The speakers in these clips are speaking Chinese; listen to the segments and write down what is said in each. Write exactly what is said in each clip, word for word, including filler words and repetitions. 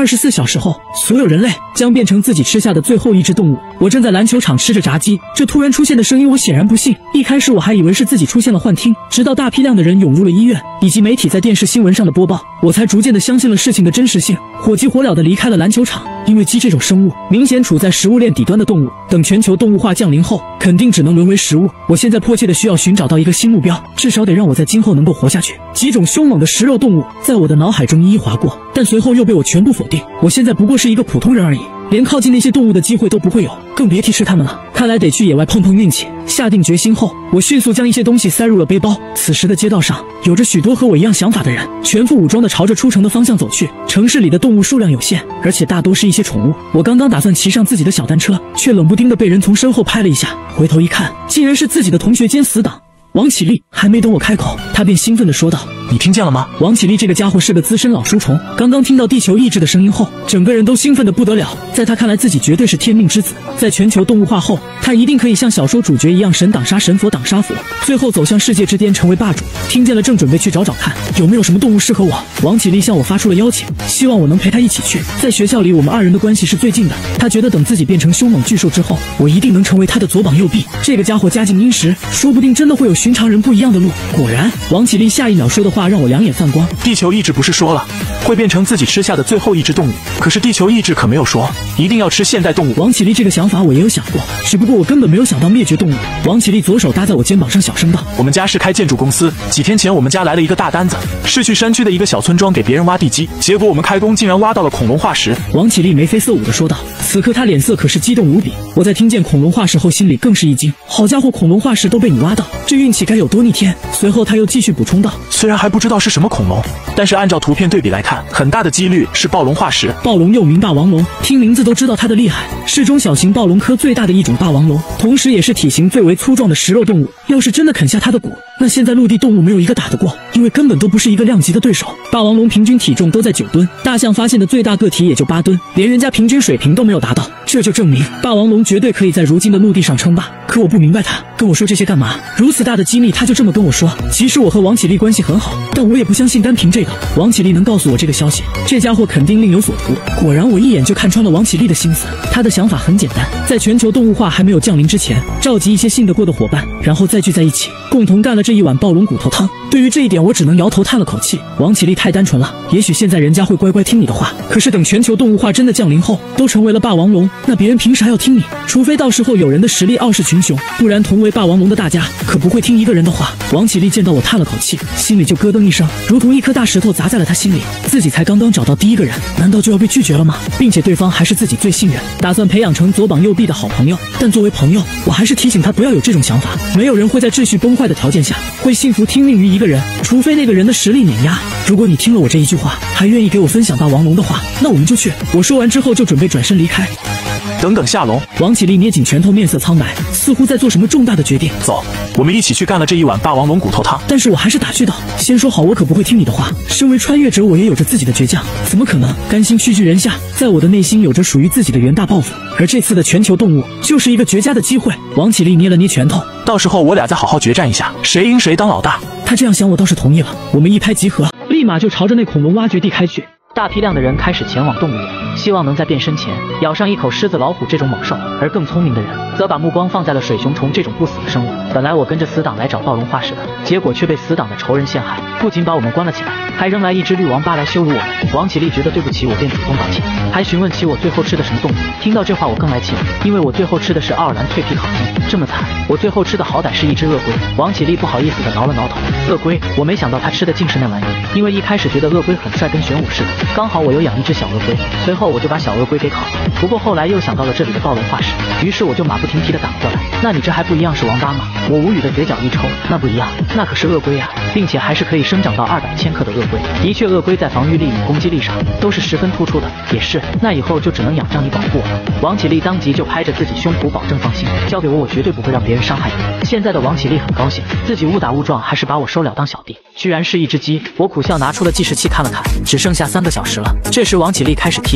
二十四小时后，所有人类将变成自己吃下的最后一只动物。我正在篮球场吃着炸鸡，这突然出现的声音我显然不信。一开始我还以为是自己出现了幻听，直到大批量的人涌入了医院，以及媒体在电视新闻上的播报，我才逐渐的相信了事情的真实性，火急火燎的离开了篮球场。因为鸡这种生物明显处在食物链底端的动物，等全球动物化降临后，肯定只能沦为食物。我现在迫切的需要寻找到一个新目标，至少得让我在今后能够活下去。几种凶猛的食肉动物在我的脑海中一一划过，但随后又被我全部否定。我现在不过是一个普通人而已，连靠近那些动物的机会都不会有，更别提吃它们了。看来得去野外碰碰运气。下定决心后，我迅速将一些东西塞入了背包。此时的街道上，有着许多和我一样想法的人，全副武装地朝着出城的方向走去。城市里的动物数量有限，而且大多是一些宠物。我刚刚打算骑上自己的小单车，却冷不丁地被人从身后拍了一下。回头一看，竟然是自己的同学兼死党王启立。还没等我开口，他便兴奋地说道：“ 你听见了吗？” 王启立这个家伙是个资深老书虫，刚刚听到地球意志的声音后，整个人都兴奋得不得了。在他看来，自己绝对是天命之子，在全球动物化后，他一定可以像小说主角一样神挡杀神，佛挡杀佛，最后走向世界之巅，成为霸主。听见了，正准备去找找看有没有什么动物适合我。王启立向我发出了邀请，希望我能陪他一起去。在学校里，我们二人的关系是最近的，他觉得等自己变成凶猛巨兽之后，我一定能成为他的左膀右臂。这个家伙家境殷实，说不定真的会有寻常人不一样的路。果然，王启立下一秒说的话让我两眼放光。 地球意志不是说了会变成自己吃下的最后一只动物，可是地球意志可没有说一定要吃现代动物。 王启立这个想法我也有想过，只不过我根本没有想到灭绝动物。王启立左手搭在我肩膀上，小声道：“ 我们家是开建筑公司，几天前我们家来了一个大单子，是去山区的一个小村庄给别人挖地基，结果我们开工竟然挖到了恐龙化石。” 王启立眉飞色舞地说道。此刻他脸色可是激动无比。我在听见恐龙化石后，心里更是一惊。好家伙，恐龙化石都被你挖到，这运气该有多逆天！随后他又继续补充道：“ 虽然还不知道是什么恐龙，但是按照图片对比来看，很大的几率是暴龙化石。 暴龙又名霸王龙，听名字都知道它的厉害，是中小型暴龙科最大的一种霸王龙，同时也是体型最为粗壮的食肉动物。要是真的啃下它的骨，那现在陆地动物没有一个打得过，因为根本都不是一个量级的对手。霸王龙平均体重都在九吨，大象发现的最大个体也就八吨，连人家平均水平都没有达到，这就证明霸王龙绝对可以在如今的陆地上称霸。可我不明白他跟我说这些干嘛？如此大的机密他就这么跟我说。其实我和王启立关系很好，但我也不相信单凭这个王启立能告诉我这个消息，这家伙肯定另有所图。果然我一眼就看穿了王启立的心思，他的想法很简单，在全球动物化还没有降临之前，召集一些信得过的伙伴，然后再聚在一起，共同干了这一碗暴龙骨头汤。对于这一点我只能摇头叹了口气，王启立太单纯了，也许现在人家会乖乖听你的话，可是等全球动物化真的降临后，都成为了霸王龙，那别人凭啥要听你？除非到时候有人的实力傲视群雄，不然同为霸王龙的大家可不会听一个人的话。王启立见到我叹了口气，心里就咯噔一声，如同一颗大石头砸在了他心里。自己才刚刚找到第一个人，难道就要被拒绝了吗？并且对方还是自己最信任，打算培养成左膀右臂的好朋友。但作为朋友，我还是提醒他不要有这种想法，没有人会在秩序崩坏的条件下会幸福听命于一个人，除非那个人的实力碾压。如果你听了我这一句话，还愿意给我分享霸王龙的话，那我们就去。我说完之后就准备转身离开。 等等夏龙， 王启立捏紧拳头，面色苍白，似乎在做什么重大的决定。 走，我们一起去干了这一碗霸王龙骨头汤。 但是我还是打趣道：“先说好，我可不会听你的话。身为穿越者，我也有着自己的倔强，怎么可能甘心屈居人下？在我的内心有着属于自己的远大抱负，而这次的全球动物就是一个绝佳的机会。”王启立捏了捏拳头， 到时候我俩再好好决战一下，谁赢谁当老大。 他这样想，我倒是同意了。我们一拍即合，立马就朝着那恐龙挖掘地开去。大批量的人开始前往动物园，希望能在变身前咬上一口狮子、老虎这种猛兽，而更聪明的人则把目光放在了水熊虫这种不死的生物。本来我跟着死党来找暴龙化石的，结果却被死党的仇人陷害，不仅把我们关了起来，还扔来一只绿王八来羞辱我们。王启立觉得对不起我，便主动道歉，还询问起我最后吃的什么动物。听到这话我更来气了，因为我最后吃的是奥尔兰蜕皮烤鸡，这么惨，我最后吃的好歹是一只鳄龟。王启立不好意思的挠了挠头，鳄龟，我没想到他吃的竟是那玩意，因为一开始觉得鳄龟很帅，跟玄武似的。刚好我有养一只小鳄龟，随后我就把小鳄龟给烤了。不过后来又想到了这里的暴龙化石，于是我就马不停蹄地打了过来。那你这还不一样是王八吗？我无语的嘴角一抽，那不一样，那可是鳄龟啊，并且还是可以生长到二百千克的鳄龟。的确，鳄龟在防御力与攻击力上都是十分突出的。也是，那以后就只能仰仗你保护我了。王启立当即就拍着自己胸脯保证放心，交给我，我绝对不会让别人伤害你。现在的王启立很高兴，自己误打误撞还是把我收了当小弟，居然是一只鸡。我苦笑拿出了计时器看了看，只剩下三个小时了。这时王启立开始提醒我，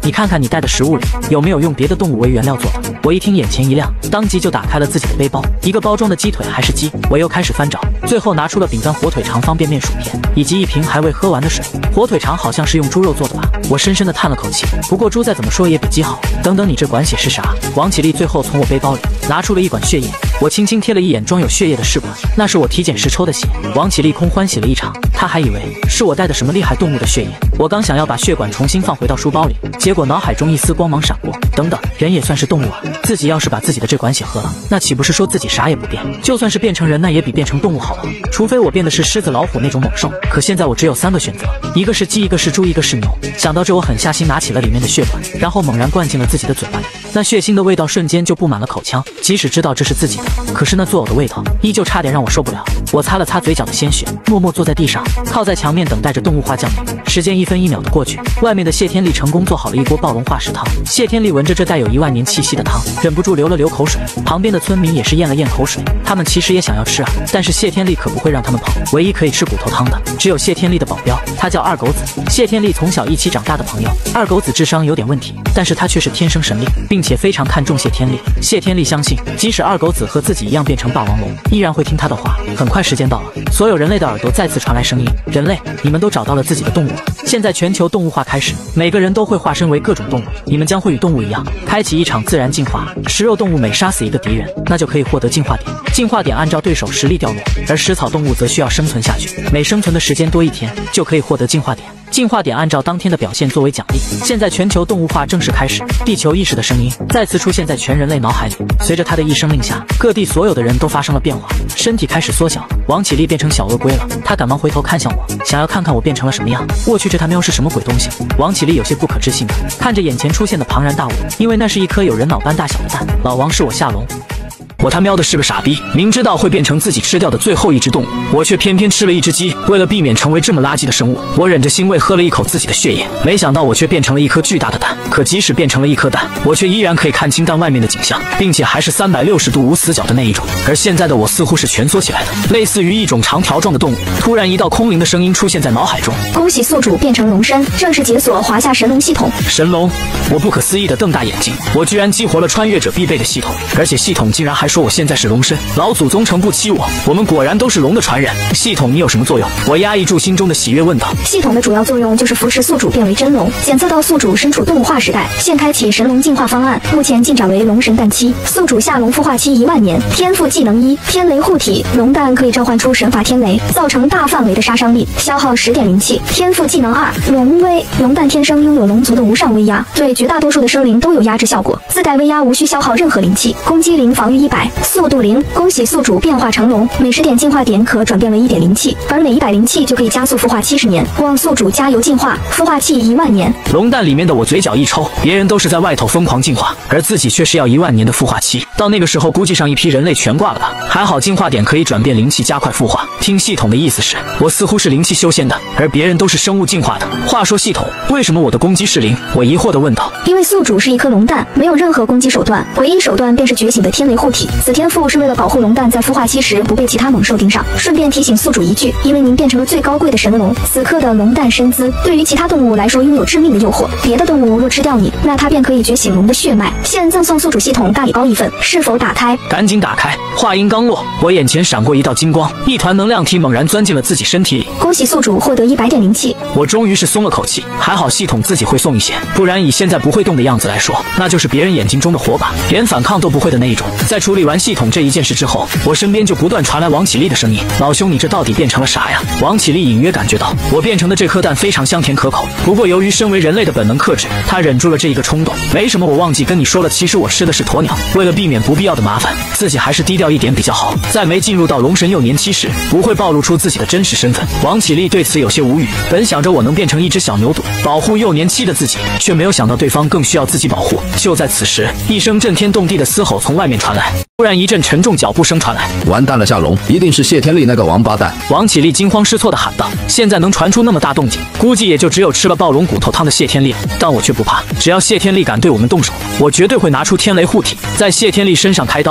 你看看你带的食物里有没有用别的动物为原料做的。我一听眼前一亮，当即就打开了自己的背包，一个包装的鸡腿还是鸡，我又开始翻找，最后拿出了饼干、火腿肠、方便面、薯片以及一瓶还未喝完的水。火腿肠好像是用猪肉做的吧？我深深的叹了口气，不过猪再怎么说也比鸡好。等等，你这管血是啥？王启立最后从我背包里拿出了一管血液，我轻轻贴了一眼装有血液的试管，那是我体检时抽的血。王启立空欢喜了一场，他还以为是我带的什么厉害动物的血液。我刚想要把血管重新放回到书包里，结果脑海中一丝光芒闪过，等等，人也算是动物啊，自己要是把自己的这管血喝了，那岂不是说自己啥也不变？就算是变成人，那也比变成动物好啊。除非我变的是狮子、老虎那种猛兽，可现在我只有三个选择，一个是鸡，一个是猪，一个是牛。想到这，我狠下心拿起了里面的血管，然后猛然灌进了自己的嘴巴里，那血腥的味道瞬间就布满了口腔。即使知道这是自己的，可是那作呕的味道依旧差点让我受不了。我擦了擦嘴角的鲜血，默默坐在地上，靠在墙面等待着动物化降临。时间一分一秒的过去，外面的谢天丽成功做好了一锅暴龙化石汤。谢天丽闻着这带有一万年气息的汤，忍不住流了流口水。旁边的村民也是咽了咽口水，他们其实也想要吃啊，但是谢天丽可不会让他们碰。唯一可以吃骨头汤的，只有谢天丽的保镖，他叫二狗子。谢天丽从小一起长大的朋友。二狗子智商有点问题，但是他却是天生神力，并且非常看重谢天丽。谢天丽相信，即使二狗子和自己一样变成霸王龙，依然会听他的话。很快时间到了，所有人类的耳朵再次传来声音：人类，你们都找到了自己的动物了。现在全球动物化开始，每个人都会化身为各种动物，你们将会与动物一样，开启一场自然进化。食肉动物每杀死一个敌人，那就可以获得进化点，进化点按照对手实力掉落，而食草动物则需要生存下去，每生存的时间多一天，就可以获得进化点。进化点按照当天的表现作为奖励。现在全球动物化正式开始，地球意识的声音再次出现在全人类脑海里。随着他的一声令下，各地所有的人都发生了变化，身体开始缩小。王启立变成小鳄龟了，他赶忙回头看向我，想要看看我变成了什么样。我去，这他喵是什么鬼东西？王启立有些不可置信的看着眼前出现的庞然大物，因为那是一颗有人脑般大小的蛋。老王是我下龙。我他喵的是个傻逼，明知道会变成自己吃掉的最后一只动物，我却偏偏吃了一只鸡。为了避免成为这么垃圾的生物，我忍着腥味喝了一口自己的血液，没想到我却变成了一颗巨大的蛋。可即使变成了一颗蛋，我却依然可以看清蛋外面的景象，并且还是三百六十度无死角的那一种。而现在的我似乎是蜷缩起来的，类似于一种长条状的动物。突然一道空灵的声音出现在脑海中： 恭喜宿主变成龙身，正式解锁华夏神龙系统。 神龙！我不可思议地瞪大眼睛，我居然激活了穿越者必备的系统，而且系统竟然还说我现在是龙身，老祖宗诚不欺我，我们果然都是龙的传人。系统，你有什么作用？我压抑住心中的喜悦问道。 系统的主要作用就是扶持宿主变为真龙，检测到宿主身处动物化时代，现开启神龙进化方案，目前进展为龙神蛋期，宿主下龙孵化期一万年。天赋技能一：天雷护体，龙蛋可以召唤出神法天雷，造成大范围的杀伤力，消耗十点灵气。天赋技能二：龙威，龙蛋天生拥有龙族的无上威压，对绝大多数的生灵都有压制效果，自带威压无需消耗任何灵气，攻击零，防御一百，速度零。恭喜宿主变化成龙，每十点进化点可转变为一点灵气，而每一百灵气就可以加速孵化七十年。望宿主加油进化，孵化期一万年。 龙蛋里面的我嘴角一抽，别人都是在外头疯狂进化，而自己却是要一万年的孵化期，到那个时候估计上一批人类全挂了吧。还好进化点可以转变灵气，加快孵化。听系统的意思是，我似乎是灵气修仙的，而别人都是生物进化的。话说系统，为什么我的攻击是零？我疑惑地问道。 因为宿主是一颗龙蛋，没有任何攻击手段，唯一手段便是觉醒的天雷护体。此天赋是为了保护龙蛋在孵化期时不被其他猛兽盯上。顺便提醒宿主一句，因为您变成了最高贵的神龙，此刻的龙蛋身姿对于其他动物来说拥有致命的诱惑，别的动物若吃掉你，那它便可以觉醒龙的血脉。现赠送宿主系统大礼包一份，是否打开？ 赶紧打开！话音刚落，我眼前闪过一道金光，一团能量体猛然钻进了自己身体里。 恭喜宿主获得一百点灵气。 我终于是松了口气，还好系统自己会送一些，不然以现在不会动的样子来说，那就是别人眼睛中的火把，连反抗都不会的那一种。在处理完系统这一件事之后，我身边就不断传来王启立的声音：老兄，你这到底变成了啥呀？王启立隐约感觉到我变成的这颗蛋非常香甜可口，不过由于身为人类的本能克制，他忍住了这一个冲动。没什么，我忘记跟你说了，其实我吃的是鸵鸟，为了避免不必要的麻烦，自己还是低调一点比较好，在没进入到龙神幼年期时不会暴露出自己的真实身份。王启立对此有些无语，本想着我能变成一只小牛犊保护幼年期的自己，却没有想到对方更需要自己保护。就在此时，一声震天动地的嘶吼从外面传来，突然一阵沉重脚步声传来， 完蛋了，夏龙，一定是谢天丽那个王八蛋！ 王启立惊慌失措地喊道。现在能传出那么大动静，估计也就只有吃了暴龙骨头汤的谢天丽了，但我却不怕，只要谢天丽敢对我们动手，我绝对会拿出天雷护体，在谢天丽身上开刀，毕竟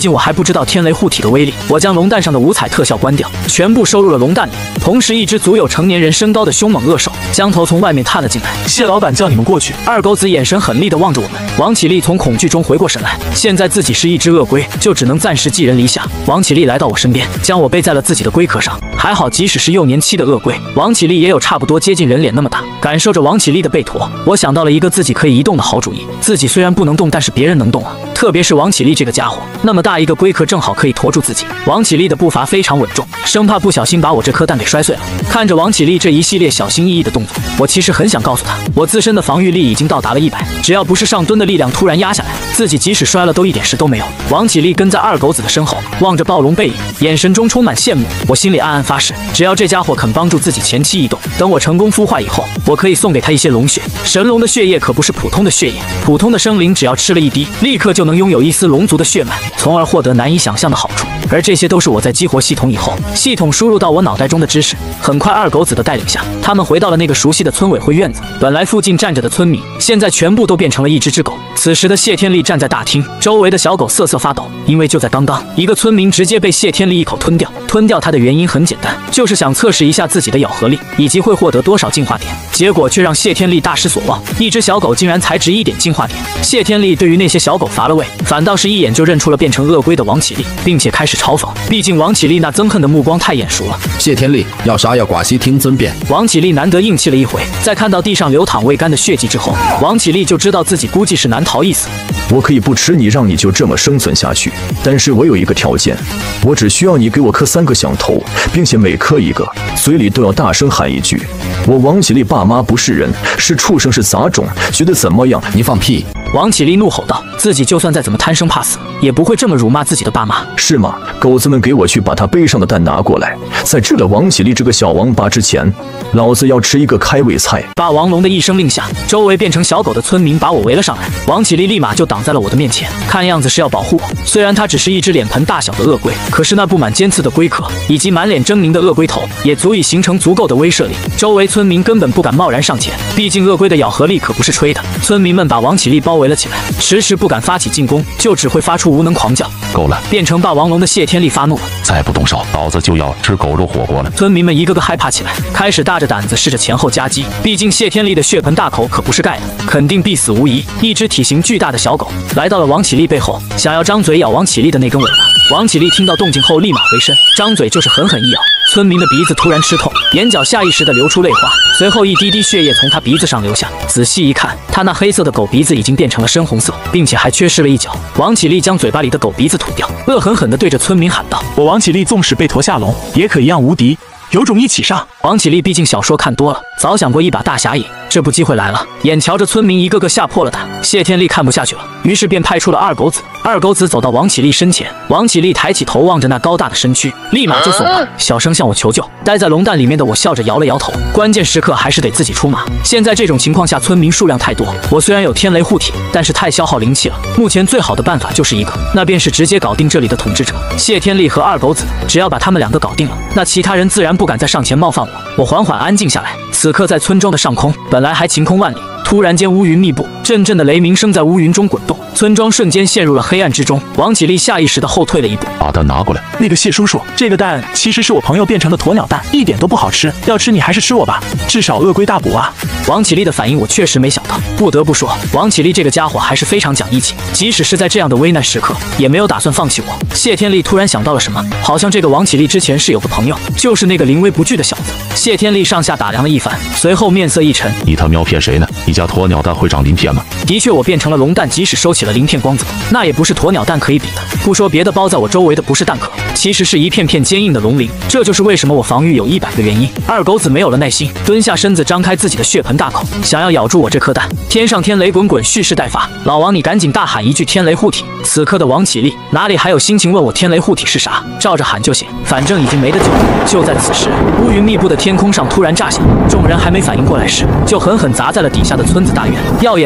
竟我还不知道天雷护体的威力。我将龙蛋上的五彩特效关掉，全部收入了龙蛋里。同时，一只足有成年人身高的凶猛恶兽将头从外面探了进来。 谢老板叫你们过去。 二狗子眼神狠厉地望着我们。王启立从恐惧中回过神来，现在自己是一只恶龟，就只能暂时寄人篱下。王启立来到我身边，将我背在了自己的龟壳上。还好，即使是幼年期的恶龟，王启立也有差不多接近人脸那么大。感受着王启立的背驮，我想到了一个自己可以移动的好主意。自己虽然不能动，但是别人能动啊。特别是王启立这个家伙，那么大一个龟壳正好可以驮住自己。王启立的步伐非常稳重，生怕不小心把我这颗蛋给摔碎了。看着王启立这一系列小心翼翼的动作，我其实很想告诉他，我自身的防御力已经到达了一百，只要不是上吨的力量突然压下来，自己即使摔了都一点事都没有。王启立跟在二狗子的身后，望着暴龙背影，眼神中充满羡慕。我心里暗暗发誓，只要这家伙肯帮助自己前期异动，等我成功孵化以后，我可以送给他一些龙血。神龙的血液可不是普通的血液，普通的生灵只要吃了一滴，立刻就能拥有一丝龙族的血脉，从而获得难以想象的好处。而这些都是我在激活系统以后，系统输入到我脑袋中的知识。很快，二狗子的带领下，他们回到了那个熟悉的村委会院子。本来附近站着的村民，现在全部都变成了一只只狗。此时的谢天力站在大厅，周围的小狗瑟瑟发抖，因为就在刚刚，一个村民直接被谢天力一口吞掉。吞掉它的原因很简单，就是想测试一下自己的咬合力以及会获得多少进化点。结果却让谢天力大失所望，一只小狗竟然才值一点进化点。谢天力对于那些小狗乏了味，反倒是一眼就认出了变成恶龟的王启立，并且开始嘲讽。毕竟王启立那憎恨的目光太眼熟了。 谢天力，要杀要剐西听尊便。 王启立难得硬气了一回，在看到地上流淌未干的血迹之后，王启立就知道自己估计是难逃一死。 我可以不吃你，让你就这么生存下去，但是我有一个条件，我只需要你给我磕三个响头，并且每磕一个，嘴里都要大声喊一句：我王启立爸妈不是人，是畜生，是杂种，觉得怎么样？ 你放屁！ 王启立怒吼道：“自己就算再怎么贪生怕死，也不会这么辱骂自己的爸妈， 是吗？狗子们，给我去把他背上的蛋拿过来！在治了王启立这个小王八之前，老子要吃一个开胃菜！” 霸王龙的一声令下，周围变成小狗的村民把我围了上来。王启立立马就挡在了我的面前，看样子是要保护我。虽然他只是一只脸盆大小的恶龟，可是那布满尖刺的龟壳以及满脸狰狞的恶龟头，也足以形成足够的威慑力。周围村民根本不敢贸然上前，毕竟恶龟的咬合力可不是吹的。村民们把王启立包围了起来，迟迟不敢发起进攻，就只会发出无能狂叫。 够了！ 变成霸王龙的谢天力发怒了， 再不动手，老子就要吃狗肉火锅了！ 村民们一个个害怕起来，开始大着胆子试着前后夹击。毕竟谢天力的血盆大口可不是盖的，肯定必死无疑。一只体型巨大的小狗来到了王启立背后，想要张嘴咬王启立的那根尾巴。王启立听到动静后立马回身，张嘴就是狠狠一咬。村民的鼻子突然吃痛，眼角下意识地流出泪花，随后一滴滴血液从他鼻子上流下。仔细一看，他那黑色的狗鼻子已经变成了深红色，并且还缺失了一角。王启立将嘴巴里的狗鼻子吐掉，恶狠狠地对着村民喊道：“ 我王启立纵使被驮下龙，也可一样无敌。有种一起上！” 王启立毕竟小说看多了，早想过一把大侠瘾，这不机会来了。眼瞧着村民一个个吓破了胆，谢天力看不下去了，于是便派出了二狗子。二狗子走到王启立身前，王启立抬起头望着那高大的身躯，立马就怂了，小声向我求救。待在龙蛋里面的我笑着摇了摇头，关键时刻还是得自己出马。现在这种情况下，村民数量太多，我虽然有天雷护体，但是太消耗灵气了。目前最好的办法就是一个，那便是直接搞定这里的统治者谢天力和二狗子。只要把他们两个搞定了，那其他人自然不敢再上前冒犯我。我缓缓安静下来，此刻在村庄的上空，本来还晴空万里，突然间乌云密布，阵阵的雷鸣声在乌云中滚动，村庄瞬间陷入了黑暗之中。王启立下意识地后退了一步， 把蛋拿过来。 那个谢叔叔，这个蛋其实是我朋友变成的鸵鸟蛋，一点都不好吃，要吃你还是吃我吧，至少恶龟大补啊。 王启立的反应我确实没想到，不得不说，王启立这个家伙还是非常讲义气，即使是在这样的危难时刻，也没有打算放弃我。谢天力突然想到了什么，好像这个王启立之前是有个朋友，就是那个临危不惧的小子。谢天力上下打量了一番，随后面色一沉：“ 你他喵骗谁呢？你家鸵鸟蛋会长鳞片吗？” 的确，我变成了龙蛋，即使收起了鳞片光泽，那也不是鸵鸟蛋可以比的。不说别的，包在我周围的不是蛋壳，其实是一片片坚硬的龙鳞。这就是为什么我防御有一百个原因。二狗子没有了耐心，蹲下身子，张开自己的血盆大口，想要咬住我这颗蛋。天上天雷滚滚，蓄势待发。老王，你赶紧大喊一句天雷护体！此刻的王启立哪里还有心情问我天雷护体是啥？照着喊就行，反正已经没得救了。就在此时，乌云密布的天空上突然炸响，众人还没反应过来时，就狠狠砸在了底下的村子大院，耀眼的光芒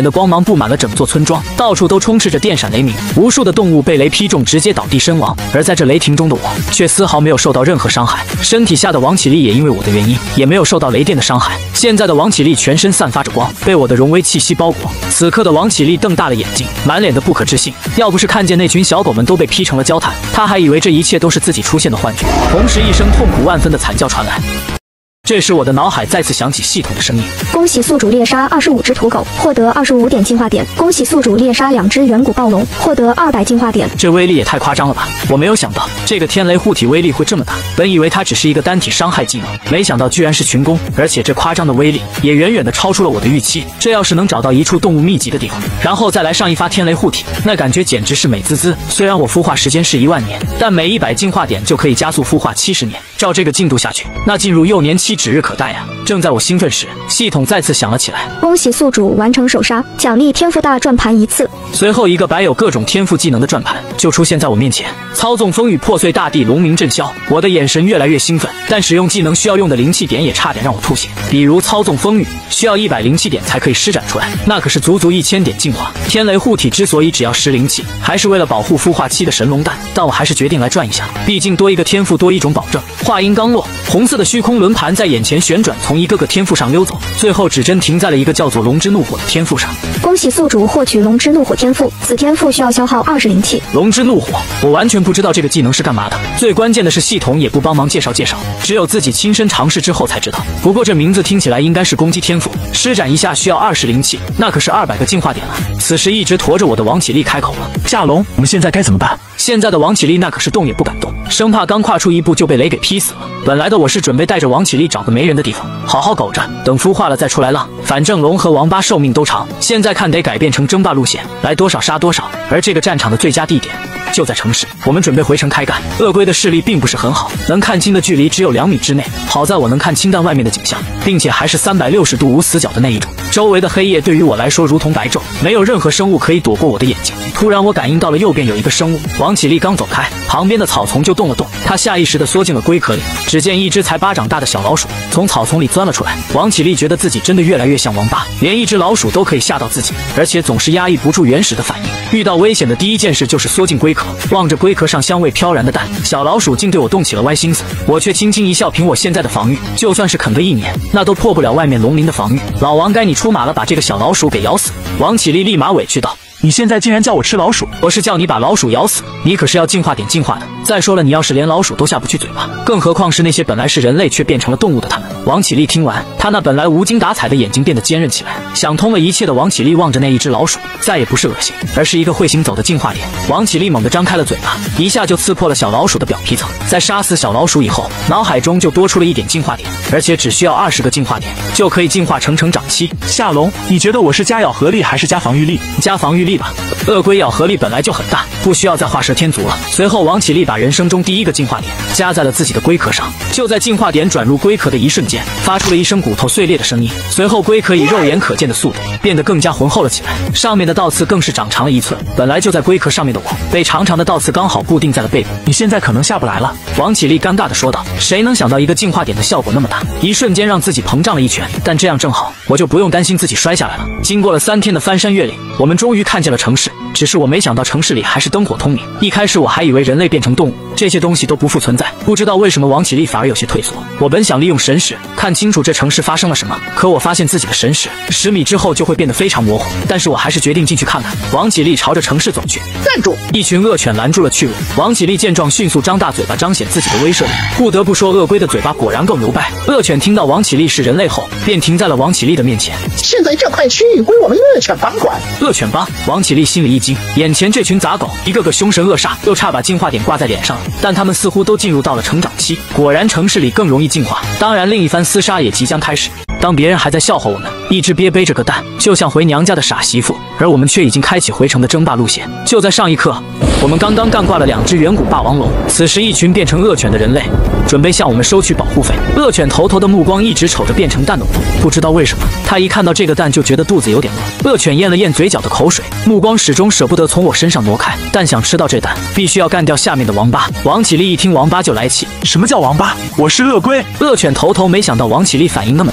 布满了整座村庄，到处都充斥着电闪雷鸣，无数的动物被雷劈中，直接倒地身亡。而在这雷霆中的我，却丝毫没有受到任何伤害，身体下的王启力也因为我的原因，也没有受到雷电的伤害。现在的王启力全身散发着光，被我的荣威气息包裹。此刻的王启力瞪大了眼睛，满脸的不可置信。要不是看见那群小狗们都被劈成了焦炭，他还以为这一切都是自己出现的幻觉。同时，一声痛苦万分的惨叫传来。这时，我的脑海再次响起系统的声音： 恭喜宿主猎杀二十五只土狗，获得二十五点进化点。恭喜宿主猎杀两只远古暴龙，获得二百进化点。 这威力也太夸张了吧！我没有想到这个天雷护体威力会这么大，本以为它只是一个单体伤害技能，没想到居然是群攻，而且这夸张的威力也远远的超出了我的预期。这要是能找到一处动物密集的地方，然后再来上一发天雷护体，那感觉简直是美滋滋。虽然我孵化时间是一万年，但每一百进化点就可以加速孵化七十年。照这个进度下去，那进入幼年期指日可待呀！正在我兴奋时，系统再次响了起来： 恭喜宿主完成首杀，奖励天赋大转盘一次。 随后，一个摆有各种天赋技能的转盘就出现在我面前，操纵风雨破碎大地，龙鸣震霄。我的眼神越来越兴奋，但使用技能需要用的灵气点也差点让我吐血。比如操纵风雨需要一百灵气点才可以施展出来，那可是足足一千点进化。天雷护体之所以只要十灵气，还是为了保护孵化期的神龙蛋，但我还是决定来转一下，毕竟多一个天赋多一种保证。话音刚落，红色的虚空轮盘在眼前旋转，从一个个天赋上溜走，最后指针停在了一个叫做龙之怒火的天赋上。 恭喜宿主获取龙之怒火天赋，此天赋需要消耗二十灵气。 龙之怒火，我完全不知道这个技能是干嘛的，最关键的是系统也不帮忙介绍介绍，只有自己亲身尝试之后才知道。不过这名字听起来应该是攻击天赋，施展一下需要二十灵气，那可是二百个进化点了。此时一直驮着我的王启力开口了： 夏龙，我们现在该怎么办？ 现在的王启力那可是动也不敢动，生怕刚跨出一步就被雷给劈死了。本来的我是准备带着王启力找个没人的地方好好苟着，等孵化了再出来浪，反正龙和王八寿命都长。现在看得改变成争霸路线，来多少杀多少。而这个战场的最佳地点就在城市，我们准备回城开干。鳄龟的视力并不是很好，能看清的距离只有两米之内。好在我能看清淡外面的景象，并且还是三百六十度无死角的那一种。周围的黑夜对于我来说如同白昼，没有任何生物可以躲过我的眼睛。突然我感应到了右边有一个生物，王启力刚走开，旁边的草丛就动了动，他下意识地缩进了龟壳里。只见一只才巴掌大的小老鼠从草丛里钻了出来。王启力觉得自己真的越来越像王八，连一只老鼠都可以吓到自己，而且总是压抑不住原始的反应。遇到危险的第一件事就是缩进龟壳，望着龟壳上香味飘然的蛋，小老鼠竟对我动起了歪心思。我却轻轻一笑，凭我现在的防御，就算是啃个一年，那都破不了外面龙鳞的防御。老王，该你出马了，把这个小老鼠给咬死。王启力立马委屈道： 你现在竟然叫我吃老鼠？ 我是叫你把老鼠咬死，你可是要进化点进化的。再说了，你要是连老鼠都下不去嘴巴，更何况是那些本来是人类却变成了动物的他们。王启力听完，他那本来无精打采的眼睛变得尖锐起来。想通了一切的王启力望着那一只老鼠，再也不是恶心，而是一个会行走的进化点。王启力猛地张开了嘴巴，一下就刺破了小老鼠的表皮层。在杀死小老鼠以后，脑海中就多出了一点进化点，而且只需要二十个进化点就可以进化成成长期。 夏龙，你觉得我是加咬合力还是加防御力？ 加防御力吧。鳄龟咬合力本来就很大，不需要再画蛇添足了。随后王启力把人生中第一个进化点加在了自己的龟壳上，就在进化点转入龟壳的一瞬间，发出了一声骨头碎裂的声音。随后龟壳以肉眼可见的速度变得更加浑厚了起来，上面的倒刺更是长长了一寸。本来就在龟壳上面的我，被长长的倒刺刚好固定在了背部。 你现在可能下不来了。 王启力尴尬地说道。谁能想到一个进化点的效果那么大，一瞬间让自己膨胀了一圈，但这样正好，我就不用担心自己摔下来了。经过了三天的翻山越岭，我们终于看见了城市。只是我没想到城市里还是灯火通明。一开始我还以为人类变成动物，这些东西都不复存在。不知道为什么王启力反而有些退缩。我本想利用神识看清楚这城市发生了什么，可我发现自己的神识十米之后就会变得非常模糊。但是我还是决定进去看看。王启力朝着城市走去。 站住！ 一群恶犬拦住了去路。王启力见状迅速张大嘴巴彰显自己的威慑力。不得不说，鳄龟的嘴巴果然够牛掰。恶犬听到王启力是人类后，便停在了王启力的面前。 现在这块区域归我们恶犬帮管。 恶犬帮？王启力心里一惊，眼前这群杂狗一个个凶神恶煞，又差把进化点挂在脸上了，但他们似乎都进入到了成长期。果然城市里更容易进化。当然另一番厮杀也即将开始。当别人还在笑话我们一只鳖背着个蛋就像回娘家的傻媳妇，而我们却已经开启回城的争霸路线。就在上一刻，我们刚刚干挂了两只远古霸王龙，此时一群变成恶犬的人类准备向我们收取保护费。恶犬头头的目光一直瞅着变成蛋的我，不知道为什么他一看到这个蛋就觉得肚子有点饿。恶犬咽了咽嘴角的口水，目光始终舍不得从我身上挪开，但想吃到这蛋必须要干掉下面的王八。王启力一听王八就来气。 什么叫王八？我是鳄龟。 恶犬头头没想到王启力反应那么大，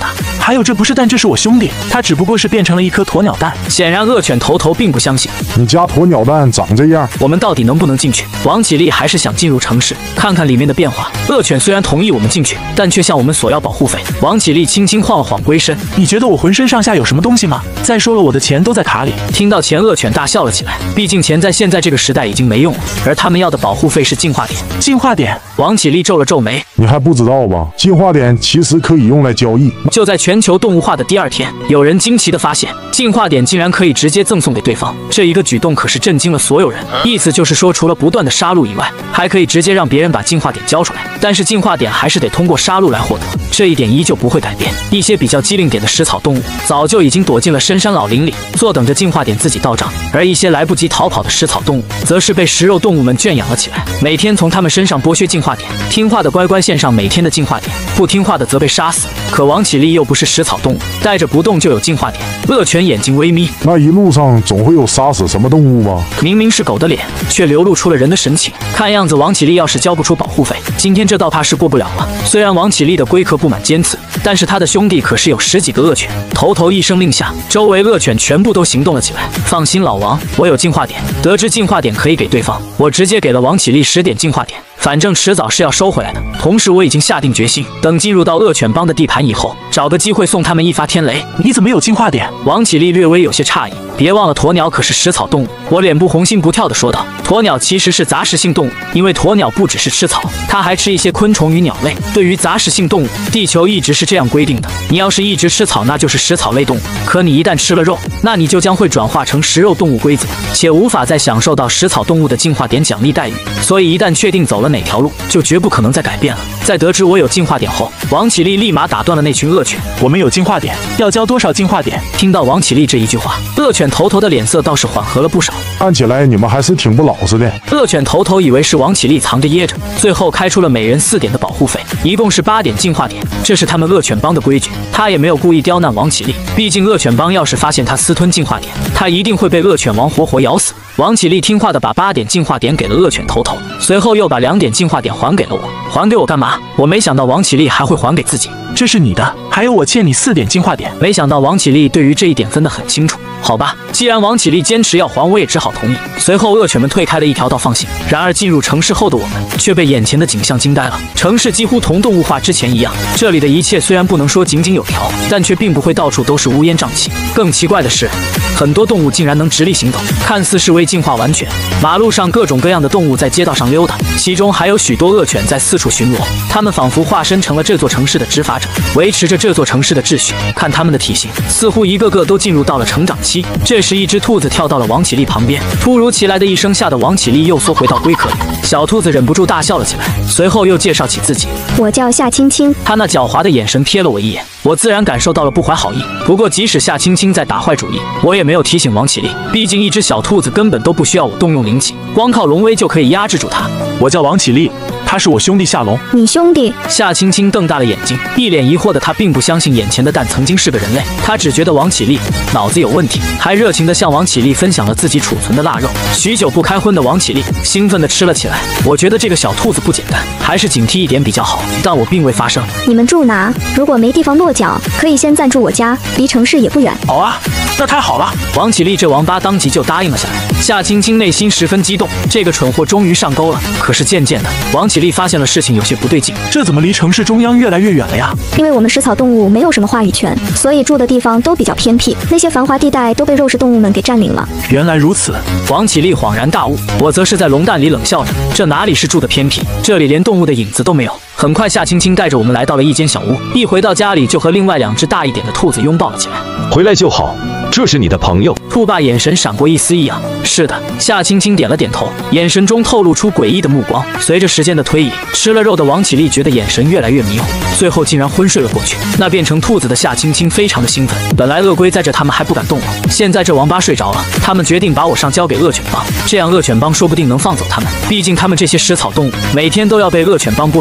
还有这不是蛋，这是我兄弟，他只不过是变成了一颗鸵鸟蛋。 显然恶犬头头并不相信。 你家鸵鸟蛋长这样， 我们到底能不能进去？王启立还是想进入城市，看看里面的变化。恶犬虽然同意我们进去，但却向我们索要保护费。王启立轻轻晃了晃龟身， 你觉得我浑身上下有什么东西吗？再说了，我的钱都在卡里。 听到钱，恶犬大笑了起来。毕竟钱在现在这个时代已经没用了，而他们要的保护费是进化点。 进化点？ 王启立皱了皱眉， 你还不知道吧？进化点其实可以用来交易。 就在全球动物化的第二天，有人惊奇地发现，进化点竟然可以直接赠送给对方。这一个举动可是震惊了所有人。意思就是说，除了不断的杀戮以外，还可以直接让别人把进化点交出来。但是进化点还是得通过杀戮来获得，这一点依旧不会改变。一些比较机灵点的食草动物早就已经躲进了深山老林里，坐等着进化点自己到账。而一些来不及逃跑的食草动物，则是被食肉动物们圈养了起来，每天从他们身上剥削进化点。听话的乖乖献上每天的进化点，不听话的则被杀死。可王启立又不是食草动物，待着不动就有进化点。恶犬眼睛微眯， 那一路上总会有杀死什么动物吧？ 明明是狗的脸，却流露出了人的神情。看样子王启立要是交不出保护费，今天这道怕是过不了了。虽然王启立的龟壳布满尖刺，但是他的兄弟可是有十几个恶犬。头头一声令下，周围恶犬全部都行动了起来。放心，老王，我有进化点。得知进化点可以给对方，我直接给了王启立十点进化点。反正迟早是要收回来的。同时，我已经下定决心，等进入到恶犬帮的地盘以后，找个机会送他们一发天雷。 你怎么有进化点？ 王启立略微有些诧异。别忘了，鸵鸟可是食草动物。我脸部红心不跳地说道。鸵鸟其实是杂食性动物，因为鸵鸟不只是吃草，它还吃一些昆虫与鸟类。对于杂食性动物，地球一直是这样规定的：你要是一直吃草，那就是食草类动物；可你一旦吃了肉，那你就将会转化成食肉动物规则，且无法再享受到食草动物的进化点奖励待遇。所以一旦确定走了哪条路，就绝不可能再改变了。在得知我有进化点后，王启立立马打断了那群恶犬。 我们有进化点，要交多少进化点？ 听到王启立这一句话，恶犬头头的脸色倒是缓和了不少。 看起来你们还是挺不老实的。 恶犬头头以为是王启立藏着掖着，最后开出了每人四点的保护费，一共是八点进化点，这是他们恶犬帮的规矩。他也没有故意刁难王启立，毕竟恶犬帮要是发现他私吞进化点，他一定会被恶犬王活活咬死。王启立听话的把八点进化点给了恶犬头头，随后又把两点进化点还给了我。还给我干嘛？我没想到王启立还会还给自己。 这是你的，还有我欠你四点进化点。 没想到王启立对于这一点分得很清楚。好吧，既然王启立坚持要还，我也只好同意。随后恶犬们退开了一条道放行。然而进入城市后的我们却被眼前的景象惊呆了。城市几乎同动物化之前一样，这里的一切虽然不能说井井有条，但却并不会到处都是乌烟瘴气。更奇怪的是，很多动物竟然能直立行走，看似是未进化完全。马路上各种各样的动物在街道上溜达，其中还有许多恶犬在四处巡逻，它们仿佛化身成了这座城市的执法者，维持着这座城市的秩序。看它们的体型，似乎一个个都进入到了成长期。这时一只兔子跳到了王启立旁边，突如其来的一声吓得王启立又缩回到龟壳里。小兔子忍不住大笑了起来，随后又介绍起自己： 我叫夏青青。 他那狡猾的眼神瞥了我一眼，我自然感受到了不怀好意。不过即使夏青青在打坏主意，我也没有提醒王启立，毕竟一只小兔子根本都不需要我动用灵气，光靠龙威就可以压制住它。 我叫王启立，他是我兄弟夏龙。 你兄弟？ 夏青青瞪大了眼睛，一脸疑惑的她并不相信眼前的蛋曾经是个人类，她只觉得王启立脑子有问题，还热情地向王启立分享了自己储存的腊肉。许久不开荤的王启立兴奋地吃了起来。我觉得这个小兔子不简单，还是警惕一点比较好，但我并未发声。 你们住哪？如果没地方落脚，可以先暂住我家，离城市也不远。 好啊，那太好了。 王启立这王八当即就答应了下来。夏青青内心十分激动，这个蠢货终于上钩了。可是渐渐的，王启立发现了事情有些不对劲， 这怎么离城市中央越来越远了呀？ 因为我们食草动物没有什么话语权，所以住的地方都比较偏僻，那些繁华地带都被肉食动物们给占领了。 原来如此。 王启立恍然大悟，我则是在龙蛋里冷笑着，这哪里是住的偏僻，这里连动物的影子都没有。很快，夏青青带着我们来到了一间小屋，一回到家里就和另外两只大一点的兔子拥抱了起来。 回来就好，这是你的朋友。 兔爸眼神闪过一丝异样。是的，夏青青点了点头，眼神中透露出诡异的目光。随着时间的推移，吃了肉的王启立觉得眼神越来越迷糊，最后竟然昏睡了过去。那变成兔子的夏青青非常的兴奋，本来恶龟在这他们还不敢动我，现在这王八睡着了，他们决定把我上交给恶犬帮，这样恶犬帮说不定能放走他们。毕竟他们这些食草动物每天都要被恶犬帮剥削，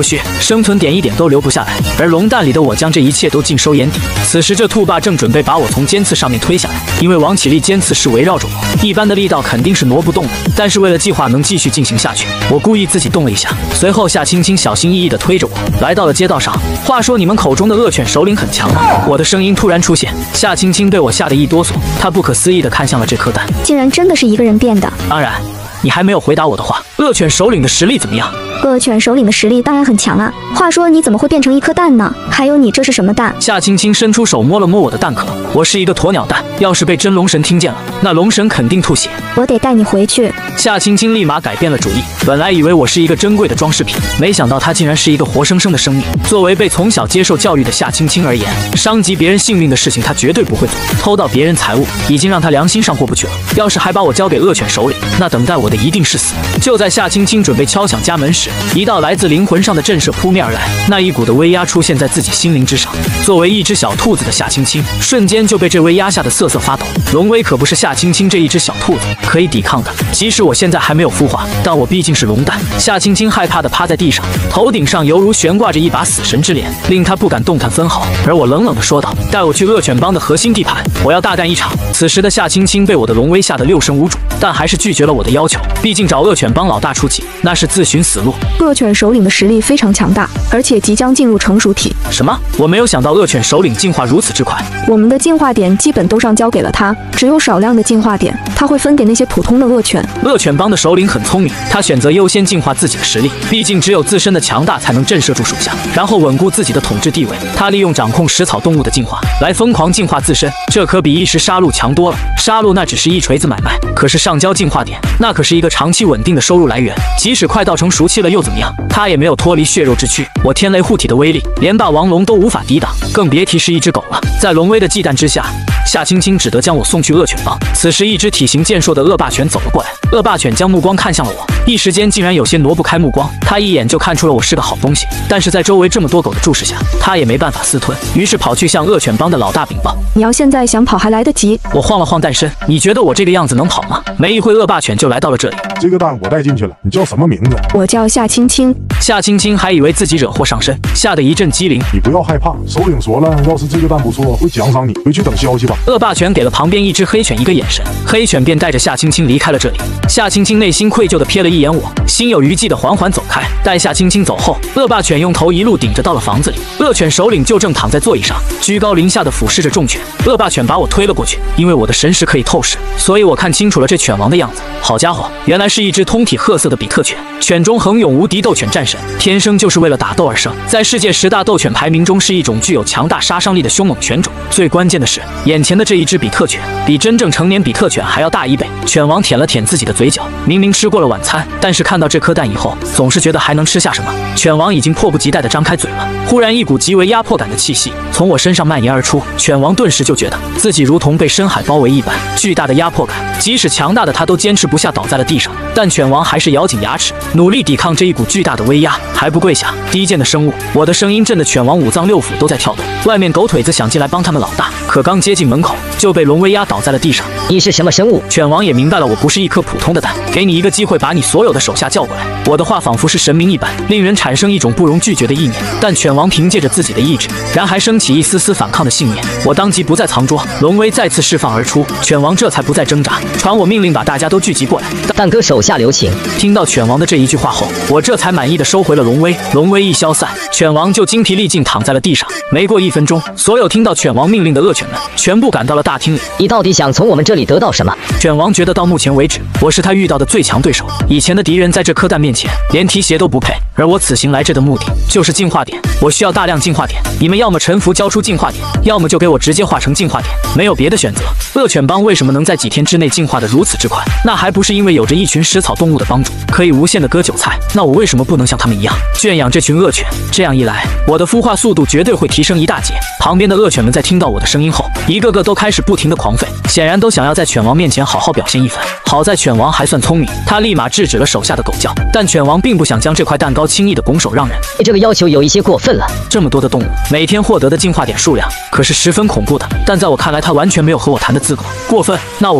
生存点一点都留不下来。而龙蛋里的我将这一切都尽收眼底。此时这兔爸正准备把我从尖刺上面推下来，因为王启立尖刺是围绕着我，一般的力道肯定是挪不动的。但是为了计划能继续进行下去，我故意自己动了一下。随后夏青青小心翼翼地推着我来到了街道上。话说你们口中的恶犬首领很强吗？我的声音突然出现，夏青青被我吓得一哆嗦，她不可思议地看向了这颗蛋， 竟然真的是一个人变的。 当然，你还没有回答我的话，恶犬首领的实力怎么样？ 恶犬首领的实力当然很强啊。话说你怎么会变成一颗蛋呢？还有你这是什么蛋？ 夏青青伸出手摸了摸我的蛋壳，我是一个鸵鸟蛋，要是被真龙神听见了，那龙神肯定吐血。 我得带你回去。 夏青青立马改变了主意，本来以为我是一个珍贵的装饰品，没想到它竟然是一个活生生的生命。作为被从小接受教育的夏青青而言，伤及别人性命的事情她绝对不会做，偷盗别人财物已经让她良心上过不去了，要是还把我交给恶犬首领，那等待我的一定是死。就在夏青青准备敲响家门时，一道来自灵魂上的震慑扑面而来，那一股的威压出现在自己心灵之上。作为一只小兔子的夏青青，瞬间就被这威压吓得瑟瑟发抖。龙威可不是夏青青这一只小兔子可以抵抗的，即使我现在还没有孵化，但我毕竟是龙蛋。夏青青害怕地趴在地上，头顶上犹如悬挂着一把死神之镰，令她不敢动弹分毫。而我冷冷地说道：“带我去恶犬帮的核心地盘，我要大干一场。”此时的夏青青被我的龙威吓得六神无主，但还是拒绝了我的要求，毕竟找恶犬帮老大出气，那是自寻死路。 恶犬首领的实力非常强大，而且即将进入成熟体。 什么？我没有想到恶犬首领进化如此之快。 我们的进化点基本都上交给了他，只有少量的进化点，他会分给那些普通的恶犬。 恶犬帮的首领很聪明，他选择优先进化自己的实力，毕竟只有自身的强大才能震慑住属下，然后稳固自己的统治地位。他利用掌控食草动物的进化来疯狂进化自身，这可比一时杀戮强多了。杀戮那只是一锤子买卖，可是上交进化点，那可是一个长期稳定的收入来源。即使快到成熟期了又怎么样？他也没有脱离血肉之躯，我天雷护体的威力，连霸王龙都无法抵挡，更别提是一只狗了。在龙威的忌惮之下，夏青青只得将我送去恶犬帮。此时，一只体型健硕的恶霸犬走了过来，恶霸犬将目光看向了我，一时间竟然有些挪不开目光。他一眼就看出了我是个好东西，但是在周围这么多狗的注视下，他也没办法私吞，于是跑去向恶犬帮的老大禀报。 你要现在想跑还来得及。 我晃了晃蛋身，你觉得我这个样子能跑吗？没一会，恶霸犬就来到了这里。 这个蛋我带进去了，你叫什么名字？ 我叫夏青青。 夏青青还以为自己惹祸上身，吓得一阵机灵。 你不要害怕，首领说了，要是这个蛋不错，会奖赏你。回去等消息吧。 恶霸犬给了旁边一只黑犬一个眼神，黑犬便带着夏青青离开了这里。夏青青内心愧疚地瞥了一眼我，心有余悸地缓缓走开。待夏青青走后，恶霸犬用头一路顶着到了房子里，恶犬首领就正躺在座椅上，居高临下地俯视着众犬。恶霸犬把我推了过去，因为我的神识可以透视，所以我看清楚了这犬王的样子。好家伙，原来是一只通体褐色的比特犬，犬中横勇无敌斗犬战神，天生就是为了打斗而生，在世界十大斗犬排名中是一种具有强大杀伤力的凶猛犬种。最关键的是，眼前的这一只比特犬比真正成年比特犬还要大一倍。犬王舔了舔自己的嘴角，明明吃过了晚餐，但是看到这颗蛋以后，总是觉得还能吃下什么。犬王已经迫不及待地张开嘴了，忽然一股极为压迫感的气息从我身上蔓延而出，犬王顿时就觉得自己如同被深海包围一般，巨大的压迫感，即使强大的他都坚持不下，倒在了地上。但犬王还是咬紧牙齿，努力抵抗这一股巨大的威压。还不跪下，低贱的生物！我的声音震得犬王五脏六腑都在跳动。外面狗腿子想进来帮他们老大，可刚接近门口就被龙威压倒在了地上。 你是什么生物？ 犬王也明白了，我不是一颗普通的蛋，给你一个机会，把你所有的手下叫过来。我的话仿佛是神明一般，令人产生一种不容拒绝的意念。但犬王凭借着自己的意志，然还升起一丝丝反抗的信念。我当即不再藏拙，龙威再次释放而出，犬王这才不再挣扎，传我命令，把大家都聚集过来。 蛋哥手下留情。 听到犬王的这一句话后，我这才满意的收回了龙威。龙威一消散，犬王就精疲力尽躺在了地上。没过一分钟，所有听到犬王命令的恶犬们全部赶到了大厅里。 你到底想从我们这里得到什么？ 犬王觉得到目前为止，我是他遇到的最强对手。以前的敌人在这颗蛋面前连提鞋都不配，而我此行来这的目的就是进化点。我需要大量进化点，你们要么臣服交出进化点，要么就给我直接化成进化点，没有别的选择。恶犬帮为什么能在几天之内进化的如此之快？那还不是因为有着一群食草动物的帮助，可以无限的割韭菜。那我为什么不能像他们一样圈养这群恶犬？这样一来，我的孵化速度绝对会提升一大截。旁边的恶犬们在听到我的声音后，一个个都开始不停的狂吠，显然都想要在犬王面前好好表现一番。好在犬王还算聪明，他立马制止了手下的狗叫。但犬王并不想将这块蛋糕轻易的拱手让人。 你这个要求有一些过分了。 这么多的动物，每天获得的进化点数量可是十分恐怖的，但在我看来，他完全没有和我谈的资格。过分？那我不介意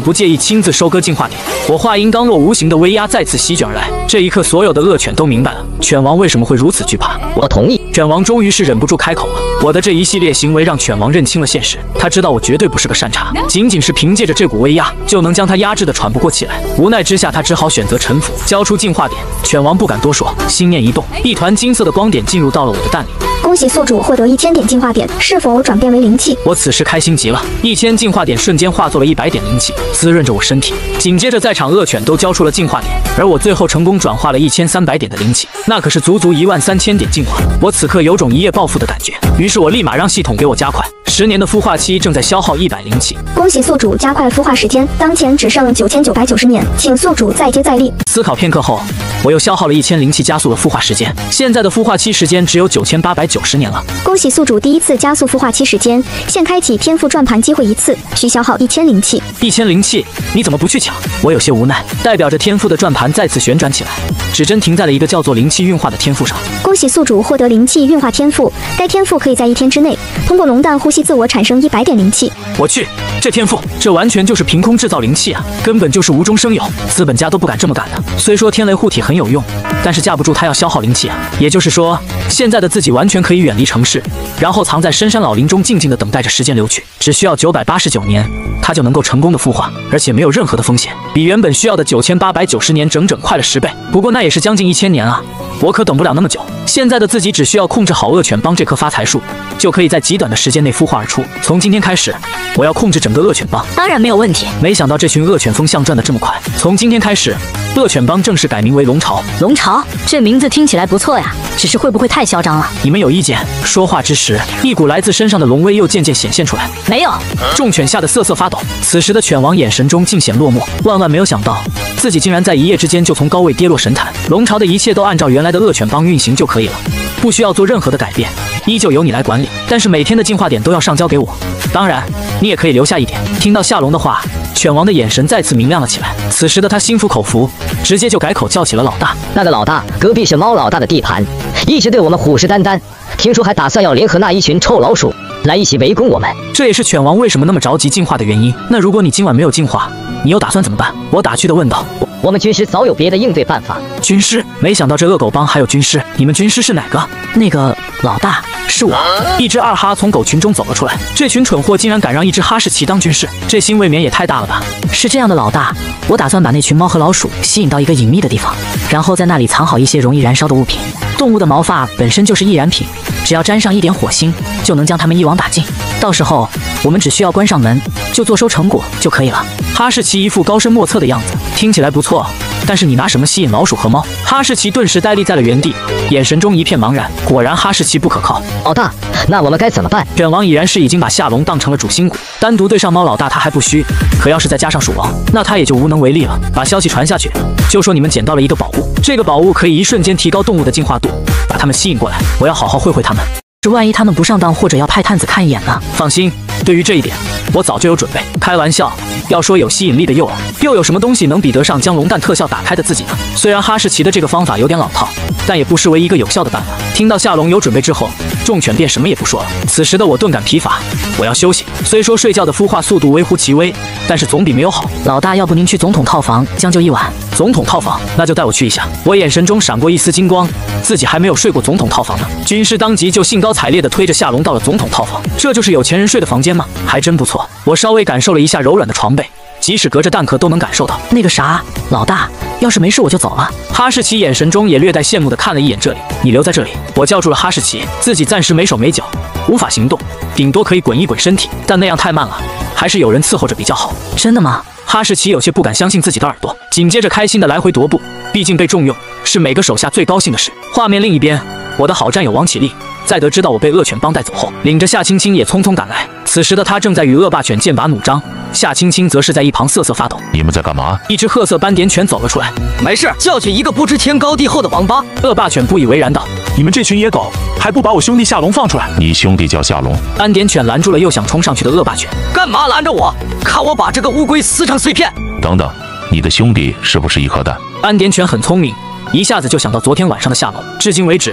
亲自收割进化点。我话音刚落，无形的威压再次席卷而来。这一刻，所有的恶犬都明白了犬王为什么会如此惧怕。 我同意。 犬王终于是忍不住开口了。我的这一系列行为让犬王认清了现实，他知道我绝对不是个善茬，仅仅是凭借着这股威压就能将他压制得喘不过气来。无奈之下，他只好选择臣服，交出进化点。犬王不敢多说，心念一动，一团金色的光点进入到了我的蛋里。 恭喜宿主获得一千点进化点，是否转变为灵气？ 我此时开心极了，一千进化点瞬间化作了一百点灵气，滋润着我身体。紧接着，在场恶犬都交出了进化点，而我最后成功转化了一千三百点的灵气，那可是足足一万三千点进化。我此刻有种一夜暴富的感觉，于是我立马让系统给我加快。十年的孵化期正在消耗一百灵气。 恭喜宿主加快孵化时间，当前只剩九千九百九十年，请宿主再接再厉。 思考片刻后，我又消耗了一千灵气，加速了孵化时间。现在的孵化期时间只有九千八百九十年了。 恭喜宿主第一次加速孵化期时间，现开启天赋转盘机会一次，需消耗一千灵气。 一千灵气，你怎么不去抢？我有些无奈，代表着天赋的转盘再次旋转起来，指针停在了一个叫做灵气运化的天赋上。 恭喜宿主获得灵气运化天赋，该天赋可以在一天之内通过龙蛋呼吸自我产生一百点灵气。 我去，这天赋，这完全就是凭空制造灵气啊，根本就是无中生有，资本家都不敢这么干的。虽说天雷护体很有用，但是架不住它要消耗灵气啊。也就是说，现在的自己完全可以远离城市，然后藏在深山老林中，静静地等待着时间流去。只需要九百八十九年，它就能够成功的孵化，而且没有任何的风险，比原本需要的九千八百九十年整整快了十倍。不过那也是将近一千年啊，我可等不了那么久。现在的自己只需要控制好恶犬帮这棵发财树，就可以在极短的时间内孵化而出。从今天开始，我要控制整个恶犬帮， 当然没有问题。 没想到这群恶犬风向转得这么快，从今天开始，恶犬帮正式改名为龙巢。 龙巢，这名字听起来不错呀，只是会不会太嚣张了？ 你们有意见？说话之时，一股来自身上的龙威又渐渐显现出来。 没有。 众犬吓得瑟瑟发抖。此时的犬王眼神中尽显落寞，万万没有想到，自己竟然在一夜之间就从高位跌落神坛。龙巢的一切都按照原来的恶犬帮运行就可以了，不需要做任何的改变，依旧由你来管理。但是每天的进化点都要上交给我，当然你也可以留下一点。听到夏龙的话，犬王的眼神再次明亮了起来。此时的他心服口服，直接就改口叫起了老大。 那个老大，隔壁是猫老大的地盘，一直对我们虎视眈眈，听说还打算要联合那一群臭老鼠来一起围攻我们。 这也是犬王为什么那么着急进化的原因。那如果你今晚没有进化，你又打算怎么办？我打趣地问道。 我们军师早有别的应对办法。 军师？没想到这恶狗帮还有军师。你们军师是哪个？ 那个老大是我。 一只二哈从狗群中走了出来，这群蠢货竟然敢让一只哈士奇当军师，这心未免也太大了吧？ 是这样的，老大，我打算把那群猫和老鼠吸引到一个隐秘的地方，然后在那里藏好一些容易燃烧的物品。动物的毛发本身就是易燃品，只要沾上一点火星，就能将它们一网打尽。到时候我们只需要关上门，就坐收成果就可以了。 哈士奇一副高深莫测的样子，听起来不错，但是你拿什么吸引老鼠和猫？哈士奇顿时呆立在了原地，眼神中一片茫然。果然哈士奇不可靠。 老大，那我们该怎么办？ 犬王已然是已经把夏龙当成了主心骨，单独对上猫老大他还不虚，可要是再加上鼠王，那他也就无能为力了。把消息传下去，就说你们捡到了一个宝物，这个宝物可以一瞬间提高动物的进化度，把他们吸引过来，我要好好会会他们。 这万一他们不上当，或者要派探子看一眼呢？ 放心，对于这一点我早就有准备。开玩笑，要说有吸引力的诱饵，又有什么东西能比得上将龙蛋特效打开的自己呢？虽然哈士奇的这个方法有点老套，但也不失为一个有效的办法。听到夏龙有准备之后，众犬便什么也不说了。此时的我顿感疲乏，我要休息。虽说睡觉的孵化速度微乎其微，但是总比没有好。 老大，要不您去总统套房将就一晚？ 总统套房？那就带我去一下。我眼神中闪过一丝金光，自己还没有睡过总统套房呢。军师当即就兴高采烈地推着夏龙到了总统套房，这就是有钱人睡的房间吗？还真不错。我稍微感受了一下柔软的床被，即使隔着蛋壳都能感受到。 那个啥，老大，要是没事我就走了。 哈士奇眼神中也略带羡慕地看了一眼这里。你留在这里。我叫住了哈士奇，自己暂时没手没脚，无法行动，顶多可以滚一滚身体，但那样太慢了，还是有人伺候着比较好。 真的吗？ 哈士奇有些不敢相信自己的耳朵，紧接着开心的来回踱步，毕竟被重用是每个手下最高兴的事。画面另一边，我的好战友王启立在得知到我被恶犬帮带走后，领着夏青青也匆匆赶来。此时的他正在与恶霸犬剑拔弩张，夏青青则是在一旁瑟瑟发抖。 你们在干嘛？ 一只褐色斑点犬走了出来。 没事，教训一个不知天高地厚的王八。 恶霸犬不以为然道： 你们这群野狗，还不把我兄弟夏龙放出来？ 你兄弟叫夏龙？ 斑点犬拦住了又想冲上去的恶霸犬。 干嘛拦着我？看我把这个乌龟撕成碎片！ 等等，你的兄弟是不是一颗蛋？ 斑点犬很聪明，一下子就想到昨天晚上的夏龙。至今为止，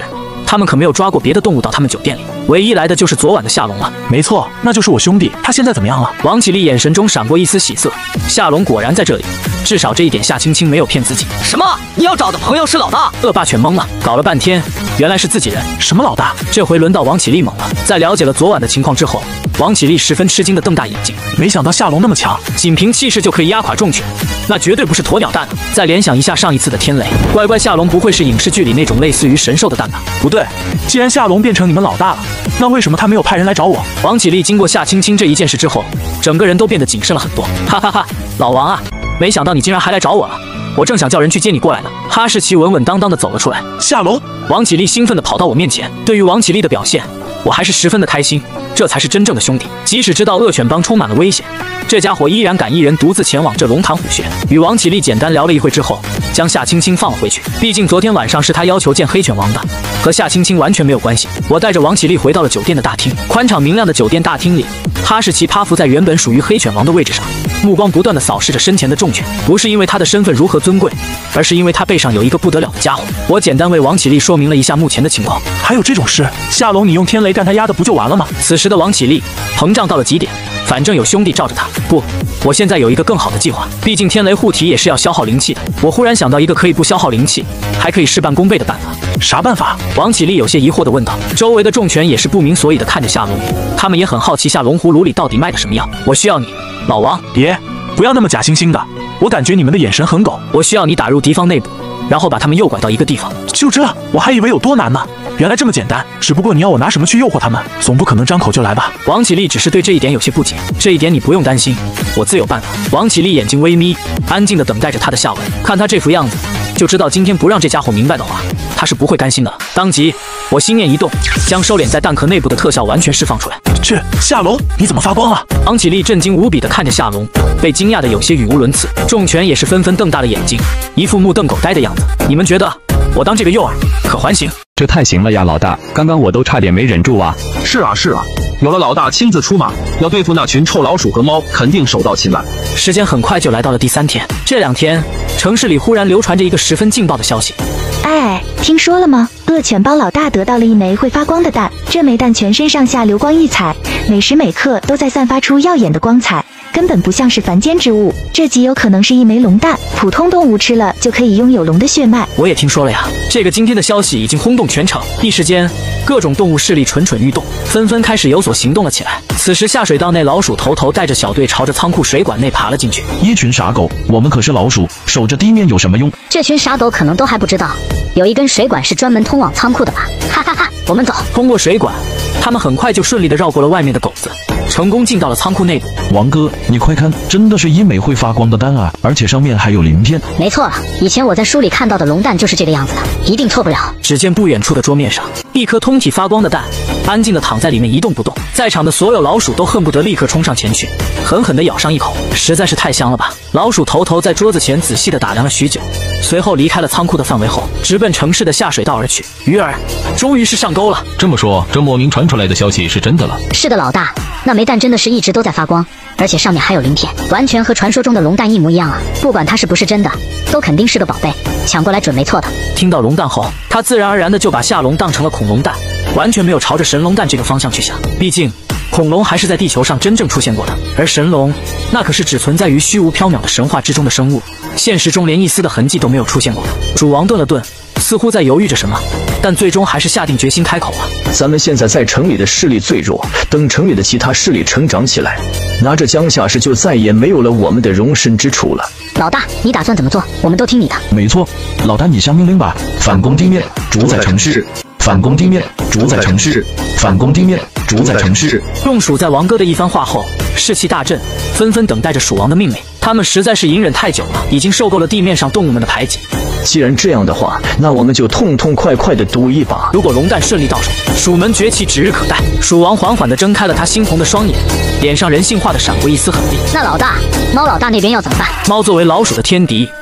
他们可没有抓过别的动物到他们酒店里，唯一来的就是昨晚的夏龙了。 没错，那就是我兄弟，他现在怎么样了？ 王启立眼神中闪过一丝喜色，夏龙果然在这里，至少这一点夏青青没有骗自己。 什么？你要找的朋友是老大？ 恶霸全懵了，搞了半天，原来是自己人。 什么老大？ 这回轮到王启立懵了。在了解了昨晚的情况之后，王启立十分吃惊地瞪大眼睛， 没想到夏龙那么强， 仅凭气势就可以压垮重拳，那绝对不是鸵鸟蛋。再联想一下上一次的天雷，乖乖夏龙不会是影视剧里那种类似于神兽的蛋吧？ 不对，既然夏龙变成你们老大了，那为什么他没有派人来找我？ 王启立经过夏青青这一件事之后，整个人都变得谨慎了很多。哈哈哈，老王啊，没想到你竟然还来找我了，我正想叫人去接你过来呢。哈士奇稳稳当当地走了出来。 夏龙， 王启立兴奋地跑到我面前。对于王启立的表现，我还是十分的开心，这才是真正的兄弟。即使知道恶犬帮充满了危险，这家伙依然敢一人独自前往这龙潭虎穴。与王启立简单聊了一会之后，将夏青青放了回去。毕竟昨天晚上是他要求见黑犬王的，和夏青青完全没有关系。我带着王启立回到了酒店的大厅，宽敞明亮的酒店大厅里，哈士奇趴伏在原本属于黑犬王的位置上，目光不断地扫视着身前的重犬。不是因为他的身份如何尊贵，而是因为他背上有一个不得了的家伙。我简单为王启立说明了一下目前的情况。 还有这种事？夏龙，你用天雷干他丫的不就完了吗？ 此时的王启立膨胀到了极点，反正有兄弟罩着他。不，我现在有一个更好的计划。毕竟天雷护体也是要消耗灵气的。我忽然想到一个可以不消耗灵气，还可以事半功倍的办法。 啥办法？ 王启立有些疑惑地问道。周围的众犬也是不明所以地看着夏龙，他们也很好奇夏龙葫芦里到底卖的什么药。我需要你，老王。 别，不要那么假惺惺的，我感觉你们的眼神很狗。 我需要你打入敌方内部，然后把他们诱拐到一个地方。 就这？我还以为有多难呢。原来这么简单，只不过你要我拿什么去诱惑他们？总不可能张口就来吧？ 王启立只是对这一点有些不解，这一点你不用担心，我自有办法。王启立眼睛微眯，安静地等待着他的下文。看他这副样子，就知道今天不让这家伙明白的话，他是不会甘心的了。当即，我心念一动，将收敛在蛋壳内部的特效完全释放出来。 这夏龙，你怎么发光了？ 王启立震惊无比地看着夏龙，被惊讶的有些语无伦次。众犬也是纷纷瞪大了眼睛，一副目瞪狗呆的样子。你们觉得我当这个诱饵可还行？ 这太行了呀，老大！刚刚我都差点没忍住啊！ 是啊是啊，有了老大亲自出马，要对付那群臭老鼠和猫，肯定手到擒来。 时间很快就来到了第三天，这两天城市里忽然流传着一个十分劲爆的消息。 哎，听说了吗？恶犬帮老大得到了一枚会发光的蛋，这枚蛋全身上下流光溢彩，每时每刻都在散发出耀眼的光彩，根本不像是凡间之物，这极有可能是一枚龙蛋，普通动物吃了就可以拥有龙的血脉。 我也听说了呀，这个惊天的消息已经轰动全城，一时间各种动物势力蠢蠢欲动，纷纷开始有所行动了起来。此时下水道内，老鼠头头带着小队朝着仓库水管内爬了进去。 一群傻狗，我们可是老鼠，守着地面有什么用？ 这群傻狗可能都还不知道，有一根水管是专门通往仓库的吧？哈哈哈，我们走。 通过水管，他们很快就顺利地绕过了外面的狗子，成功进到了仓库内部。 王哥，你快看，真的是一枚会发光的蛋啊，而且上面还有鳞片。 没错了，以前我在书里看到的龙蛋就是这个样子的，一定错不了。 只见不远处的桌面上，一颗通体发光的蛋安静地躺在里面一动不动。在场的所有老鼠都恨不得立刻冲上前去，狠狠地咬上一口，实在是太香了吧！老鼠头头在桌子前仔细地打量了许久，随后离开了仓库的范围后，直奔城市的下水道而去。鱼儿，终于是上钩了。 这么说，这莫名传出来的消息是真的了？ 是的，老大，那枚蛋真的是一直都在发光，而且上面还有鳞片，完全和传说中的龙蛋一模一样啊！不管它是不是真的，都肯定是个宝贝，抢过来准没错的。 听到龙蛋后，他自然而然的就把夏龙当成了恐龙蛋，完全没有朝着神龙蛋这个方向去想。毕竟恐龙还是在地球上真正出现过的，而神龙那可是只存在于虚无缥缈的神话之中的生物，现实中连一丝的痕迹都没有出现过的。主王顿了顿，似乎在犹豫着什么，但最终还是下定决心开口了。 咱们现在在城里的势力最弱，等城里的其他势力成长起来，拿着江夏市就再也没有了我们的容身之处了。 老大，你打算怎么做？我们都听你的。 没错，老大你下命令吧。反攻地面，主宰城市；反攻地面，主宰城市；反攻地面，主宰城市。 众鼠在王哥的一番话后，士气大振，纷纷等待着鼠王的命令。他们实在是隐忍太久了，已经受够了地面上动物们的排挤。 既然这样的话，那我们就痛痛快快的赌一把。 如果龙蛋顺利到手，鼠门崛起指日可待。鼠王缓缓地睁开了他猩红的双眼，脸上人性化的闪过一丝狠厉。 那老大，猫老大那边要怎么办？ 猫作为老鼠的天敌，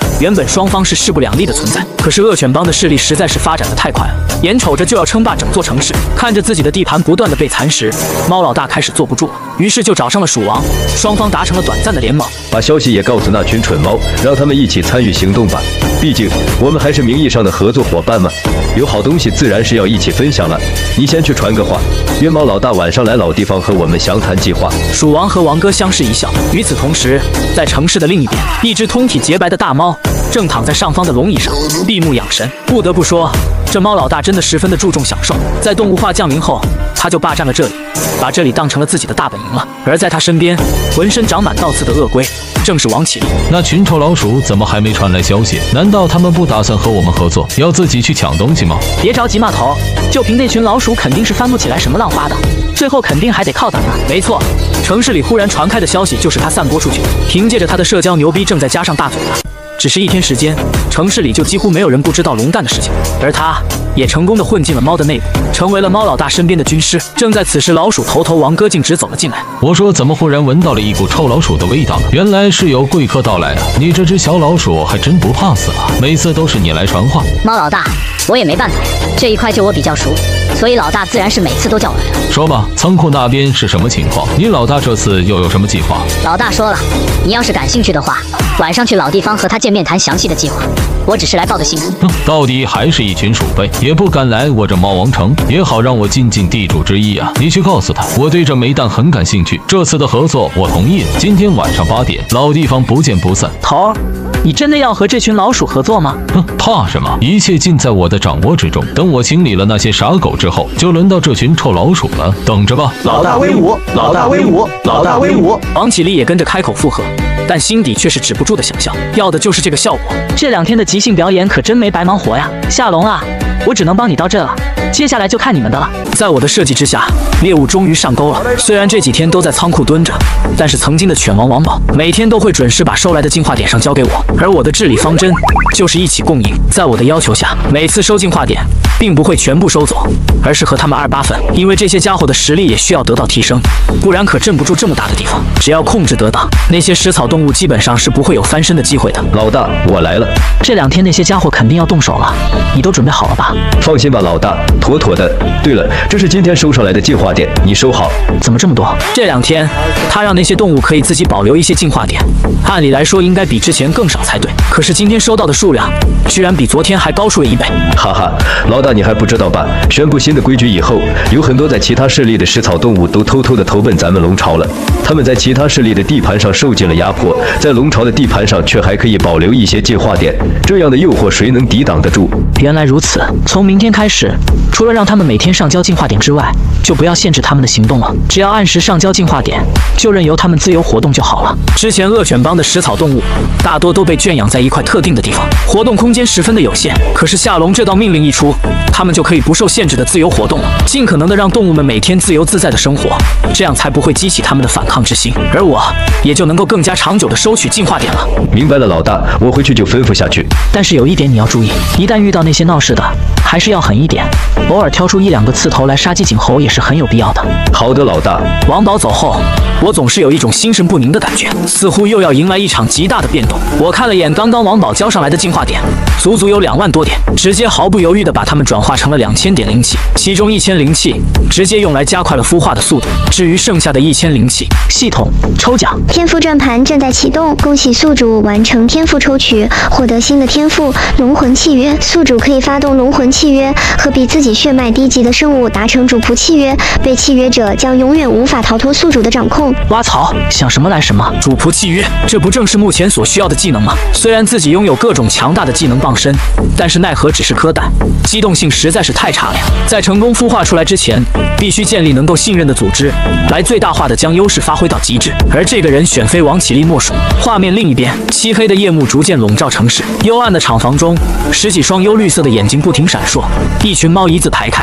原本双方是势不两立的存在，可是恶犬帮的势力实在是发展的太快了，眼瞅着就要称霸整座城市，看着自己的地盘不断的被蚕食，猫老大开始坐不住了，于是就找上了鼠王，双方达成了短暂的联盟。 把消息也告诉那群蠢猫，让他们一起参与行动吧。毕竟我们还是名义上的合作伙伴嘛，有好东西自然是要一起分享了。你先去传个话，约猫老大晚上来老地方和我们详谈计划。 鼠王和王哥相视一笑。与此同时，在城市的另一边，一只通体洁白的大猫正躺在上方的龙椅上闭目养神。不得不说，这猫老大真的十分的注重享受。在动物化降临后，他就霸占了这里，把这里当成了自己的大本营了。而在他身边，浑身长满倒刺的恶龟，正是王启立。 那群臭老鼠怎么还没传来消息？难道他们不打算和我们合作，要自己去抢东西吗？ 别着急嘛，头，就凭那群老鼠，肯定是翻不起来什么浪花的，最后肯定还得靠咱们。 没错，城市里忽然传开的消息就是他散播出去，凭借着他的社交牛逼，正在加上大嘴巴。只是一天时间，城市里就几乎没有人不知道龙蛋的事情，而他也成功的混进了猫的内部，成为了猫老大身边的军师。正在此时，老鼠头头王哥径直走了进来。 我说怎么忽然闻到了一股臭老鼠的味道呢？原来是有贵客到来啊！你这只小老鼠还真不怕死啊！每次都是你来传话。 猫老大，我也没办法呀，这一块就我比较熟，所以老大自然是每次都叫我来的。 说吧，仓库那边是什么情况？你老大这次又有什么计划？ 老大说了，你要是感兴趣的话，晚上去老地方和他见面谈详细的计划。我只是来报个信。 哼，到底还是一群鼠辈，也不敢来我这猫王城，也好让我尽尽地主之谊啊！你去告诉他，我对这煤蛋很感兴趣，这次的合作我同意了。今天晚上八点，老地方不见不散。 头儿，你真的要和这群老鼠合作吗？ 哼，怕什么？一切尽在我的掌握之中。等我清理了那些傻狗之后，就轮到这群臭老鼠了，等着吧！ 老大威武，老大威武，老大威武！ 王启立也跟着开口附和，但心底却是止不住的想象，要的就是这个效果。 这两天的即兴表演可真没白忙活呀，夏龙啊，我只能帮你到这了，接下来就看你们的了。 在我的设计之下，猎物终于上钩了。虽然这几天都在仓库蹲着，但是曾经的犬王王宝每天都会准时把收来的进化点上交给我，而我的治理方针就是一起共赢。在我的要求下，每次收进化点并不会全部收走，而是和他们二八分，因为这些家伙的实力也需要得到提升，不然可镇不住这么大的地方。只要控制得当，那些食草动物基本上是不会有翻身的机会的。 老大，我来了。 这两天那些家伙肯定要动手了，你都准备好了吧？ 放心吧，老大，妥妥的。对了，这是今天收上来的进化点，你收好。 怎么这么多？ 这两天他让那些动物可以自己保留一些进化点，按理来说应该比之前更少才对，可是今天收到的数量居然比昨天还高出了一倍。 哈哈，老大你还不知道吧？宣布新的规矩以后，有很多在其他势力的食草动物都偷偷的投奔咱们龙巢了。他们在其他势力的地盘上受尽了压迫，在龙巢的地盘上却还可以保留一些进化点，这样的诱惑谁能抵挡得住？ 原来如此，从明天开始，除了让他们每天上交进化点之外，就不要限制他们的行动了，只要按时上交进化点，就任由他们自由活动就好了。 之前恶犬帮的食草动物大多都被圈养在一块特定的地方，活动空间十分的有限。可是夏龙这道命令一出，他们就可以不受限制的自由活动了，尽可能的让动物们每天自由自在的生活，这样才不会激起他们的反抗之心，而我也就能够更加长久的收取进化点了。 明白了，老大，我回去就吩咐下去。 但是有一点你要注意，一旦遇到那些闹事的，还是要狠一点，偶尔挑出一两个刺头来杀鸡儆猴也是很有必要的。 好的，老大。 王宝走后，我总是有一种心神不宁的感觉，似乎又要迎来一场极大的变动。我看了眼刚刚王宝交上来的进化点，足足有两万多点，直接毫不犹豫地把它们转化成了两千点灵气，其中一千灵气直接用来加快了孵化的速度，至于剩下的一千灵气， 系统抽奖天赋转盘正在启动，恭喜宿主完成天赋抽取，获得新的天赋龙魂契约。宿主可以发动龙魂契约，和比自己血脉低级的生物达成主仆契约，被契约者将永远无法逃脱宿主的掌控。 挖槽，想什么来什么！ 主仆契约，这不正是目前所需要的技能吗？虽然自己拥有各种强大的技能傍身，但是奈何只是颗蛋，机动性实在是太差了呀。在成功孵化出来之前，必须建立能够信任的组织，来最大化的将优势发挥到极致。而这个人选非王启立莫属。画面另一边，漆黑的夜幕逐渐笼罩城市，幽暗的厂房中，十几双幽绿色的眼睛不停闪烁，一群猫一字排开，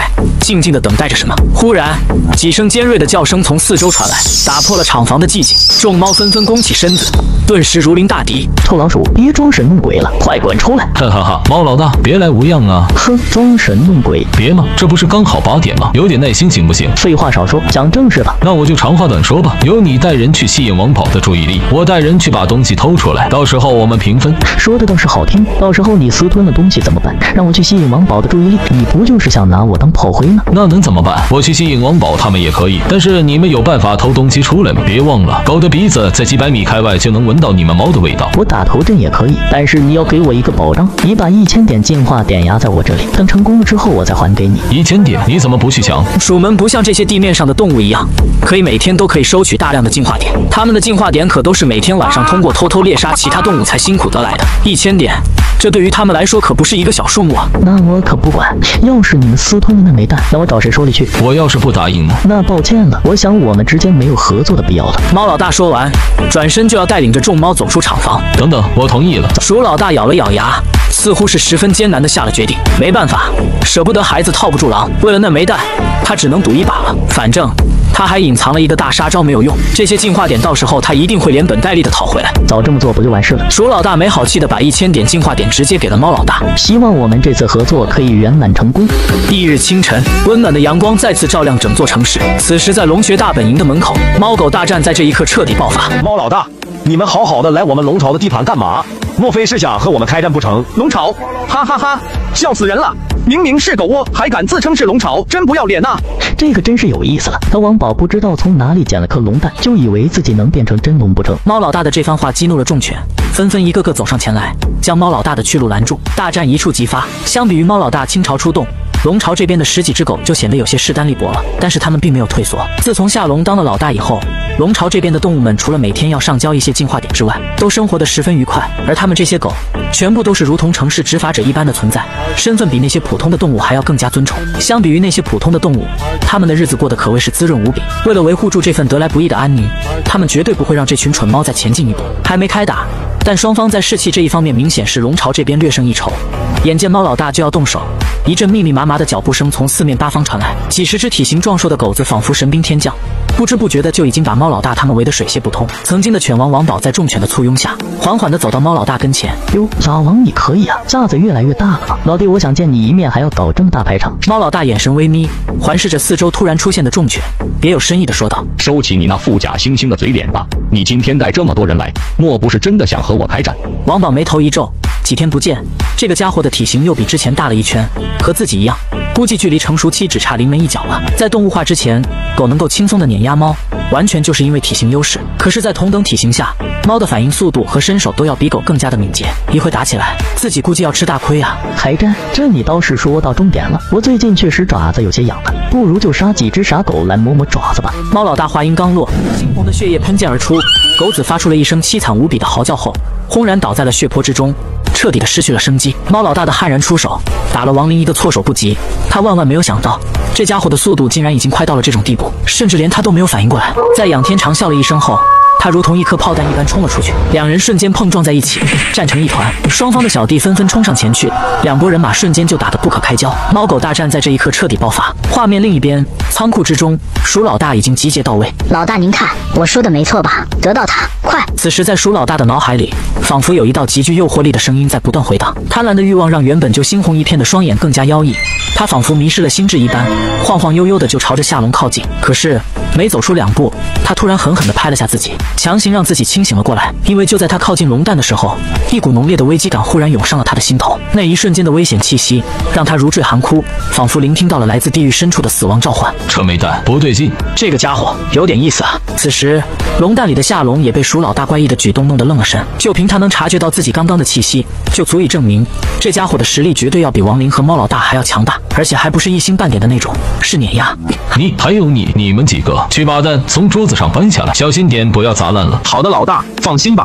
静静的等待着什么。忽然，几声尖锐的叫声从四周传来，打破了厂房的寂静。众猫纷纷弓起身子，顿时如临大敌。 臭老鼠，别装神弄鬼了，快滚出来！ 哈哈哈，猫老大，别来无恙啊！ 哼，装神弄鬼， 别嘛，这不是刚好八点吗？有点耐心行不行？ 废话少说，讲正事吧。 那我就长话短说吧。由你带人去吸引王宝的注意力，我带人去把东西偷出来，到时候我们平分。 说的倒是好听，到时候你私吞了东西怎么办？让我去吸引王宝的注意力，你不就是想拿我当炮灰吗？ 那能怎么办？我去吸引王宝他们也可以，但是你们有办法偷东西出来吗？别忘了，狗的鼻子在几百米开外就能闻到你们猫的味道。 我打头阵也可以，但是你要给我一个保障，你把一千点进化点压在我这里，等成功了之后我再还给你。 一千点？你怎么不去抢？ 鼠们不像这些地面上的动物一样，可以每天都可以收取大量的进化点，它们的进化点可都是每天晚上通过偷偷猎杀其他动物才辛苦得来的。一千点，这对于他们来说可不是一个小数目啊！ 那我可不管，要是你们私吞了那枚蛋，那我找谁说理去？ 我要是不答应呢？ 那抱歉了，我想我们之间没有合作的必要了。 猫老大说完，转身就要带领着众猫走出厂房。 等等，我同意了。 鼠老大咬了咬牙，似乎是十分艰难地下了决定。没办法，舍不得孩子套不住狼，为了那枚蛋，他只能赌一把了。反正他还隐藏了一个大杀招没有用，这些进化点到时候他一定会连本带利的讨回来。 早这么做不就完事了？ 鼠老大没好气的把一千点进化点直接给了猫老大， 希望我们这次合作可以圆满成功。 翌日清晨，温暖的阳光再次照亮整座城市。此时，在龙穴大本营的门口，猫狗大战在这一刻彻底爆发。 猫老大，你们好好的来我们龙巢的地盘干嘛？莫非是想和我们开战不成？ 龙巢，哈哈哈，笑死人了！明明是狗窝，还敢自称是龙巢，真不要脸呐！ 这个真是有意思了。他王宝不知道从哪里捡了颗龙蛋，就以为自己能变成真龙不成？ 猫老大的这番话激怒了众犬，纷纷一个个走上前来，将猫老大的去路拦住。大战一触即发。相比于猫老大倾巢出动，龙巢这边的十几只狗就显得有些势单力薄了，但是他们并没有退缩。自从夏龙当了老大以后，龙巢这边的动物们除了每天要上交一些进化点之外，都生活得十分愉快。而他们这些狗，全部都是如同城市执法者一般的存在，身份比那些普通的动物还要更加尊崇。相比于那些普通的动物，他们的日子过得可谓是滋润无比。为了维护住这份得来不易的安宁，他们绝对不会让这群蠢猫再前进一步。还没开打，但双方在士气这一方面明显是龙巢这边略胜一筹。眼见猫老大就要动手，一阵密密麻麻的脚步声从四面八方传来，几十只体型壮硕的狗子仿佛神兵天降，不知不觉的就已经把猫老大他们围得水泄不通。曾经的犬王王宝在众犬的簇拥下，缓缓地走到猫老大跟前。 哟，老王你可以啊，架子越来越大了。老弟，我想见你一面，还要搞这么大排场？ 猫老大眼神微眯，环视着四周突然出现的众犬，别有深意地说道：“ 收起你那富甲猩猩的嘴脸吧！你今天带这么多人来，莫不是真的想和我开战？” 王宝眉头一皱，几天不见，这个家伙的体型又比之前大了一圈，和自己一样，估计距离成熟期只差临门一脚了。在动物化之前，狗能够轻松的碾压猫，完全就是因为体型优势。可是，在同等体型下，猫的反应速度和身手都要比狗更加的敏捷，一会打起来，自己估计要吃大亏啊！ 开战，这你倒是说到重点了。我最近确实爪子有些痒了，不如就杀几只傻狗来磨磨爪子吧。 猫老大话音刚落，猩红的血液喷溅而出，狗子发出了一声凄惨无比的嚎叫后，轰然倒在了血泊之中，彻底的失去了生机。猫老大的悍然出手，打了王林一个措手不及。他万万没有想到，这家伙的速度竟然已经快到了这种地步，甚至连他都没有反应过来。在仰天长啸了一声后，他如同一颗炮弹一般冲了出去，两人瞬间碰撞在一起，战成一团。双方的小弟纷纷冲上前去，两拨人马瞬间就打得不可开交。猫狗大战在这一刻彻底爆发。画面另一边，仓库之中，鼠老大已经集结到位。 老大您看，我说的没错吧？得到他，快！ 此时在鼠老大的脑海里，仿佛有一道极具诱惑力的声音在不断回荡。贪婪的欲望让原本就猩红一片的双眼更加妖异，他仿佛迷失了心智一般，晃晃悠悠的就朝着夏龙靠近。可是没走出两步，他突然狠狠地拍了下自己，强行让自己清醒了过来。因为就在他靠近龙蛋的时候，一股浓烈的危机感忽然涌上了他的心头。那一瞬间的危险气息让他如坠寒窟，仿佛聆听到了来自地狱深处的死亡召唤。 这枚蛋不对劲， 这个家伙有点意思啊！此时龙蛋里的夏龙也被鼠老大怪异的举动弄得愣了神，就凭他能察觉到自己刚刚的气息，就足以证明这家伙的实力绝对要比王林和猫老大还要强大，而且还不是一星半点的那种，是碾压。 你还有你，你们几个去把蛋从桌子上搬下来，小心点，不要砸烂了。 好的，老大，放心吧。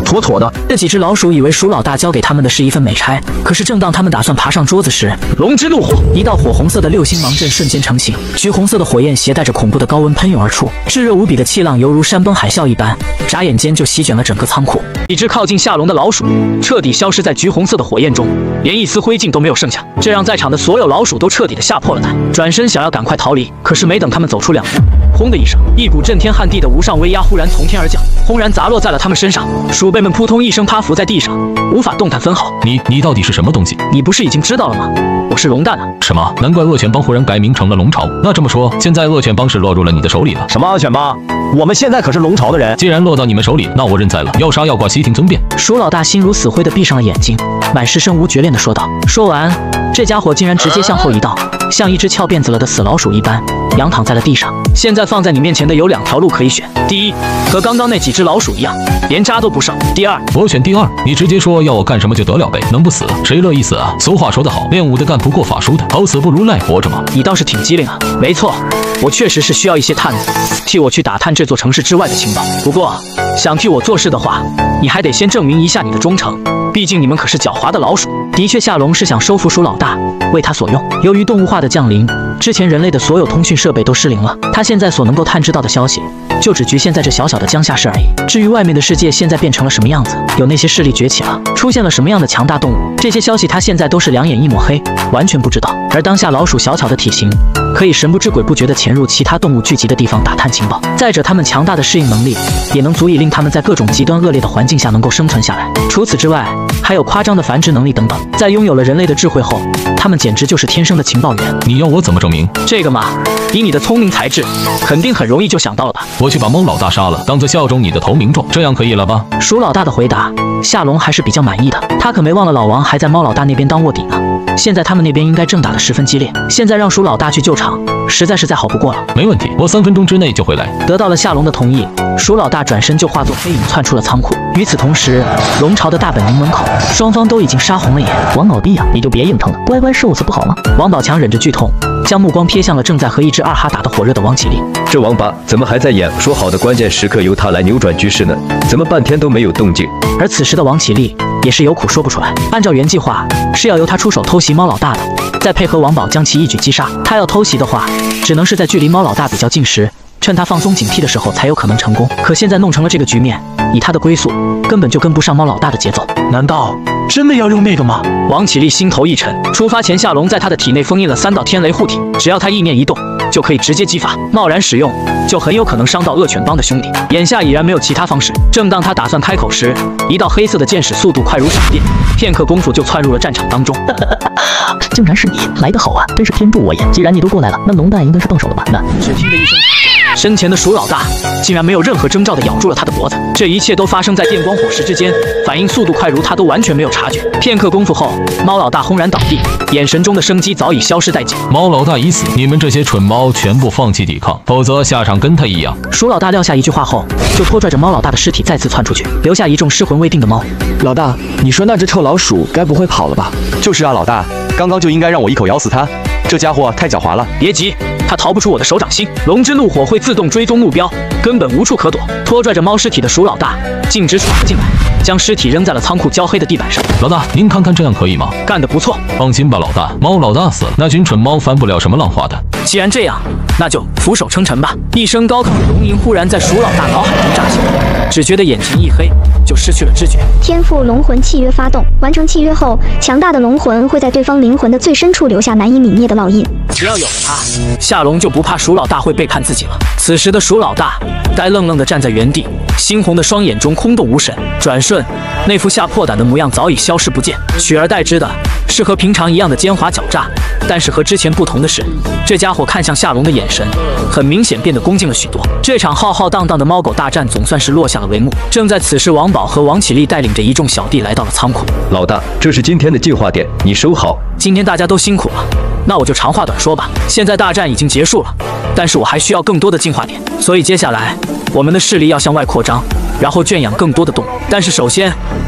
妥妥的。 这几只老鼠以为鼠老大交给他们的是一份美差，可是正当他们打算爬上桌子时， 龙之怒火， 一道火红色的六星芒阵瞬间成型，橘红色的火焰携带着恐怖的高温喷涌而出，炙热无比的气浪犹如山崩海啸一般，眨眼间就席卷了整个仓库。一只靠近夏龙的老鼠彻底消失在橘红色的火焰中，连一丝灰烬都没有剩下，这让在场的所有老鼠都彻底的吓破了胆，转身想要赶快逃离，可是没等他们走出两步，轰的一声，一股震天撼地的无上威压忽然从天而降，轰然砸落在了他们身上，鼠辈们扑通一声趴伏在地上，无法动弹分毫。 你你到底是什么东西？ 你不是已经知道了吗？我是龙蛋啊！ 什么？难怪恶犬帮忽然改名成了龙巢。那这么说，现在恶犬帮是落入了你的手里了？ 什么恶犬帮？我们现在可是龙巢的人。 既然落到你们手里，那我认栽了。要杀要剐，悉听尊便。 鼠老大心如死灰的闭上了眼睛，满是身无绝恋的说道。说完，这家伙竟然直接向后移道，像一只翘辫子了的死老鼠一般，仰躺在了地上。现在放在你面前的有两条路可以选：第一，和刚刚那几只老鼠一样，连渣都不剩；第二， 我选第二。你直接说要我干什么就得了呗，能不死谁乐意死啊？俗话说得好，练武的干不过法术的，好死不如赖活着嘛。 你倒是挺机灵啊！没错，我确实是需要一些探子，替我去打探这座城市之外的情报。不过，想替我做事的话，你还得先证明一下你的忠诚。毕竟你们可是狡猾的老鼠。的确，夏龙是想收服鼠老大，为他所用。由于动物化的降临，之前人类的所有通讯设备都失灵了，他现在所能够探知到的消息，就只局限在这小小的江夏市而已。至于外面的世界现在变成了什么样子，有那些势力崛起了，出现了什么样的强大动物，这些消息他现在都是两眼一抹黑，完全不知道。而当下老鼠小巧的体型，可以神不知鬼不觉地潜入其他动物聚集的地方打探情报。再者，他们强大的适应能力，也能足以令他们在各种极端恶劣的环境下能够生存下来。除此之外，还有夸张的繁殖能力等等。在拥有了人类的智慧后，他们简直就是天生的情报员。 你要我怎么证明？ 这个嘛，以你的聪明才智，肯定很容易就想到了吧？ 我去把猫老大杀了，当做效忠你的投名状，这样可以了吧？ 鼠老大的回答，夏龙还是比较满意的。他可没忘了老王还在猫老大那边当卧底呢。现在他们那边应该正打得十分激烈，现在让鼠老大去救场，实在是再好不过了。 没问题，我三分钟之内就回来。 得到了夏龙的同意，鼠老大转身就化作黑影窜出了仓库。与此同时，龙巢的大本营门口，双方都已经杀红了眼。 王老弟呀、啊，你就别硬撑了，乖乖受死不好吗？ 王宝强忍着剧痛，将目光瞥向了正在和一只二哈打得火热的王启立。 这王八怎么还在演？说好的关键时刻由他来扭转局势呢？怎么半天都没有动静？ 而此时的王启立也是有苦说不出来。按照原计划是要由他出手偷袭猫老大的，再配合王宝将其一举击杀。他要偷袭的话，只能是在距离猫老大比较近时，趁他放松警惕的时候才有可能成功。可现在弄成了这个局面，以他的龟速，根本就跟不上猫老大的节奏。 难道真的要用那个吗？ 王启立心头一沉。出发前，夏龙在他的体内封印了三道天雷护体，只要他意念一动，就可以直接激发。贸然使用，就很有可能伤到恶犬帮的兄弟。眼下已然没有其他方式。正当他打算开口时，一道黑色的箭矢速度快如闪电，片刻功夫就窜入了战场当中。 竟然是你，来得好啊，真是天助我也。既然你都过来了，那龙蛋应该是动手了吧？那只听得一声，身前的鼠老大竟然没有任何征兆地咬住了他的脖子。这一切都发生在电光火石之间，反应速度快如他都完全没有察觉。片刻功夫后，猫老大轰然倒地，眼神中的生机早已消失殆尽。 猫老大已死，你们这些蠢猫全部放弃抵抗，否则下场跟他一样。 鼠老大撂下一句话后，就拖拽着猫老大的尸体再次窜出去，留下一众失魂未定的猫。 老大，你说那只臭老鼠该不会跑了吧？就是啊，老大，刚刚就应该让我一口咬死它，这家伙太狡猾了。 别急，他逃不出我的手掌心，龙之怒火会自动追踪目标，根本无处可躲。拖拽着猫尸体的鼠老大径直闯了进来，将尸体扔在了仓库焦黑的地板上。 老大，您看看这样可以吗？ 干得不错。 放心吧，老大，猫老大死了，那群蠢猫翻不了什么浪花的。 既然这样，那就俯首称臣吧。一声高亢的龙吟忽然在鼠老大脑海中炸响，只觉得眼前一黑，就失去了知觉。 天赋龙魂契约发动，完成契约后，强大的龙魂会在对方灵魂的最深处留下难以泯灭的烙印。 只要有了它，夏龙就不怕鼠老大会背叛自己了。此时的鼠老大呆愣愣地站在原地，猩红的双眼中空洞无神。转瞬，那副吓破胆的模样早已消失不见，取而代之的是和平常一样的奸猾狡诈。但是和之前不同的是，这家伙看向夏龙的眼神，很明显变得恭敬了许多。这场浩浩荡荡的猫狗大战总算是落下了帷幕。正在此时，王宝和王启立带领着一众小弟来到了仓库。 老大，这是今天的进化点，你收好。 今天大家都辛苦了，那我就长话短说吧。现在大战已经结束了，但是我还需要更多的进化点，所以接下来我们的势力要向外扩张，然后圈养更多的动物。但是首先，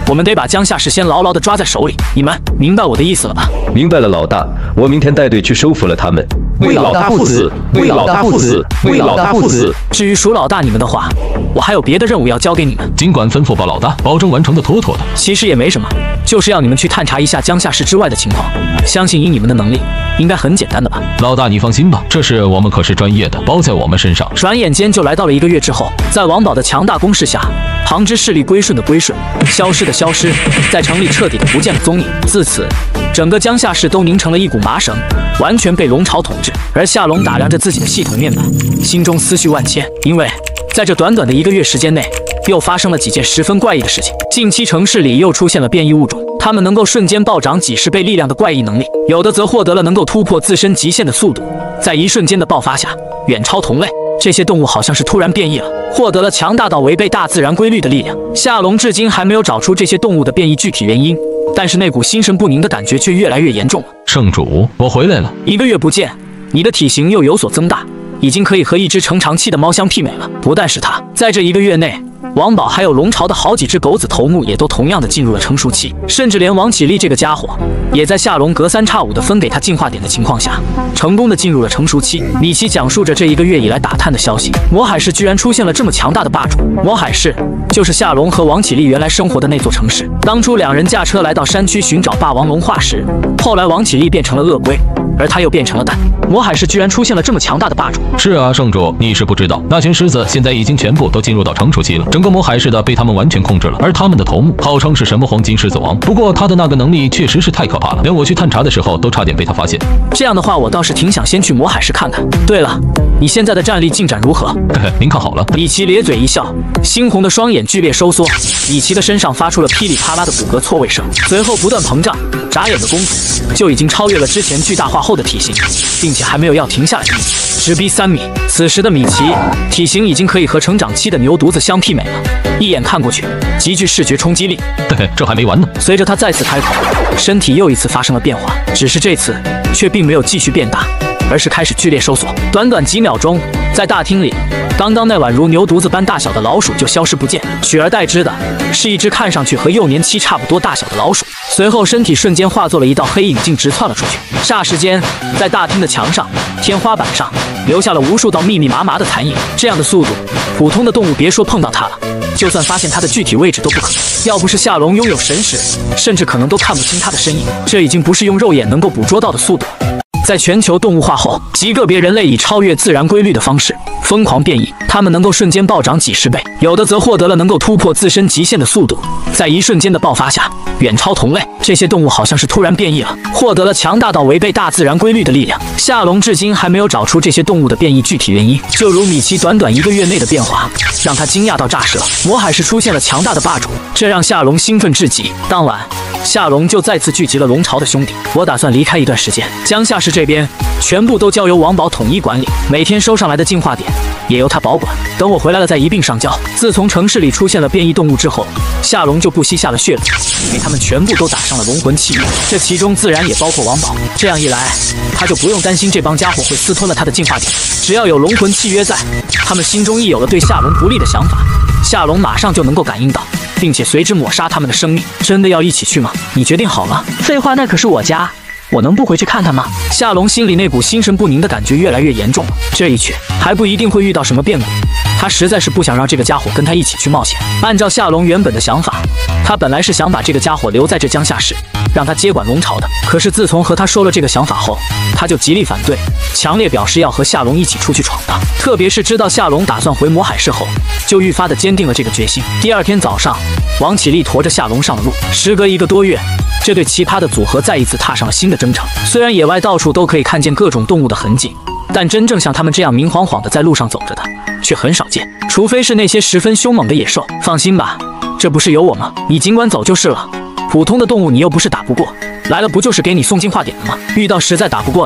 我们得把江夏氏先牢牢地抓在手里。你们明白我的意思了吧？ 明白了，老大。我明天带队去收服了他们。 为老大赴死！为老大赴死！为老大赴死！ 至于属老大你们的话，我还有别的任务要交给你们。 尽管吩咐吧，老大，保证完成的妥妥的。 其实也没什么，就是要你们去探查一下江夏市之外的情况。相信以你们的能力，应该很简单的吧？ 老大，你放心吧，这事我们可是专业的，包在我们身上。 转眼间就来到了一个月之后，在王宝的强大攻势下，旁支势力归顺的归顺，消失的消失，在城里彻底的不见了踪影。自此，整个江夏市都拧成了一股麻绳，完全被龙朝统治。而夏龙打量着自己的系统面板，心中思绪万千，因为在这短短的一个月时间内，又发生了几件十分怪异的事情。近期城市里又出现了变异物种，它们能够瞬间暴涨几十倍力量的怪异能力，有的则获得了能够突破自身极限的速度，在一瞬间的爆发下，远超同类。这些动物好像是突然变异了，获得了强大到违背大自然规律的力量。夏龙至今还没有找出这些动物的变异具体原因，但是那股心神不宁的感觉却越来越严重了。 圣主，我回来了。 一个月不见，你的体型又有所增大，已经可以和一只成长期的猫相媲美了。不但是它，在这一个月内，王宝还有龙巢的好几只狗子头目也都同样的进入了成熟期，甚至连王启立这个家伙，也在夏龙隔三差五的分给他进化点的情况下，成功的进入了成熟期。米奇讲述着这一个月以来打探的消息，魔海市居然出现了这么强大的霸主。魔海市就是夏龙和王启立原来生活的那座城市。当初两人驾车来到山区寻找霸王龙化石，后来王启立变成了鳄龟，而他又变成了蛋。魔海市居然出现了这么强大的霸主。 是啊，圣主，你是不知道，那群狮子现在已经全部都进入到成熟期了，整个魔海市的被他们完全控制了。而他们的头目号称是什么黄金狮子王，不过他的那个能力确实是太可怕了，连我去探查的时候都差点被他发现。 这样的话，我倒是挺想先去魔海市看看。对了，你现在的战力进展如何？ 嘿嘿，您看好了。 米奇咧嘴一笑，猩红的双眼剧烈收缩，米奇的身上发出了噼里啪啦的骨骼错位声，随后不断膨胀，眨眼的功夫就已经超越了之前巨大化后的体型，并且还没有要停下来的意思，直逼三米。此时的米奇体型已经可以和成长期的牛犊子相媲美了，一眼看过去极具视觉冲击力。 嘿嘿，这还没完呢。 随着他再次开口，身体又一次发生了变化，只是这次却并没有继续变大，而是开始剧烈收缩。短短几秒钟，在大厅里，刚刚那宛如牛犊子般大小的老鼠就消失不见，取而代之的是一只看上去和幼年期差不多大小的老鼠。随后身体瞬间化作了一道黑影，径直窜了出去。霎时间，在大厅的墙上、天花板上留下了无数道密密麻麻的残影。这样的速度，普通的动物别说碰到它了，就算发现它的具体位置都不可能。要不是夏龙拥有神识，甚至可能都看不清它的身影。这已经不是用肉眼能够捕捉到的速度。在全球动物化后，极个别人类以超越自然规律的方式疯狂变异，它们能够瞬间暴涨几十倍，有的则获得了能够突破自身极限的速度，在一瞬间的爆发下，远超同类。这些动物好像是突然变异了，获得了强大到违背大自然规律的力量。夏龙至今还没有找出这些动物的变异具体原因，就如米奇短短一个月内的变化，让他惊讶到炸舌。魔海市出现了强大的霸主，这让夏龙兴奋至极。当晚，夏龙就再次聚集了龙巢的兄弟，我打算离开一段时间，江夏市这边全部都交由王宝统一管理，每天收上来的进化点也由他保管，等我回来了再一并上交。自从城市里出现了变异动物之后，夏龙就不惜下了血本，给他们全部都打上了龙魂契约，这其中自然也包括王宝。这样一来，他就不用担心这帮家伙会私吞了他的进化点，只要有龙魂契约在，他们心中一有了对夏龙不利的想法，夏龙马上就能够感应到，并且随之抹杀他们的生命。真的要一起去吗？你决定好了？ 废话，那可是我家，我能不回去看看吗？ 夏龙心里那股心神不宁的感觉越来越严重了，这一去还不一定会遇到什么变故，他实在是不想让这个家伙跟他一起去冒险。按照夏龙原本的想法，他本来是想把这个家伙留在这江夏市，让他接管龙巢的。可是自从和他说了这个想法后，他就极力反对，强烈表示要和夏龙一起出去闯荡。特别是知道夏龙打算回魔海市后，就愈发的坚定了这个决心。第二天早上，王启立驮着夏龙上了路。时隔一个多月，这对奇葩的组合再一次踏上了新的征程。虽然野外到处都可以看见各种动物的痕迹，但真正像他们这样明晃晃的在路上走着的却很少见，除非是那些十分凶猛的野兽。放心吧，这不是有我吗？你尽管走就是了。普通的动物你又不是打不过，来了不就是给你送进化点的吗？遇到实在打不过的，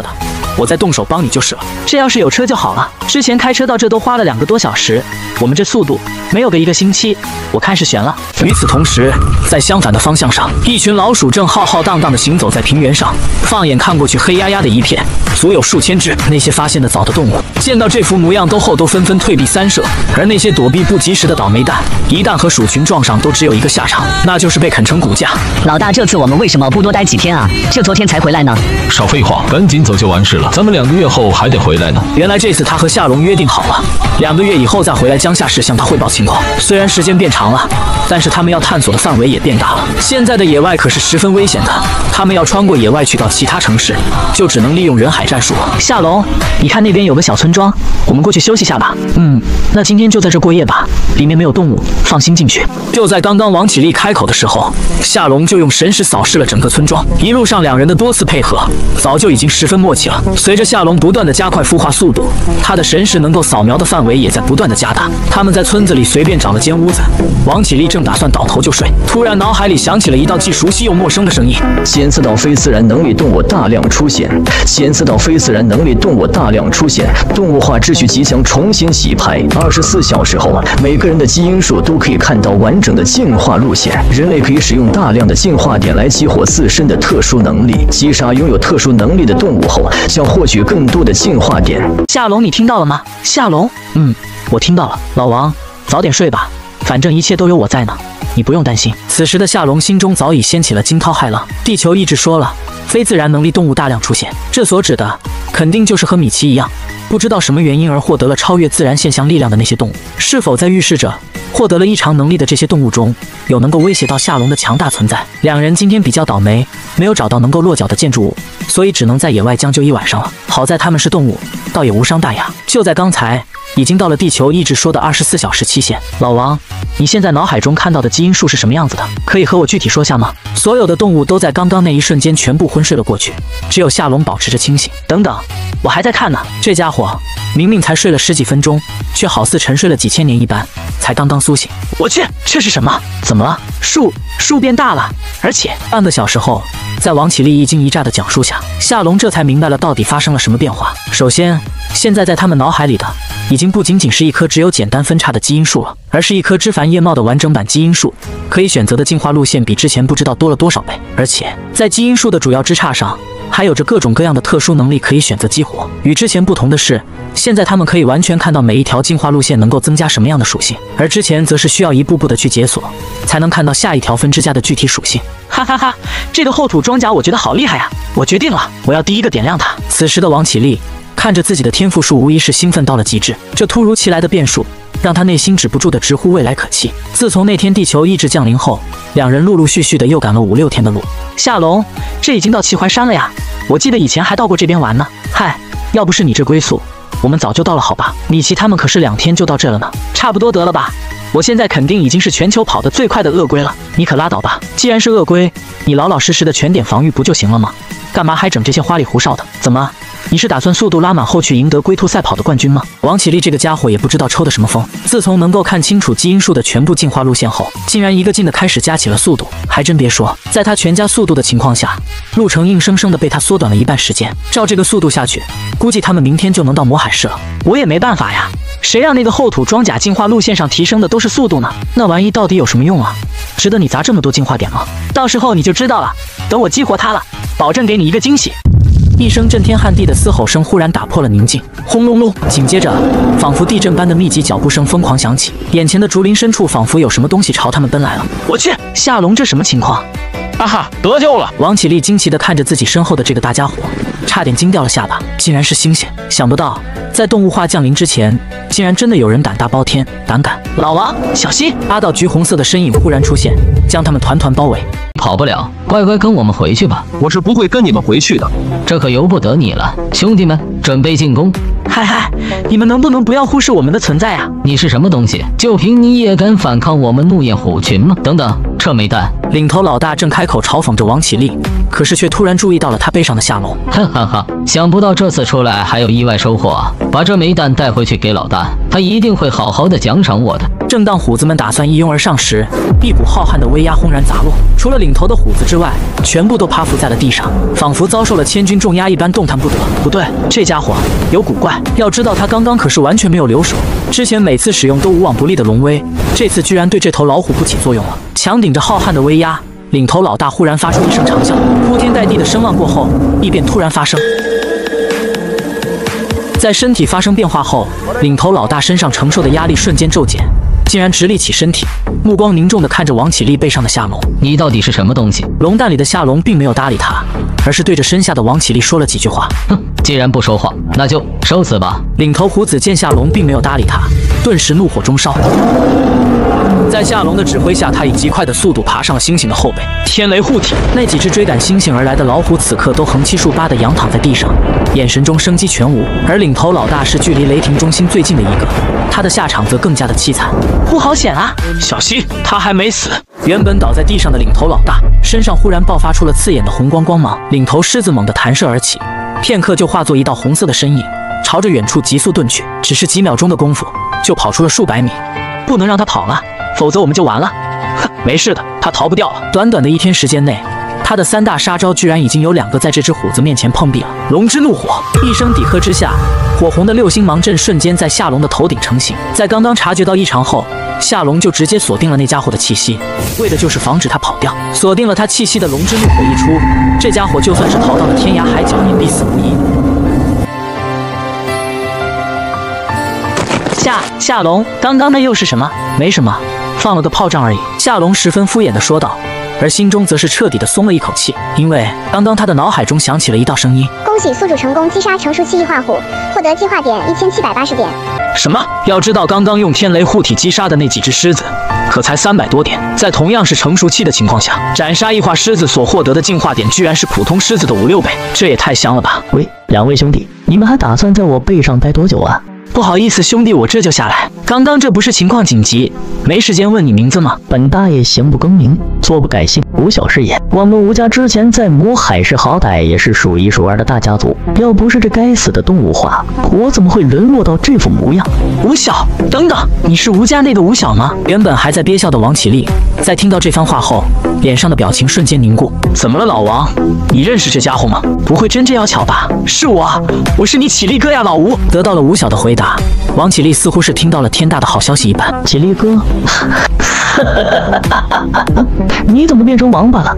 我再动手帮你就是了。 这要是有车就好了，之前开车到这都花了两个多小时，我们这速度没有个一个星期，我看是悬了。 与此同时，在相反的方向上，一群老鼠正浩浩荡荡地行走在平原上，放眼看过去，黑压压的一片，足有数千只。那些发现的早的动物见到这副模样都后都纷纷退避三舍，而那些躲避不及时的倒霉蛋，一旦和鼠群撞上，都只有一个下场，那就是被啃成骨架。 老大，这次我们为什么不多待几天啊？这昨天才回来呢。 少废话，赶紧走就完事了。咱们两个月后还得回来呢。 原来这次他和夏龙约定好了，两个月以后再回来江夏市向他汇报情况。虽然时间变长了，但是他们要探索的范围也变大了。现在的野外可是十分危险的，他们要穿过野外去到其他城市，就只能利用人海战术。 夏龙，你看那边有个小村庄，我们过去休息下吧。嗯，那今天就在这过夜吧，里面没有动物，放心进去。 就在刚刚王启立开口的时候，夏龙就用神识扫视了整个村庄。一路上两人的多次配合，早就已经十分默契了。随着夏龙不断的加快孵化速度，他的神识能够扫描的范围也在不断的加大。他们在村子里随便找了间屋子，王启立正打算倒头就睡，突然脑海里响起了一道既熟悉又陌生的声音： 检测到非自然能力动物大量出现，检测到非自然能力动物大量出现，动物化秩序即将重新洗牌。二十四小时后，每个人的基因数都可以看到完整的进化路线。人类可以使用大量的进化点来激活自身的特殊能力，击杀拥有特殊能力的动物后，想获取更多的进化点。 夏龙，你听到了吗？夏龙，嗯，我听到了。老王，早点睡吧，反正一切都有我在呢，你不用担心。 此时的夏龙心中早已掀起了惊涛骇浪。地球意志说了，非自然能力动物大量出现，这所指的肯定就是和米奇一样，不知道什么原因而获得了超越自然现象力量的那些动物。是否在预示着获得了异常能力的这些动物中，有能够威胁到夏龙的强大存在？两人今天比较倒霉，没有找到能够落脚的建筑物，所以只能在野外将就一晚上了。好在他们是动物，倒也无伤大雅。就在刚才，已经到了地球意志说的二十四小时期限。老王，你现在脑海中看到的基因数是什么样子的？可以和我具体说下吗？所有的动物都在刚刚那一瞬间全部昏睡了过去，只有夏龙保持着清醒。等等，我还在看呢。这家伙明明才睡了十几分钟，却好似沉睡了几千年一般，才刚刚苏醒。我去，这是什么？怎么了？树树变大了，而且半个小时后，在王启立一惊一乍的讲述下，夏龙这才明白了到底发生了什么变化。首先，现在在他们脑海里的已经不仅仅是一颗只有简单分叉的基因树了，而是一颗枝繁叶茂的完整版基因树，可以选择的进化路线比之前不知道多了多少倍。而且在基因树的主要枝杈上，还有着各种各样的特殊能力可以选择激活。与之前不同的是，现在他们可以完全看到每一条进化路线能够增加什么样的属性，而之前则是需要一步步的去解锁，才能看到下一条分支架的具体属性。 哈哈哈，这个厚土装甲我觉得好厉害啊！我决定了，我要第一个点亮它。 此时的王启立看着自己的天赋树，无疑是兴奋到了极致。这突如其来的变数让他内心止不住的直呼未来可期。自从那天地球意志降临后，两人陆陆续续的又赶了五六天的路。 夏龙，这已经到齐淮山了呀！我记得以前还到过这边玩呢。嗨，要不是你这龟速，我们早就到了好吧？米奇他们可是两天就到这了呢。差不多得了吧？我现在肯定已经是全球跑得最快的鳄龟了。你可拉倒吧！既然是鳄龟，你老老实实的全点防御不就行了吗？干嘛还整这些花里胡哨的？怎么？你是打算速度拉满后去赢得龟兔赛跑的冠军吗？ 王启立这个家伙也不知道抽的什么风，自从能够看清楚基因树的全部进化路线后，竟然一个劲的开始加起了速度。还真别说，在他全加速度的情况下，路程硬生生的被他缩短了一半时间。照这个速度下去，估计他们明天就能到魔海市了。 我也没办法呀，谁让那个厚土装甲进化路线上提升的都是速度呢？那玩意到底有什么用啊？值得你砸这么多进化点吗？到时候你就知道了。等我激活它了，保证给你一个惊喜。 一声震天撼地的嘶吼声忽然打破了宁静，轰隆隆，紧接着，仿佛地震般的密集脚步声疯狂响起，眼前的竹林深处仿佛有什么东西朝他们奔来了。 我去，夏龙，这什么情况？ 啊哈，得救了！ 王启立惊奇地看着自己身后的这个大家伙，差点惊掉了下巴，竟然是猩猩！想不到，在动物化降临之前，竟然真的有人胆大包天，胆敢！ 老王，小心！ 八道橘红色的身影忽然出现，将他们团团包围。 跑不了，乖乖跟我们回去吧。 我是不会跟你们回去的， 这可由不得你了。兄弟们，准备进攻！ 嗨嗨，你们能不能不要忽视我们的存在啊？ 你是什么东西？就凭你也敢反抗我们怒焰虎群吗？等等， 这枚蛋。 领头老大正开口嘲讽着王启立，可是却突然注意到了他背上的下龙。 哈哈哈，想不到这次出来还有意外收获啊！把这枚蛋带回去给老大，他一定会好好的奖赏我的。 正当虎子们打算一拥而上时，一股浩瀚的威压轰然砸落，除了领头的虎子之外，全部都趴伏在了地上，仿佛遭受了千钧重压一般动弹不得。不对，这家伙有古怪。要知道他刚刚可是完全没有留手，之前每次使用都无往不利的龙威，这次居然对这头老虎不起作用了。强顶着浩瀚的威压，领头老大忽然发出一声长啸，铺天盖地的声浪过后，异变突然发生。在身体发生变化后，领头老大身上承受的压力瞬间骤减，竟然直立起身体，目光凝重地看着王启立背上的下龙。 你到底是什么东西？ 龙蛋里的下龙并没有搭理他，而是对着身下的王启立说了几句话。 哼，既然不说话，那就受死吧。 领头虎子见下龙并没有搭理他，顿时怒火中烧。在下龙的指挥下，他以极快的速度爬上了猩猩的后背。天雷护体，那几只追赶猩猩而来的老虎此刻都横七竖八地仰躺在地上，眼神中生机全无。而领头老大是距离雷霆中心最近的一个，他的下场则更加的凄惨。 不好险啊！ 小心，他还没死。原本倒在地上的领头老大身上忽然爆发出了刺眼的红光光芒，领头狮子猛地弹射而起，片刻就化作一道红色的身影，朝着远处急速遁去。只是几秒钟的功夫，就跑出了数百米。 不能让他跑了，否则我们就完了。 哼，没事的，他逃不掉了。短短的一天时间内，他的三大杀招居然已经有两个在这只虎子面前碰壁了。龙之怒火，一声抵喝之下，火红的六星芒阵瞬间在夏龙的头顶成型。在刚刚察觉到异常后，夏龙就直接锁定了那家伙的气息，为的就是防止他跑掉。锁定了他气息的龙之怒火一出，这家伙就算是逃到了天涯海角，也必死无疑。 夏夏龙，刚刚那又是什么？ 没什么，放了个炮仗而已。夏龙十分敷衍地说道，而心中则是彻底的松了一口气，因为刚刚他的脑海中响起了一道声音： 恭喜宿主成功击杀成熟期异化虎，获得计划点一千七百八十点。 什么？要知道刚刚用天雷护体击杀的那几只狮子，可才三百多点，在同样是成熟期的情况下，斩杀异化狮子所获得的进化点居然是普通狮子的五六倍，这也太香了吧！ 喂，两位兄弟，你们还打算在我背上待多久啊？ 不好意思，兄弟，我这就下来。刚刚这不是情况紧急，没时间问你名字吗？ 本大爷行不更名，坐不改姓，无小事也。我们吴家之前在魔海市好歹也是数一数二的大家族，要不是这该死的动物化，我怎么会沦落到这副模样？ 吴小，等等，你是吴家内的吴小吗？ 原本还在憋笑的王启立，在听到这番话后，脸上的表情瞬间凝固。 怎么了，老王？你认识这家伙吗？不会真这要巧吧？是我啊，我是你启立哥呀，老吴。 得到了吴小的回答，王启立似乎是听到了天大的好消息一般。 启立哥，你怎么变成王八了？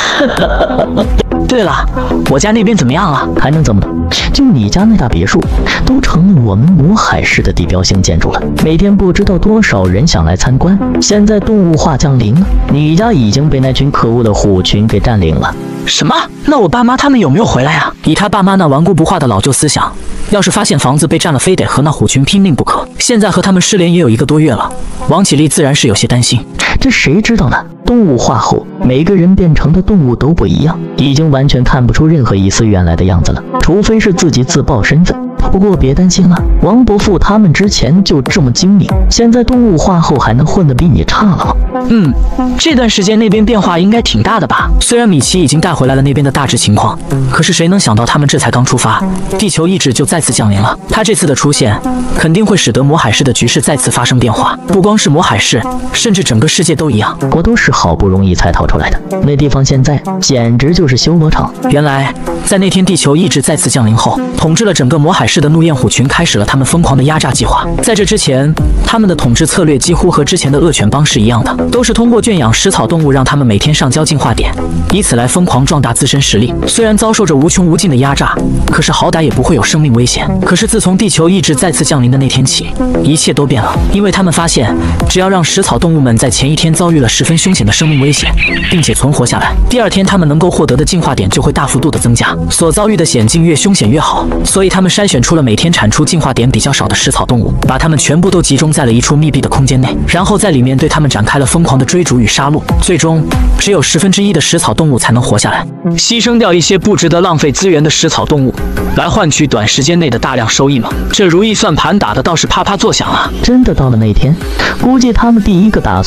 对了，我家那边怎么样啊？ 还能怎么的？就你家那大别墅，都成了我们魔海市的地标性建筑了，每天不知道多少人想来参观。现在动物化降临了，你家已经被那群可恶的虎群给占领了。 什么？那我爸妈他们有没有回来啊？ 以他爸妈那顽固不化的老旧思想，要是发现房子被占了，非得和那虎群拼命不可。现在和他们失联也有一个多月了，王启立自然是有些担心。 这谁知道呢？动物化后，每个人变成的动物都不一样，已经完全看不出任何一丝原来的样子了，除非是自己自曝身份。不过别担心了，王伯父他们之前就这么精明，现在动物化后还能混得比你差了吗？ 嗯，这段时间那边变化应该挺大的吧？ 虽然米奇已经带回来了那边的大致情况，可是谁能想到他们这才刚出发，地球意志就再次降临了。他这次的出现，肯定会使得魔海市的局势再次发生变化，不光是魔海市，甚至整个世界都一样。 我都是好不容易才逃出来的，那地方现在简直就是修罗场。 原来，在那天地球意志再次降临后，统治了整个魔海市的怒焰虎群开始了他们疯狂的压榨计划。在这之前，他们的统治策略几乎和之前的恶犬帮是一样的，都是通过圈养食草动物，让他们每天上交进化点，以此来疯狂壮大自身实力。虽然遭受着无穷无尽的压榨，可是好歹也不会有生命危险。可是自从地球意志再次降临的那天起，一切都变了，因为他们发现，只要让食草动物们在前一天遭遇了十分凶险的生命危险，并且存活下来，第二天他们能够获得的进化点就会大幅度的增加，所遭遇的险境越凶险越好。所以他们筛选出了每天产出进化点比较少的食草动物，把它们全部都集中在了一处密闭的空间内，然后在里面对它们展开了疯狂的追逐与杀戮。最终，只有十分之一的食草动物才能活下来， 牺牲掉一些不值得浪费资源的食草动物，来换取短时间内的大量收益吗？这如意算盘打的倒是啪啪作响啊！ 真的到了那天，估计他们第一个打算下手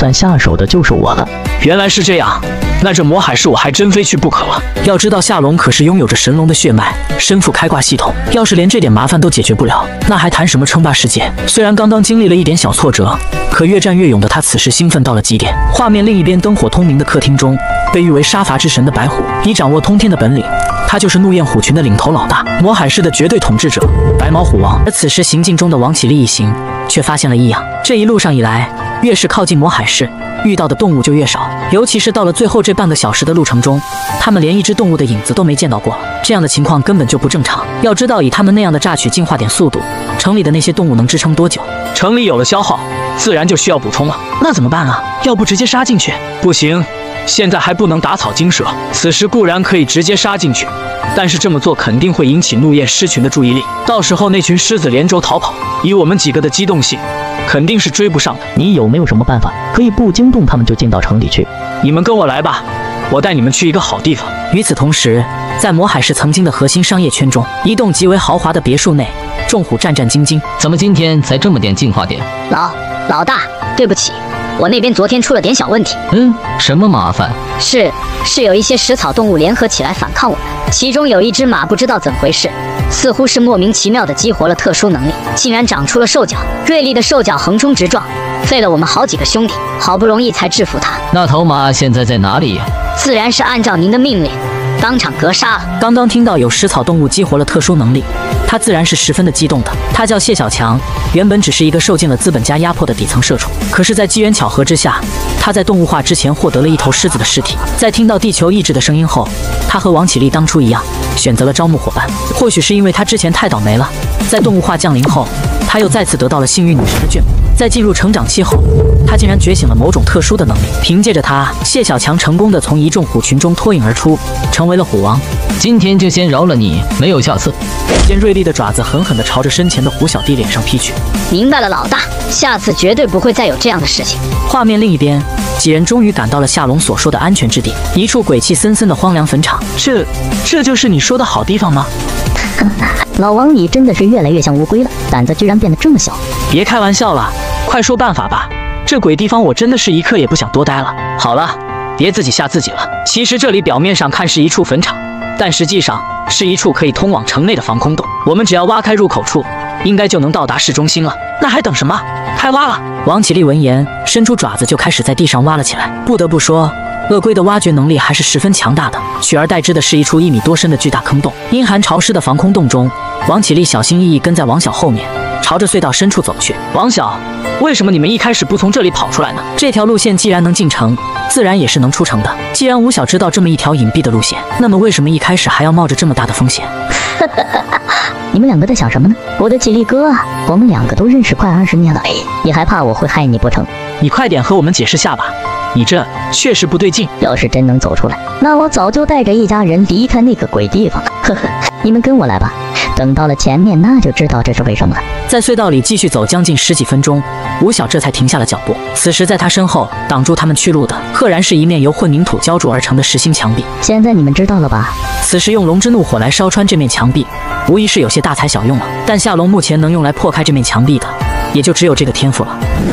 手的就是我了。 原来是这样，那这魔海市我还真非去不可了。要知道夏龙可是拥有着神龙的血脉，身负开挂系统，要是连这点麻烦都解决不了，那还谈什么称霸世界？虽然刚刚经历了一点小挫折，可越战越勇的他此时兴奋到了极点。画面另一边，灯火通明的客厅中，被誉为杀伐之神的白虎，以掌握通天的本领，他就是怒焰虎群的领头老大，魔海市的绝对统治者白毛虎王。而此时行进中的王启立一行却发现了异样，这一路上以来，越是靠近魔海市，遇到的动物就越少，尤其是到了最后这半个小时的路程中，他们连一只动物的影子都没见到过。这样的情况根本就不正常。要知道，以他们那样的榨取进化点速度，城里的那些动物能支撑多久？城里有了消耗，自然就需要补充了。那怎么办啊？要不直接杀进去？不行，现在还不能打草惊蛇。此时固然可以直接杀进去，但是这么做肯定会引起怒焰狮群的注意力，到时候那群狮子连轴逃跑，以我们几个的机动性，肯定是追不上的。 你有没有什么办法可以不惊动他们就进到城里去？ 你们跟我来吧，我带你们去一个好地方。与此同时，在魔海市曾经的核心商业圈中，一栋极为豪华的别墅内，众虎战战兢兢。 怎么今天才这么点进化点？ 老老大，对不起，我那边昨天出了点小问题。 嗯，什么麻烦？ 是是有一些食草动物联合起来反抗我们，其中有一只马不知道怎回事，似乎是莫名其妙的激活了特殊能力，竟然长出了兽角，锐利的兽角横冲直撞，费了我们好几个兄弟，好不容易才制服它。 那头马现在在哪里呀？ 自然是按照您的命令，当场格杀了。 刚刚听到有食草动物激活了特殊能力，他自然是十分的激动的。他叫谢小强，原本只是一个受尽了资本家压迫的底层社畜，可是在机缘巧合之下，他在动物化之前获得了一头狮子的尸体。在听到地球意志的声音后，他和王启立当初一样，选择了招募伙伴。或许是因为他之前太倒霉了，在动物化降临后，他又再次得到了幸运女神的眷顾。在进入成长期后，他竟然觉醒了某种特殊的能力。凭借着他，谢小强成功的从一众虎群中脱颖而出，成为了虎王。 今天就先饶了你，没有下次。 见锐利的爪子狠狠地朝着身前的虎小弟脸上劈去。 明白了，老大，下次绝对不会再有这样的事情。 画面另一边，几人终于赶到了夏龙所说的安全之地，一处鬼气森森的荒凉坟场。这，这就是你说的好地方吗？ 老王，你真的是越来越像乌龟了，胆子居然变得这么小。 别开玩笑了，快说办法吧！这鬼地方我真的是一刻也不想多待了。好了，别自己吓自己了。其实这里表面上看是一处坟场，但实际上是一处可以通往城内的防空洞。我们只要挖开入口处，应该就能到达市中心了。那还等什么？开挖了！王启立闻言，伸出爪子就开始在地上挖了起来。不得不说，鳄龟的挖掘能力还是十分强大的。取而代之的是一处一米多深的巨大坑洞。阴寒潮湿的防空洞中，王启立小心翼翼跟在王小后面，朝着隧道深处走去。王小，为什么你们一开始不从这里跑出来呢？这条路线既然能进城，自然也是能出城的。既然吴小知道这么一条隐蔽的路线，那么为什么一开始还要冒着这么大的风险？ 你们两个在想什么呢？我的启立哥啊，我们两个都认识快二十年了，你还怕我会害你不成？ 你快点和我们解释下吧，你这确实不对劲。 要是真能走出来，那我早就带着一家人离开那个鬼地方了。呵呵，你们跟我来吧。等到了前面，那就知道这是为什么了。 在隧道里继续走将近十几分钟，吴小这才停下了脚步。此时，在他身后挡住他们去路的，赫然是一面由混凝土浇筑而成的实心墙壁。 现在你们知道了吧？ 此时用龙之怒火来烧穿这面墙壁，无疑是有些大材小用了。但夏龙目前能用来破开这面墙壁的，也就只有这个天赋了。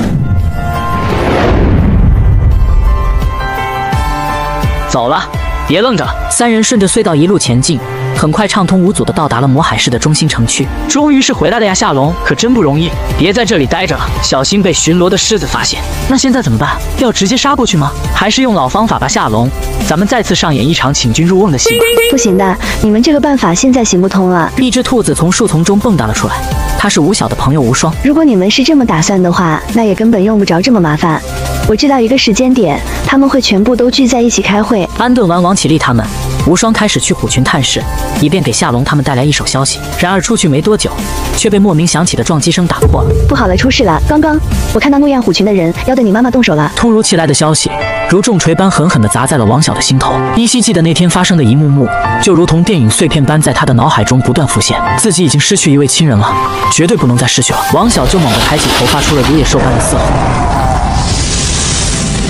走了，别愣着了。三人顺着隧道一路前进，很快畅通无阻地到达了魔海市的中心城区。终于是回来了呀，夏龙，可真不容易。别在这里待着了，小心被巡逻的狮子发现。那现在怎么办？要直接杀过去吗？还是用老方法吧，夏龙，咱们再次上演一场请君入瓮的戏吧。 不行的，你们这个办法现在行不通了。 一只兔子从树丛中蹦跶了出来，它是吴晓的朋友无双。 如果你们是这么打算的话，那也根本用不着这么麻烦。我知道一个时间点，他们会全部都聚在一起开会。 安顿完王启立他们，无双开始去虎群探视，以便给夏龙他们带来一手消息。然而出去没多久，却被莫名响起的撞击声打破了。 不好了，出事了！刚刚我看到怒焰虎群的人要对你妈妈动手了。 突如其来的消息如重锤般狠狠地砸在了王晓的心头，依稀记得那天发生的一幕幕，就如同电影碎片般在他的脑海中不断浮现。自己已经失去一位亲人了，绝对不能再失去了。王晓就猛地抬起头，发出了如野兽般的嘶吼。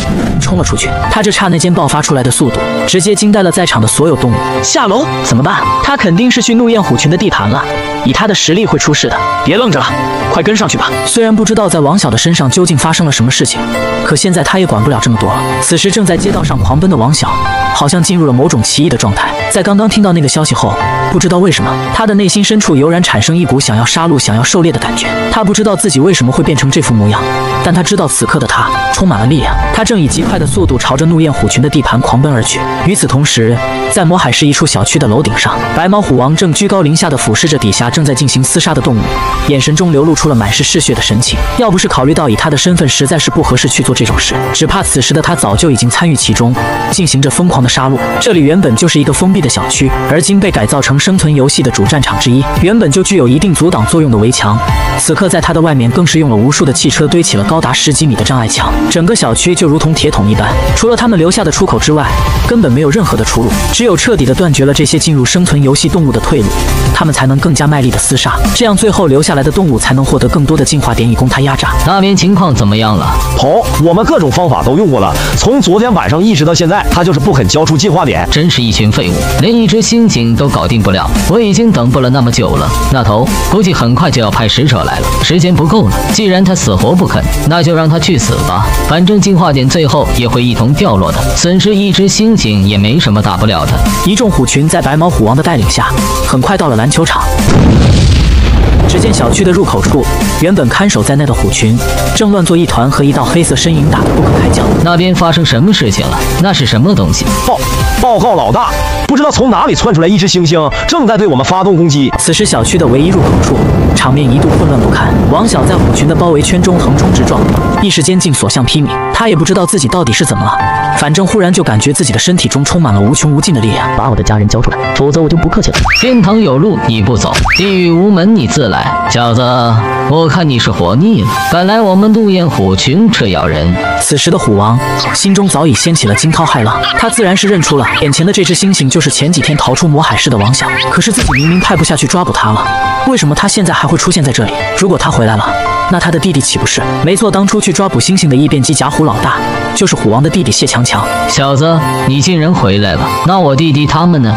冲了出去。他这刹那间爆发出来的速度，直接惊呆了在场的所有动物。 夏龙怎么办？他肯定是去怒焰虎群的地盘了，以他的实力会出事的。别愣着了，快跟上去吧。 虽然不知道在王晓的身上究竟发生了什么事情，可现在他也管不了这么多了。此时正在街道上狂奔的王晓，好像进入了某种奇异的状态。在刚刚听到那个消息后，不知道为什么，他的内心深处油然产生一股想要杀戮、想要狩猎的感觉。他不知道自己为什么会变成这副模样，但他知道此刻的他充满了力量。他正以极快的速度朝着怒焰虎群的地盘狂奔而去。与此同时，在魔海市一处小区的楼顶上，白毛虎王正居高临下的俯视着底下正在进行厮杀的动物，眼神中流露出了满是嗜血的神情。要不是考虑到以他的身份实在是不合适去做这种事，只怕此时的他早就已经参与其中，进行着疯狂的杀戮。这里原本就是一个封闭的小区，而今被改造成生存游戏的主战场之一，原本就具有一定阻挡作用的围墙，此刻在它的外面更是用了无数的汽车堆起了高达十几米的障碍墙，整个小区就如同铁桶一般，除了他们留下的出口之外，根本没有任何的出路，只有彻底的断绝了这些进入生存游戏动物的退路，他们才能更加卖力的厮杀，这样最后留下来的动物才能获得更多的进化点以供它压榨。 那边情况怎么样了？ 好，我们各种方法都用过了，从昨天晚上一直到现在，他就是不肯交出进化点， 真是一群废物，连一只猩猩都搞定不了。我已经等不了那么久了，那头估计很快就要派使者来了，时间不够了。既然他死活不肯，那就让他去死吧，反正进化点最后也会一同掉落的，损失一只猩猩也没什么大不了的。 一众虎群在白毛虎王的带领下，很快到了篮球场。只见小区的入口处，原本看守在内的虎群正乱作一团，和一道黑色身影打得不可开交。 那边发生什么事情了？那是什么东西？ 报报告老大，不知道从哪里窜出来一只猩猩，正在对我们发动攻击。 此时小区的唯一入口处，场面一度混乱不堪。王晓在虎群的包围圈中横冲直撞，一时间竟所向披靡。他也不知道自己到底是怎么了，反正忽然就感觉自己的身体中充满了无穷无尽的力量。 把我的家人交出来，否则我就不客气了。 天堂有路你不走，地狱无门你自来。小子，我看你是活腻了，敢来我们怒焰虎群这咬人。 此时的虎王心中早已掀起了惊涛骇浪，他自然是认出了眼前的这只猩猩就是前几天逃出魔海市的王晓。可是自己明明派不下去抓捕他了，为什么他现在还会出现在这里？如果他回来了，那他的弟弟岂不是？没错，当初去抓捕猩猩的异变机甲虎老大，就是虎王的弟弟谢强强。 小子，你竟然回来了，那我弟弟他们呢？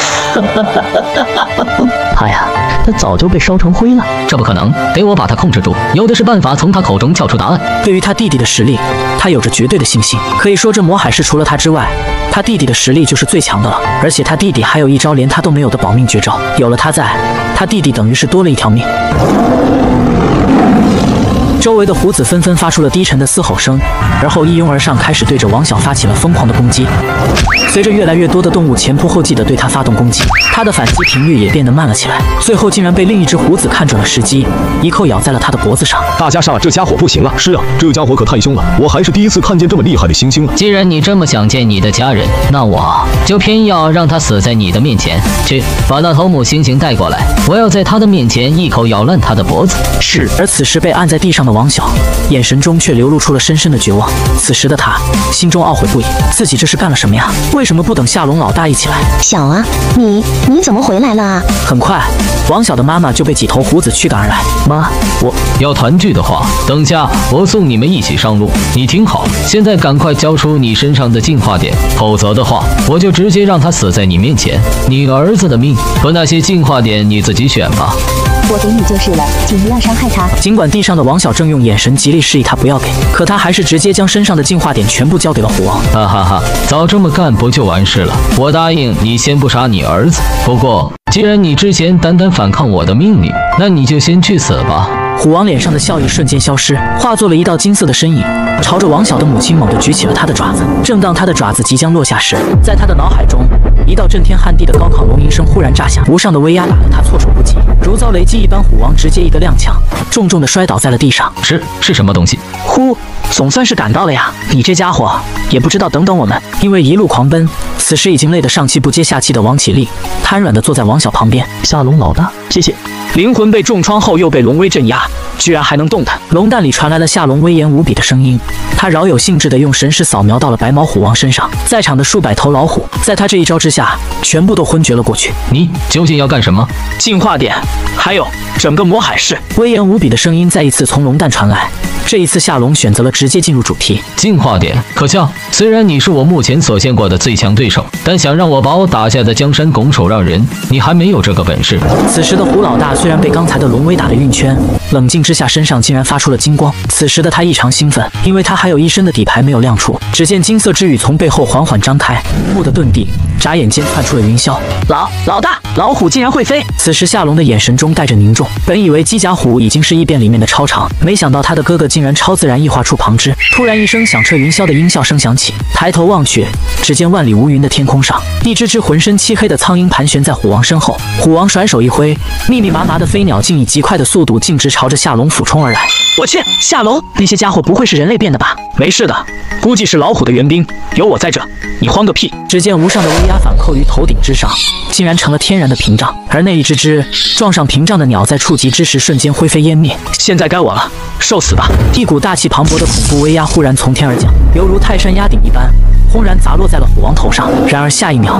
他呀，他早就被烧成灰了。 这不可能，得我把他控制住，有的是办法从他口中撬出答案。 对于他弟弟的实力，他有着绝对的信心。可以说这魔海市除了他之外，他弟弟的实力就是最强的了。而且他弟弟还有一招连他都没有的保命绝招，有了他在，他弟弟等于是多了一条命。周围的虎子纷纷发出了低沉的嘶吼声，而后一拥而上，开始对着王晓发起了疯狂的攻击。随着越来越多的动物前仆后继地对他发动攻击，他的反击频率也变得慢了起来，最后竟然被另一只虎子看准了时机，一口咬在了他的脖子上。 大家杀这家伙不行了！ 是啊，这家伙可太凶了，我还是第一次看见这么厉害的猩猩了。 既然你这么想见你的家人，那我就偏要让他死在你的面前。去，把那头母猩猩带过来，我要在他的面前一口咬烂他的脖子。 是。而此时被按在地上的王晓，眼神中却流露出了深深的绝望。此时的他心中懊悔不已，自己这是干了什么呀？为什么不等夏龙老大一起来？ 小啊，你你怎么回来了啊？ 很快，王晓的妈妈就被几头虎子驱赶而来。 妈，我要团聚的话，等下我送你们一起上路。你听好，现在赶快交出你身上的进化点，否则的话，我就直接让他死在你面前。你儿子的命和那些进化点你自己选吧。 我给你就是了，请不要伤害他。 尽管地上的王晓正用眼神极力示意他不要给，可他还是直接将身上的进化点全部交给了虎王。 哈哈哈，早这么干不就完事了？我答应你先不杀你儿子，不过既然你之前胆敢反抗我的命令，那你就先去死吧。 虎王脸上的笑意瞬间消失，化作了一道金色的身影，朝着王晓的母亲猛地举起了他的爪子。正当他的爪子即将落下时，在他的脑海中，一道震天撼地的高亢龙吟声忽然炸响，无上的威压打得他措手不及，如遭雷击一般。虎王直接一个踉跄，重重的摔倒在了地上。 是是什么东西？ 呼，总算是赶到了呀！你这家伙也不知道等等我们。因为一路狂奔，此时已经累得上气不接下气的王启立瘫软地坐在王晓旁边。 夏龙老大，谢谢。 灵魂被重创后又被龙威镇压， 居然还能动弹。龙蛋里传来了夏龙威严无比的声音，他饶有兴致地用神识扫描到了白毛虎王身上，在场的数百头老虎，在他这一招之下，全部都昏厥了过去。 你究竟要干什么？ 进化点，还有整个魔海市。威严无比的声音再一次从龙蛋传来。这一次，夏龙选择了直接进入主题。 进化点，可笑。虽然你是我目前所见过的最强对手，但想让我把我打下的江山拱手让人，你还没有这个本事。 此时的胡老大虽然被刚才的龙威打得晕圈，冷静之下身上竟然发出了金光。此时的他异常兴奋，因为他还有一身的底牌没有亮出。只见金色之羽从背后缓缓张开，蓦地遁地，眨眼间窜出了云霄。 老老大，老虎竟然会飞！ 此时夏龙的眼神中带着凝重，本以为机甲虎已经是异变里面的超常，没想到他的哥哥竟然超自然异化出旁支。突然一声响彻云霄的音效声响起，抬头望去，只见万里无云的天空上，一只只浑身漆黑的苍鹰盘旋在虎王身后。虎王甩手一挥，密密麻麻的飞鸟竟以极快的速度径直朝着夏龙俯冲而来。 我去，夏龙，那些家伙不会是人类变的吧？ 没事的，估计是老虎的援兵，有我在这，你慌个屁！只见无上的威压反扣于头顶之上，竟然成了天然的屏障，而那一只只撞上屏障的鸟在触及之时瞬间灰飞烟灭。现在该我了，受死吧！一股大气磅礴的恐怖威压忽然从天而降，犹如泰山压顶一般，轰然砸落在了虎王头上。然而下一秒，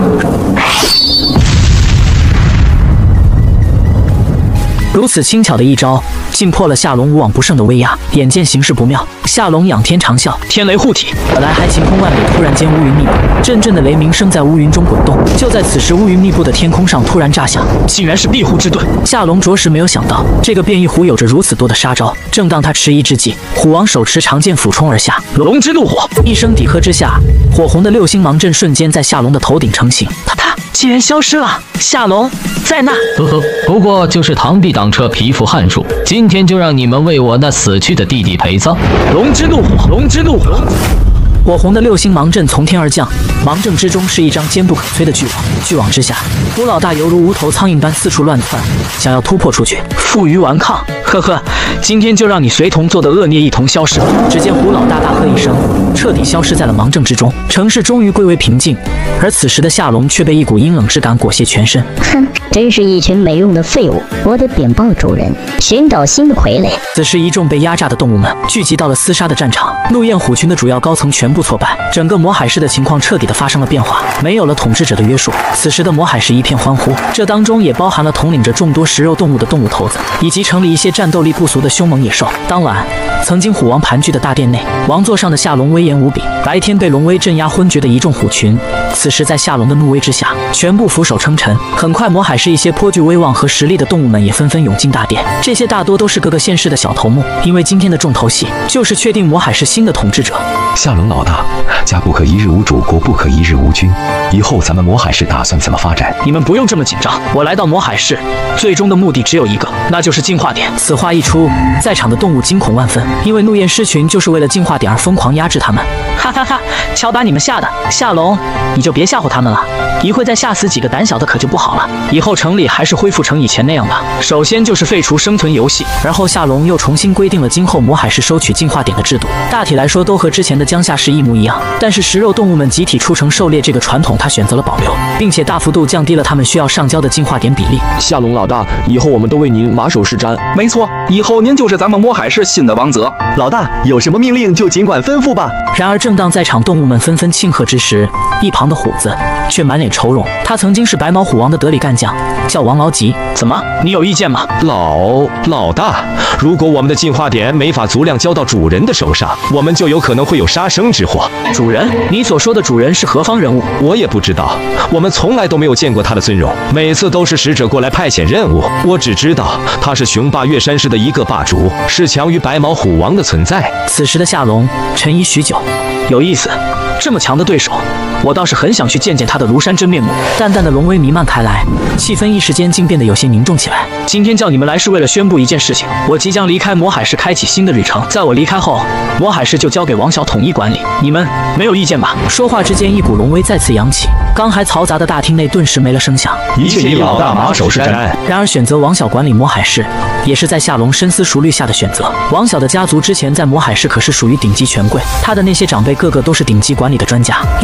如此轻巧的一招，竟破了夏龙无往不胜的威压。眼见形势不妙，夏龙仰天长啸，天雷护体。本来还晴空万里，突然间乌云密布，阵阵的雷鸣声在乌云中滚动。就在此时，乌云密布的天空上突然炸响，竟然是壁虎之盾。夏龙着实没有想到，这个变异虎有着如此多的杀招。正当他迟疑之际，虎王手持长剑俯冲而下，龙之怒火，一声抵喝之下，火红的六星芒阵瞬间在夏龙的头顶成型。 他他竟然消失了，夏龙在那。 呵呵，不过就是螳臂挡车，蚍蜉撼树。今天就让你们为我那死去的弟弟陪葬。 龙之怒火，龙之怒火。火红的六星芒阵从天而降，芒阵之中是一张坚不可摧的巨网。巨网之下，胡老大犹如无头苍蝇般四处乱窜，想要突破出去。负隅顽抗，呵呵，今天就让你随同做的恶孽一同消失吧！只见胡老大大喝一声，彻底消失在了芒阵之中。城市终于归为平静，而此时的夏龙却被一股阴冷之感裹挟全身。 哼，真是一群没用的废物！我得禀报主人，寻找新的傀儡。 此时，一众被压榨的动物们聚集到了厮杀的战场。怒焰虎群的主要高层全部挫败，整个魔海市的情况彻底的发生了变化，没有了统治者的约束。此时的魔海市一片欢呼，这当中也包含了统领着众多食肉动物的动物头子，以及城里一些战斗力不俗的凶猛野兽。当晚，曾经虎王盘踞的大殿内，王座上的夏龙威严无比。白天被龙威镇压昏厥的一众虎群，此时在夏龙的怒威之下，全部俯首称臣。很快，魔海市一些颇具威望和实力的动物们也纷纷涌进大殿，这些大多都是各个县市的小头目，因为今天的重头戏就是确定魔海市新的统治者。 夏龙老大，家不可一日无主，国不可一日无君。以后咱们魔海市打算怎么发展？ 你们不用这么紧张，我来到魔海市，最终的目的只有一个，那就是进化点。此话一出，在场的动物惊恐万分，因为怒焰狮群就是为了进化点而疯狂压制他们。 哈哈哈，瞧把你们吓的！夏龙，你就别吓唬他们了，一会再吓死几个胆小的可就不好了。 以后城里还是恢复成以前那样吧。首先就是废除生存游戏，然后夏龙又重新规定了今后魔海市收取进化点的制度。大体来说都和之前的江夏市一模一样，但是食肉动物们集体出城狩猎这个传统他选择了保留，并且大幅度降低了他们需要上交的进化点比例。 夏龙老大，以后我们都为您马首是瞻。 没错，以后您就是咱们魔海市新的王泽。 老大，有什么命令就尽管吩咐吧。 然而正当在场动物们纷纷庆贺之时，一旁的虎子却满脸愁容。他曾经是白毛虎王的得力干将，叫王劳吉。怎么，你有意见吗？ 老老大，如果我们的进化点没法足量交到主人的手上，我们就有可能会有杀生之祸。 主人？你所说的主人是何方人物？ 我也不知道，我们从来都没有见过他的尊容，每次都是使者过来派遣任务。我只知道他是雄霸月山市的一个霸主，是强于白毛虎王的存在。 此时的夏龙沉吟许久，有意思，这么强的对手，我倒是很想去见见他的庐山真面目。淡淡的龙威弥漫开来，气氛一时间竟变得有些凝重起来。今天叫你们来是为了宣布一件事情，我即将离开魔海市，开启新的旅程。在我离开后，魔海市就交给王小统一管理，你们没有意见吧？说话之间，一股龙威再次扬起，刚还嘈杂的大厅内顿时没了声响。 一切以老大马首是瞻。 然而选择王小管理魔海市，也是在夏龙深思熟虑下的选择。王小的家族之前在魔海市可是属于顶级权贵，他的那些长辈个个都是顶级管理的专家，要管理魔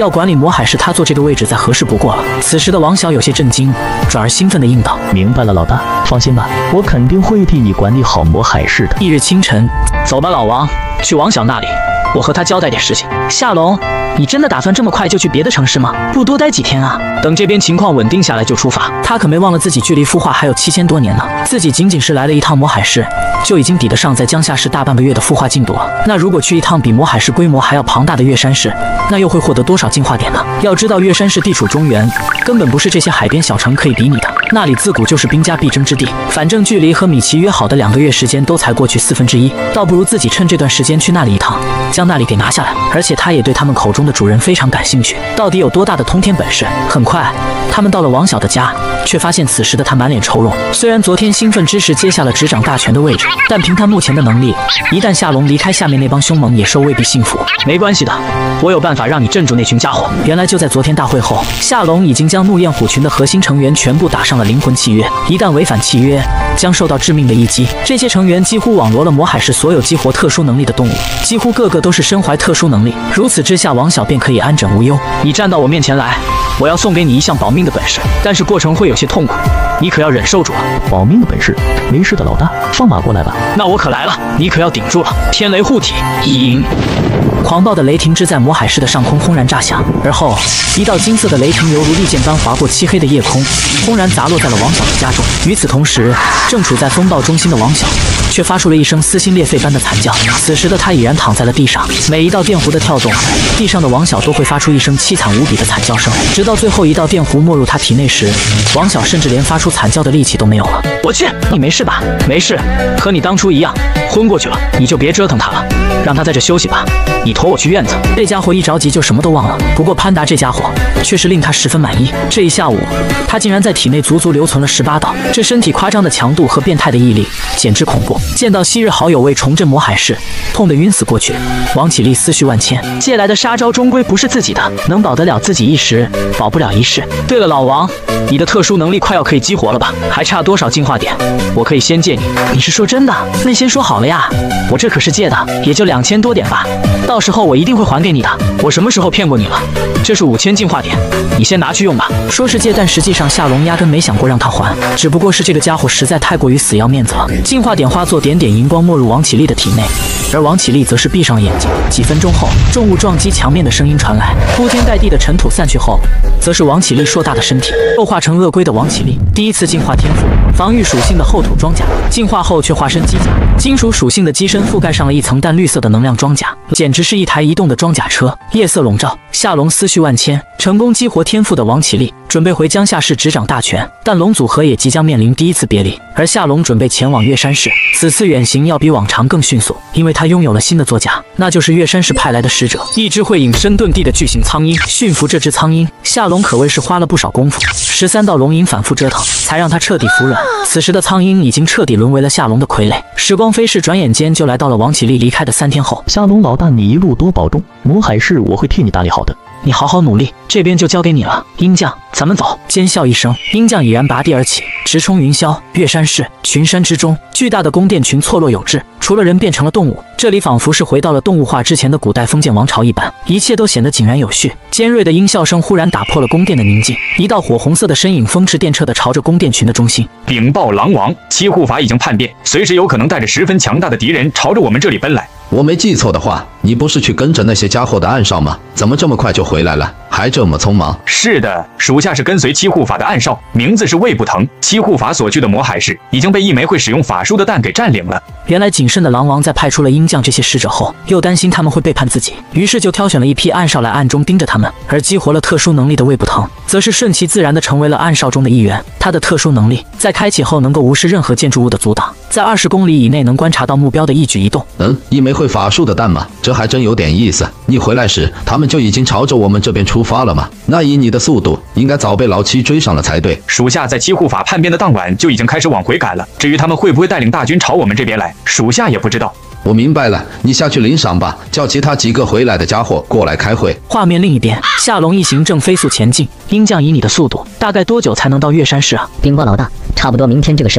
魔海是他坐这个位置再合适不过了。此时的王晓有些震惊，转而兴奋地应道：“ 明白了，老大，放心吧，我肯定会替你管理好魔海市的。” 翌日清晨，走吧，老王，去王晓那里，我和他交代点事情。 夏龙，你真的打算这么快就去别的城市吗？不多待几天啊？ 等这边情况稳定下来就出发。他可没忘了自己距离孵化还有七千多年呢，自己仅仅是来了一趟魔海市，就已经抵得上在江夏市大半个月的孵化进度了。那如果去一趟比魔海市规模还要庞大的月山市，那又会获得多少进化点呢？要知道月山市地处中原，根本不是这些海边小城可以比拟的，那里自古就是兵家必争之地。反正距离和米奇约好的两个月时间都才过去四分之一，倒不如自己趁这段时间去那里一趟，将那里给拿下来。而且他也对他们口中的主人非常感兴趣，到底有多大的通天本事？很快，他们到了王晓的家，却发现此时的他满脸愁容。虽然昨天兴奋之时接下了执掌大权的位置，但凭他目前的能力，一旦夏龙离开下面那帮凶猛野兽，未必幸福。没关系的，我有办法让你镇住那群家伙。原来就在昨天大会后，夏龙已经将怒焰虎群的核心成员全部打上了灵魂契约，一旦违反契约，将受到致命的一击。这些成员几乎网罗了魔海市所有激活特殊能力的动物，几乎个个都是身怀特殊能力。如此之下，王晓便可以安枕无忧。你站到我面前来，我要送给你一项保命的本事，但是过程会有些痛苦，你可要忍受住了。 保命的本事？没事的，老大，放马过来吧。 那我可来了，你可要顶住了。天雷护体，赢！狂暴的雷霆之在魔海市的上空轰然炸响，而后一道金色的雷霆犹如利剑般划过漆黑的夜空，轰然砸落在了王晓的家中。与此同时，正处在风暴中心的王晓却发出了一声撕心裂肺般的惨叫。此时的他已然躺在了地上，每一道电弧的跳动，地上的王晓都会发出一声凄惨无比的惨叫声，直到最后一道电弧没入他体内时，王晓甚至连发出惨叫的力气都没有了。我去，你没事吧？没事，和你当初一样，昏过去了，你就别折腾他了，让他在这休息吧。你驮我去院子。这家伙一着急就什么都忘了。不过潘达这家伙却是令他十分满意。这一下午，他竟然在体内足足留存了十八道，这身体夸张的强度和变态的毅力，简直恐怖。见到昔日好友为重振魔海市，痛得晕死过去，王启立思绪万千。借来的杀招终归不是自己的，能保得了自己一时，保不了一世。对了，老王，你的特殊能力快要可以激活了吧？还差多少进化点？我可以先借你。你是说真的？那先说好了呀，我这可是借的，也就两千多点吧。到时候我一定会还给你的。我什么时候骗过你了？这是五千进化点，你先拿去用吧。说是借，但实际上夏龙压根没想过让他还，只不过是这个家伙实在太过于死要面子了。进化点化作点点荧光没入王启立的体内，而王启立则是闭上了眼睛。几分钟后，重物撞击墙面的声音传来，铺天盖地的尘土散去后，则是王启立硕大的身体。肉化成鳄龟的王启立，第一次进化天赋，防御属性的厚土装甲，进化后却化身机甲，金属属性的机身覆盖上了一层淡绿色的能量装甲，简直是一台移动的装甲车。夜色笼罩，夏龙思绪万千，成功激活天赋的王启立准备回江夏市执掌大权，但龙组合也即将面临第一次别离，而夏龙准备前往月山市。此次远行要比往常更迅速，因为他拥有了新的座驾，那就是月山市派来的使者，一只会隐身遁地的巨型苍鹰。驯服这只苍鹰，夏龙可谓是花了不少功夫，十三道龙吟反复折腾，才让他彻底服软。此时的苍鹰已经彻底沦为了夏龙的傀儡。时光飞逝，转眼间就来到了王启立离开的三天后。 夏龙老大，你一路多保重，魔海市我会替你打理好的。 你好好努力，这边就交给你了。鹰将，咱们走。尖笑一声，鹰将已然拔地而起，直冲云霄。月山市群山之中，巨大的宫殿群错落有致，除了人变成了动物，这里仿佛是回到了动物化之前的古代封建王朝一般，一切都显得井然有序。尖锐的鹰啸声忽然打破了宫殿的宁静，一道火红色的身影风驰电掣地朝着宫殿群的中心。 禀报狼王，七护法已经叛变，随时有可能带着十分强大的敌人朝着我们这里奔来。 我没记错的话，你不是去跟着那些家伙的暗哨吗？怎么这么快就回来了？还这么匆忙？ 是的，属下是跟随七护法的暗哨，名字是魏不腾。七护法所去的魔海市已经被一枚会使用法术的蛋给占领了。 原来谨慎的狼王在派出了鹰将这些使者后，又担心他们会背叛自己，于是就挑选了一批暗哨来暗中盯着他们。而激活了特殊能力的魏不腾，则是顺其自然地成为了暗哨中的一员。他的特殊能力在开启后能够无视任何建筑物的阻挡，在二十公里以内能观察到目标的一举一动。 嗯，一枚会法术的蛋吗？这还真有点意思。你回来时，他们就已经朝着我们这边出发了吗？那以你的速度，应该早被老七追上了才对。 属下在七护法叛变的当晚就已经开始往回赶了。至于他们会不会带领大军朝我们这边来，属下也不知道。 我明白了，你下去领赏吧，叫其他几个回来的家伙过来开会。 画面另一边，夏龙一行正飞速前进。鹰将，以你的速度，大概多久才能到月山市啊？ 禀报老大，差不多明天这个时候就到了。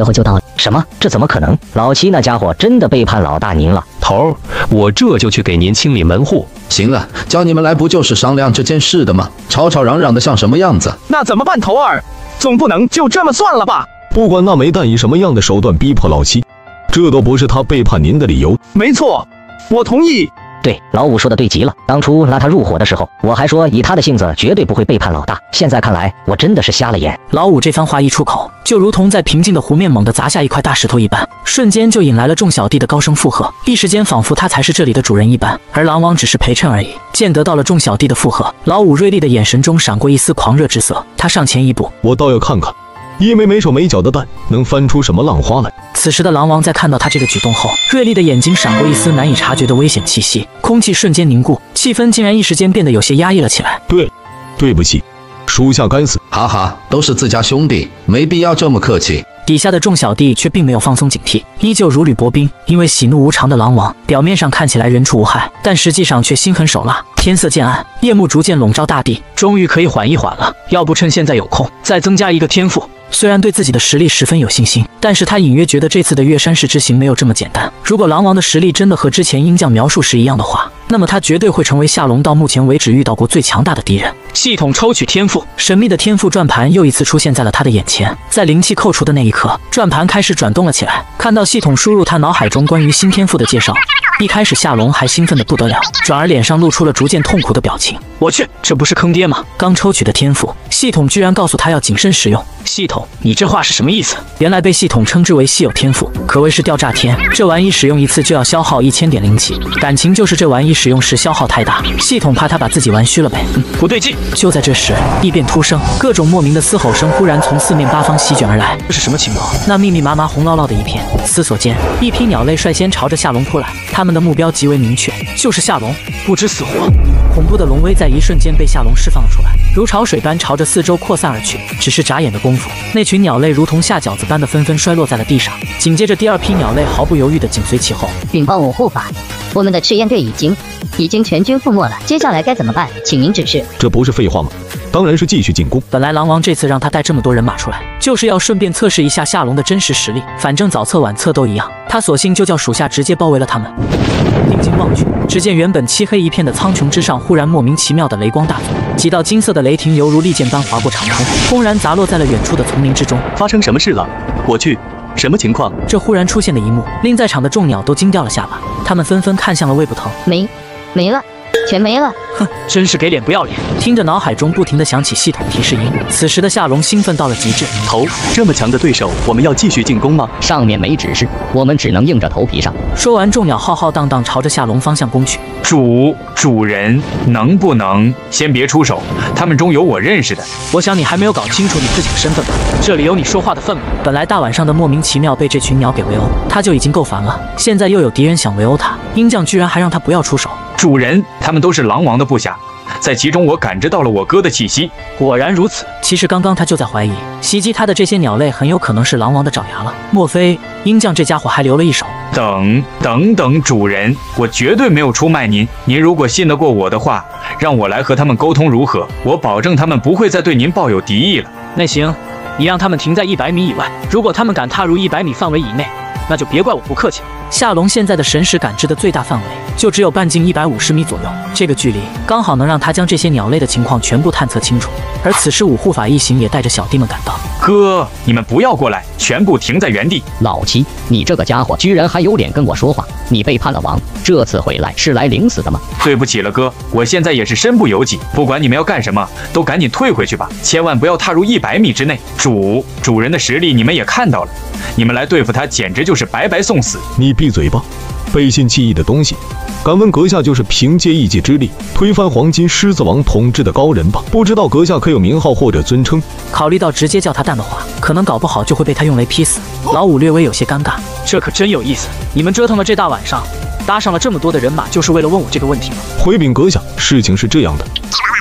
什么？这怎么可能？老七那家伙真的背叛老大您了。 头儿，我这就去给您清理门户。 行了，叫你们来不就是商量这件事的吗？吵吵嚷嚷的像什么样子？ 那怎么办，头儿？总不能就这么算了吧？ 不管那煤蛋以什么样的手段逼迫老七，这都不是他背叛您的理由。 没错，我同意。 对，老五说的对极了。当初拉他入伙的时候，我还说以他的性子绝对不会背叛老大。现在看来，我真的是瞎了眼。 老五这番话一出口，就如同在平静的湖面猛地砸下一块大石头一般，瞬间就引来了众小弟的高声附和。一时间，仿佛他才是这里的主人一般，而狼王只是陪衬而已。见得到了众小弟的附和，老五锐利的眼神中闪过一丝狂热之色。他上前一步， 我倒要看看。一枚没手没脚的蛋能翻出什么浪花来？ 此时的狼王在看到他这个举动后，锐利的眼睛闪过一丝难以察觉的危险气息，空气瞬间凝固，气氛竟然一时间变得有些压抑了起来。 对，对不起，属下该死。 哈哈，都是自家兄弟，没必要这么客气。 底下的众小弟却并没有放松警惕，依旧如履薄冰。因为喜怒无常的狼王，表面上看起来人畜无害，但实际上却心狠手辣。天色渐暗，夜幕逐渐笼罩大地，终于可以缓一缓了。要不趁现在有空，再增加一个天赋。虽然对自己的实力十分有信心，但是他隐约觉得这次的月山市之行没有这么简单。如果狼王的实力真的和之前鹰将描述时一样的话，那么他绝对会成为夏龙到目前为止遇到过最强大的敌人。系统抽取天赋，神秘的天赋转盘又一次出现在了他的眼前。在灵气扣除的那一刻，转盘开始转动了起来。看到系统输入他脑海中关于新天赋的介绍，一开始夏龙还兴奋得不得了，转而脸上露出了逐渐痛苦的表情。我去，这不是坑爹吗？刚抽取的天赋，系统居然告诉他要谨慎使用。系统，你这话是什么意思？原来被系统称之为稀有天赋，可谓是掉炸天。这玩意使用一次就要消耗一千点灵气，感情就是这玩意使用时消耗太大，系统怕他把自己玩虚了呗。嗯，不对劲。就在这时，异变突生，各种莫名的嘶吼声忽然从四面八方席卷而来。这是什么情况？那密密麻麻红烙烙的一片，思索间，一批鸟类率先朝着夏龙扑来，他们的目标极为明确，就是夏龙，不知死活。恐怖的龙威在一瞬间被夏龙释放了出来，如潮水般朝着四周扩散而去。只是眨眼的功夫，那群鸟类如同下饺子般的纷纷摔落在了地上。紧接着，第二批鸟类毫不犹豫地紧随其后。 禀报我护法，我们的赤焰队已经已经全军覆没了，接下来该怎么办？请您指示。 这不是废话吗？当然是继续进攻。 本来狼王这次让他带这么多人马出来，就是要顺便测试一下夏龙的真实实力，反正早测晚测都一样，他索性就叫属下直接包围了他们。定睛望去，只见原本漆黑一片的苍穹之上，忽然莫名其妙的雷光大作，几道金色的雷霆犹如利剑般划过长空，轰然砸落在了远处的丛林之中。 发生什么事了？我去，什么情况？ 这忽然出现的一幕，令在场的众鸟都惊掉了下巴，他们纷纷看向了魏不腾。 没，没了。全没了！ 哼，真是给脸不要脸！听着脑海中不停地响起系统提示音，此时的夏龙兴奋到了极致。 头，这么强的对手，我们要继续进攻吗？ 上面没指示，我们只能硬着头皮上。 说完，众鸟浩浩荡荡朝着夏龙方向攻去。 主主人，能不能先别出手？他们中有我认识的。 我想你还没有搞清楚你自己的身份吧？这里有你说话的份吗？本来大晚上的莫名其妙被这群鸟给围殴，他就已经够烦了，现在又有敌人想围殴他，鹰将居然还让他不要出手。 主人，他们都是狼王的部下，在其中我感知到了我哥的气息。 果然如此。其实刚刚他就在怀疑，袭击他的这些鸟类很有可能是狼王的爪牙了。莫非鹰将这家伙还留了一手？ 等等等，主人，我绝对没有出卖您。您如果信得过我的话，让我来和他们沟通如何？我保证他们不会再对您抱有敌意了。 那行，你让他们停在一百米以外，如果他们敢踏入一百米范围以内，那就别怪我不客气了。夏龙现在的神识感知的最大范围就只有半径一百五十米左右，这个距离刚好能让他将这些鸟类的情况全部探测清楚。而此时五护法一行也带着小弟们赶到。 哥，你们不要过来，全部停在原地。 老七，你这个家伙居然还有脸跟我说话！你背叛了王，这次回来是来领死的吗？ 对不起了哥，我现在也是身不由己。不管你们要干什么，都赶紧退回去吧，千万不要踏入一百米之内。主主人的实力你们也看到了，你们来对付他简直就是白白送死。 你闭嘴吧，背信弃义的东西！敢问阁下就是凭借一己之力推翻黄金狮子王统治的高人吧？不知道阁下可有名号或者尊称？ 考虑到直接叫他蛋的话，可能搞不好就会被他用雷劈死。老五略微有些尴尬，这可真有意思。你们折腾了这大晚上，搭上了这么多的人马，就是为了问我这个问题吗？ 回禀阁下，事情是这样的。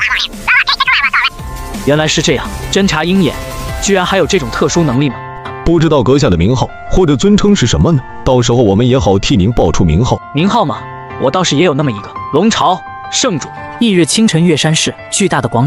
原来是这样，侦察鹰眼，居然还有这种特殊能力吗？ 不知道阁下的名号或者尊称是什么呢？到时候我们也好替您报出名号。 名号吗？我倒是也有那么一个，龙巢圣主。翌日清晨，月山市巨大的广场，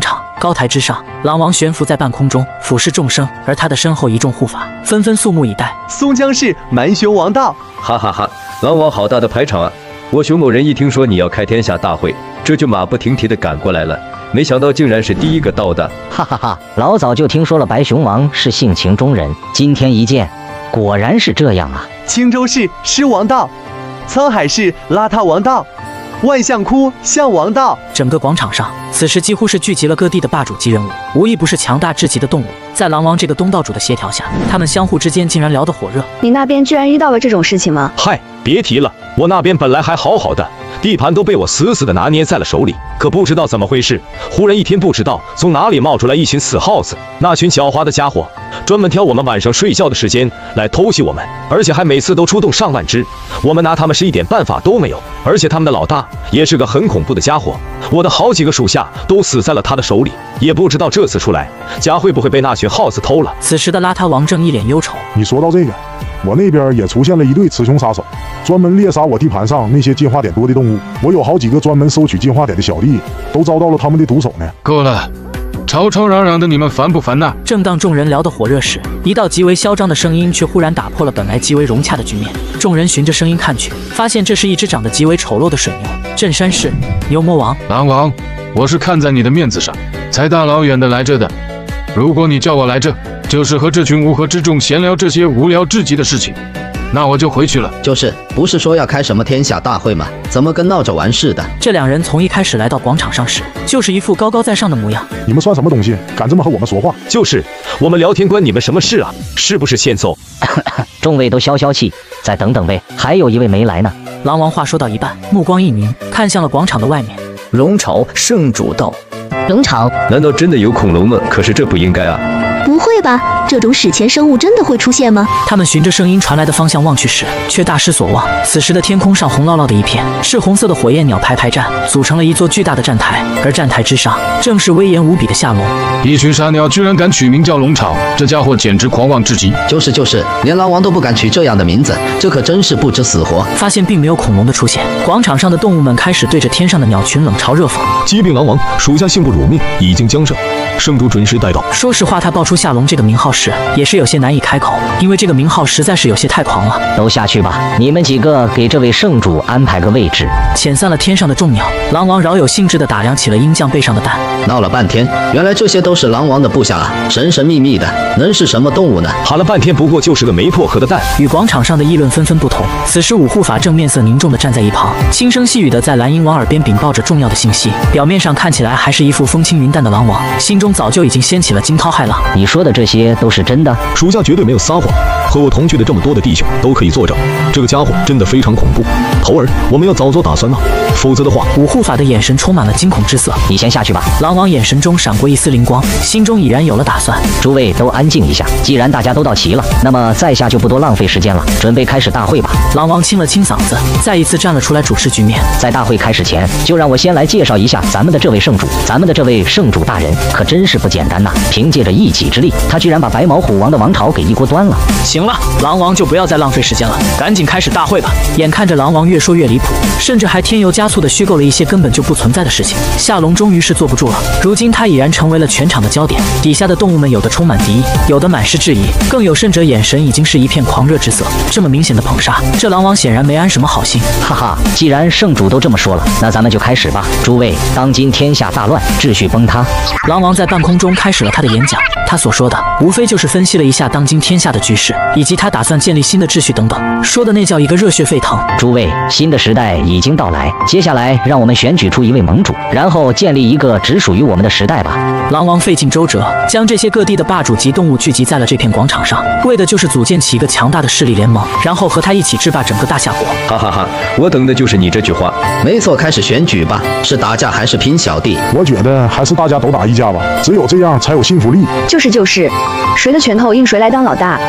高台之上，狼王悬浮在半空中，俯视众生，而他的身后一众护法纷纷肃穆以待。 松江市蛮熊王道， 哈哈哈！狼王好大的排场啊！我熊某人一听说你要开天下大会，这就马不停蹄的赶过来了，没想到竟然是第一个到的。 哈哈哈！老早就听说了白熊王是性情中人，今天一见，果然是这样啊！ 青州市狮王道，沧海市邋遢王道，万象窟象王道。 整个广场上，此时几乎是聚集了各地的霸主级人物，无一不是强大至极的动物。在狼王这个东道主的协调下，他们相互之间竟然聊得火热。 你那边居然遇到了这种事情吗？ 嗨，别提了，我那边本来还好好的，地盘都被我死死的拿捏在了手里，可不知道怎么回事，忽然一天不知道从哪里冒出来一群死耗子，那群狡猾的家伙，专门挑我们晚上睡觉的时间来偷袭我们，而且还每次都出动上万只，我们拿他们是一点办法都没有。而且他们的老大也是个很恐怖的家伙，我的好几个属下都死在了他的手里，也不知道这次出来家会不会被那群耗子偷了。 此时的邋遢王正一脸忧愁。 你说到这个，我那边也出现了一队雌雄杀手，专门猎杀我地盘上那些进化点多的动物。我有好几个专门收取进化点的小弟，都遭到了他们的毒手呢。 够了，吵吵嚷嚷的，你们烦不烦呐？ 正当众人聊得火热时，一道极为嚣张的声音却忽然打破了本来极为融洽的局面。众人循着声音看去，发现这是一只长得极为丑陋的水牛。镇山市牛魔王， 狼王，我是看在你的面子上，才大老远的来这的。如果你叫我来这，就是和这群乌合之众闲聊这些无聊至极的事情，那我就回去了。 就是，不是说要开什么天下大会吗？怎么跟闹着玩似的？ 这两人从一开始来到广场上时，就是一副高高在上的模样。 你们算什么东西，敢这么和我们说话？ 就是，我们聊天关你们什么事啊？是不是欠揍？ 众位都消消气，再等等呗，还有一位没来呢。 狼王话说到一半，目光一凝，看向了广场的外面。 龙巢圣主道， 龙巢？ 难道真的有恐龙吗？可是这不应该啊。 不会吧，这种史前生物真的会出现吗？ 他们循着声音传来的方向望去时，却大失所望。此时的天空上红烙烙的一片，是红色的火焰鸟排排站，组成了一座巨大的站台，而站台之上正是威严无比的夏龙。 一群傻鸟居然敢取名叫龙巢，这家伙简直狂妄至极。 就是就是，连狼王都不敢取这样的名字，这可真是不知死活。 发现并没有恐龙的出现，广场上的动物们开始对着天上的鸟群冷嘲热讽。 启禀狼王，属下幸不辱命，已经将胜。圣主准时带到。 说实话，他爆出夏龙这个名号时，也是有些难以开口，因为这个名号实在是有些太狂了。 都下去吧，你们几个给这位圣主安排个位置。 遣散了天上的众鸟，狼王饶有兴致地打量起了鹰将背上的蛋。 闹了半天，原来这些都是狼王的部下啊，神神秘秘的，能是什么动物呢？ 喊了半天，不过就是个没破壳的蛋。 与广场上的议论纷纷不同，此时五护法正面色凝重地站在一旁，轻声细语地在蓝鹰王耳边禀报着重要的信息。表面上看起来还是一副风轻云淡的狼王，心中早就已经掀起了惊涛骇浪。 你说的这些都是真的？ 属下绝对没有撒谎，和我同去的这么多的弟兄都可以作证，这个家伙真的非常恐怖。头儿，我们要早做打算了，否则的话…… 五护法的眼神充满了惊恐之色。 你先下去吧。 狼王眼神中闪过一丝灵光，心中已然有了打算。 诸位都安静一下，既然大家都到齐了，那么在下就不多浪费时间了，准备开始大会吧。 狼王清了清嗓子，再一次站了出来主持局面。 在大会开始前，就让我先来介绍一下咱们的这位圣主。咱们的这位圣主大人可真是不简单呐！凭借着一己之力，他居然把白毛虎王的王朝给一锅端了。 行了，狼王就不要再浪费时间了，赶紧开始大会吧。眼看着狼王越说越离谱，甚至还添油加醋的虚构了一些根本就不存在的事情，夏龙终于是坐不住了。如今他已然成为了全场的焦点，底下的动物们有的充满敌意，有的满是质疑，更有甚者眼神已经是一片狂热之色。这么明显的捧杀，这狼王显然没安什么好心。 哈哈，既然圣主都这么说了，那咱们就开始吧。诸位，当今天下大乱，秩序崩塌。 狼王在半空中开始了他的演讲，他所说的无非就是分析了一下当今天下的局势，以及他打算建立新的秩序等等，说的那叫一个热血沸腾。 诸位，新的时代已经到来，接下来让我们选举出一位盟主，然后建立一个只属于我们的时代吧。 狼王费尽周折，将这些各地的霸主级动物聚集在了这片广场上，为的就是组建起一个强大的势力联盟，然后和他一起制霸整个大夏国。 哈哈哈，我等的就是你这句话。 没错，开始选举吧，是打架还是拼小弟？ 我觉得还是大家都打一架吧，只有这样才有信服力。 就是就是，谁的拳头硬谁来当老大。这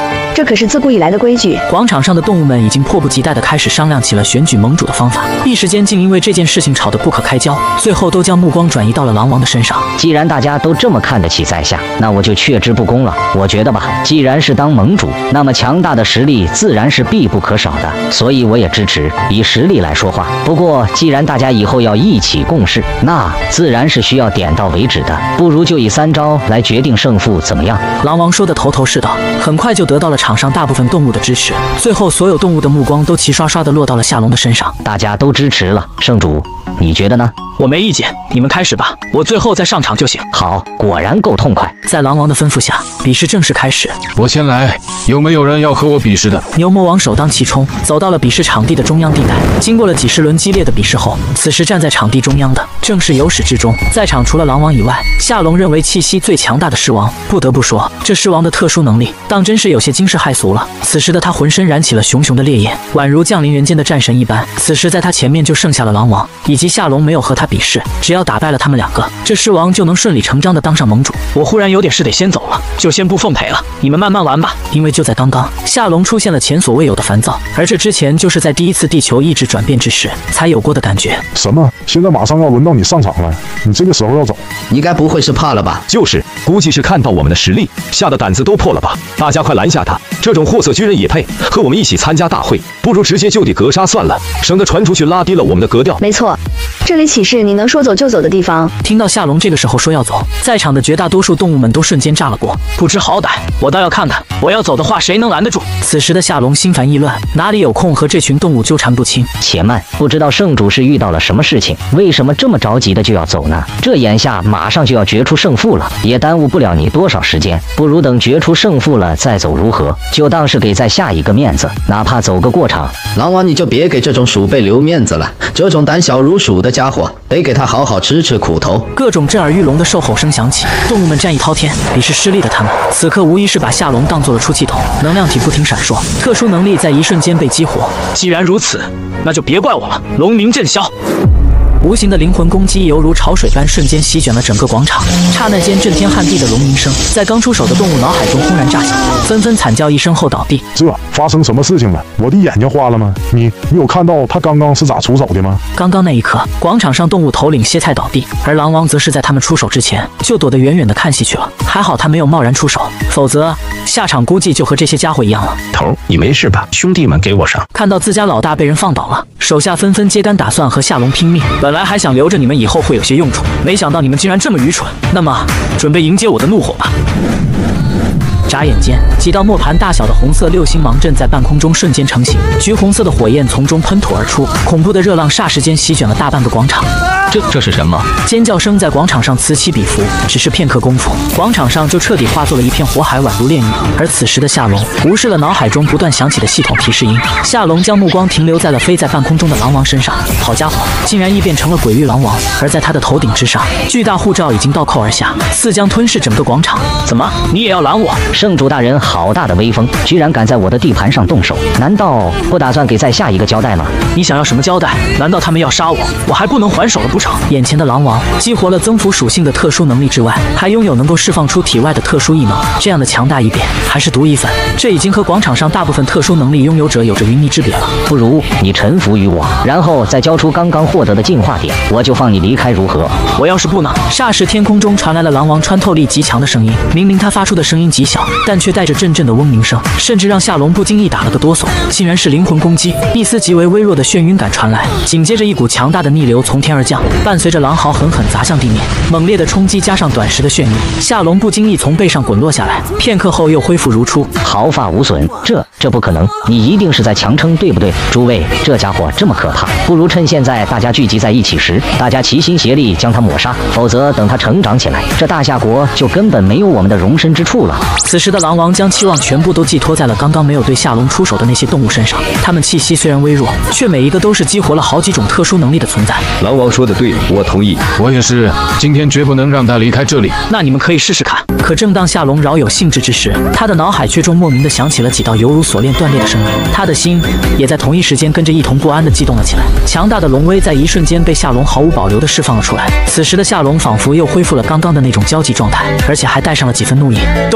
可是自古以来的规矩。 广场上的动物们已经迫不及待地开始商量起了选举盟主的方法，一时间竟因为这件事情吵得不可开交，最后都将目光转移到了狼王的身上。 既然大家都这么看得起在下，那我就却之不恭了。我觉得吧，既然是当盟主，那么强大的实力自然是必不可少的，所以我也支持以实力来说话。不过，既然大家以后要一起共事，那自然是需要点到为止的，不如就以三招来决定胜负，怎么样？ 狼王说的头头是道，很快就得到了场上大部分动物的支持。最后，所有动物的目光都齐刷刷地落到了夏龙的身上。 大家都支持了，圣主，你觉得呢？ 我没意见，你们开始吧，我最后再上场就行。 好，果然够痛快。 在狼王的吩咐下，比试正式开始。 我先来，有没有人要和我比试的？ 牛魔王首当其冲，走到了比试场地的中央地带。经过了几十轮激烈的比试后，此时站在场地中央的正是由始至终在场除了狼王以外，夏龙认为气息最强大的狮王。不得不说，这狮王的特殊能力当真是有些惊世骇俗了。此时的他浑身燃起了熊熊的烈焰，宛如降临人间的战神一般。此时在他前面就剩下了狼王以及夏龙，没有和他比试，只要打败了他们两个，这狮王就能顺理成章的当上盟主。 我忽然有点事得先走了，就先不奉陪了，你们慢慢玩吧。 因为就在刚刚，夏龙出现了前所未有的烦躁，而这之前就是在第一次地球意志转变之时才有过的感觉。 什么？现在马上要轮到你上场了，你这个时候要走？ 你该不会是怕了吧？ 就是，估计是看到我们的实力，吓得胆子都破了吧？大家快拦下他！这种货色居人也配和我们一起参加大会？不如直接就地格杀算了，省得传出去拉低了我们的格调。 没错，这里岂是你能说走就走的地方？ 听到夏龙这个时候说要走，在场的绝大多数动物们都瞬间炸了锅。 不知好歹，我倒要看看，我要走的话，谁能拦得住？ 此时的夏龙心烦意乱，哪里有空和这群动物纠缠不清？ 且慢，不知道圣主是遇到了什么事情，为什么这么着急的就要走呢？这眼下马上就要决出胜负了，也耽误不了你多少时间，不如等决出胜负了再走如何？就当是给在下一个面子，哪怕走个过场。 狼王，你就别给这种鼠辈留面子了，这种胆小如鼠的家伙，得给他好好吃吃苦头。 各种震耳欲聋的兽吼声响起，动物们战意滔天。比试失利的他们，此刻无疑是把夏龙当做了出气筒，能量体不停闪烁，特殊能力在一瞬间被激活。 既然如此，那就别怪我了。龙鸣震霄。 无形的灵魂攻击犹如潮水般瞬间席卷了整个广场，刹那间震天撼地的龙鸣声在刚出手的动物脑海中轰然炸响，纷纷惨叫一声后倒地。 这发生什么事情了？我的眼睛花了吗？你你有看到他刚刚是咋出手的吗？ 刚刚那一刻，广场上动物头领歇菜倒地，而狼王则是在他们出手之前就躲得远远的看戏去了。还好他没有贸然出手，否则下场估计就和这些家伙一样了。 头，你没事吧？兄弟们给我上！ 看到自家老大被人放倒了，手下纷纷揭竿打算和夏龙拼命。 本来还想留着你们以后会有些用处，没想到你们竟然这么愚蠢。那么，准备迎接我的怒火吧。 眨眼间，几道磨盘大小的红色六星芒阵在半空中瞬间成型，橘红色的火焰从中喷吐而出，恐怖的热浪霎时间席卷了大半个广场。 这这是什么？ 尖叫声在广场上此起彼伏，只是片刻功夫，广场上就彻底化作了一片火海，宛如炼狱。而此时的夏龙无视了脑海中不断响起的系统提示音，夏龙将目光停留在了飞在半空中的狼王身上。好家伙，竟然异变成了鬼域狼王！而在他的头顶之上，巨大护罩已经倒扣而下，似将吞噬整个广场。 怎么，你也要拦我？ 圣主大人好大的威风，居然敢在我的地盘上动手，难道不打算给在下一个交代吗？ 你想要什么交代？难道他们要杀我，我还不能还手了不成？ 眼前的狼王激活了增幅属性的特殊能力之外，还拥有能够释放出体外的特殊异能，这样的强大异变还是独一份，这已经和广场上大部分特殊能力拥有者有着云泥之别了。 不如你臣服于我，然后再交出刚刚获得的进化点，我就放你离开如何？ 我要是不呢？ 霎时天空中传来了狼王穿透力极强的声音，明明他发出的声音极小，但却带着阵阵的嗡鸣声，甚至让夏龙不经意打了个哆嗦。竟然是灵魂攻击，一丝极为微弱的眩晕感传来，紧接着一股强大的逆流从天而降，伴随着狼嚎狠狠砸向地面，猛烈的冲击加上短时的眩晕，夏龙不经意从背上滚落下来，片刻后又恢复如初， 毫发无损。这这不可能，你一定是在强撑，对不对？诸位，这家伙这么可怕，不如趁现在大家聚集在一起时，大家齐心协力将他抹杀，否则等他成长起来，这大夏国就根本没有我们的容身之处了。 此时的狼王将期望全部都寄托在了刚刚没有对夏龙出手的那些动物身上，他们气息虽然微弱，却每一个都是激活了好几种特殊能力的存在。 狼王说的对，我同意。 我也是，今天绝不能让他离开这里。 那你们可以试试看。 可正当夏龙饶有兴致之时，他的脑海却中莫名的响起了几道犹如锁链断裂的声音，他的心也在同一时间跟着一同不安的悸动了起来。强大的龙威在一瞬间被夏龙毫无保留的释放了出来，此时的夏龙仿佛又恢复了刚刚的那种焦急状态，而且还带上了几分怒意。 都给我滚开！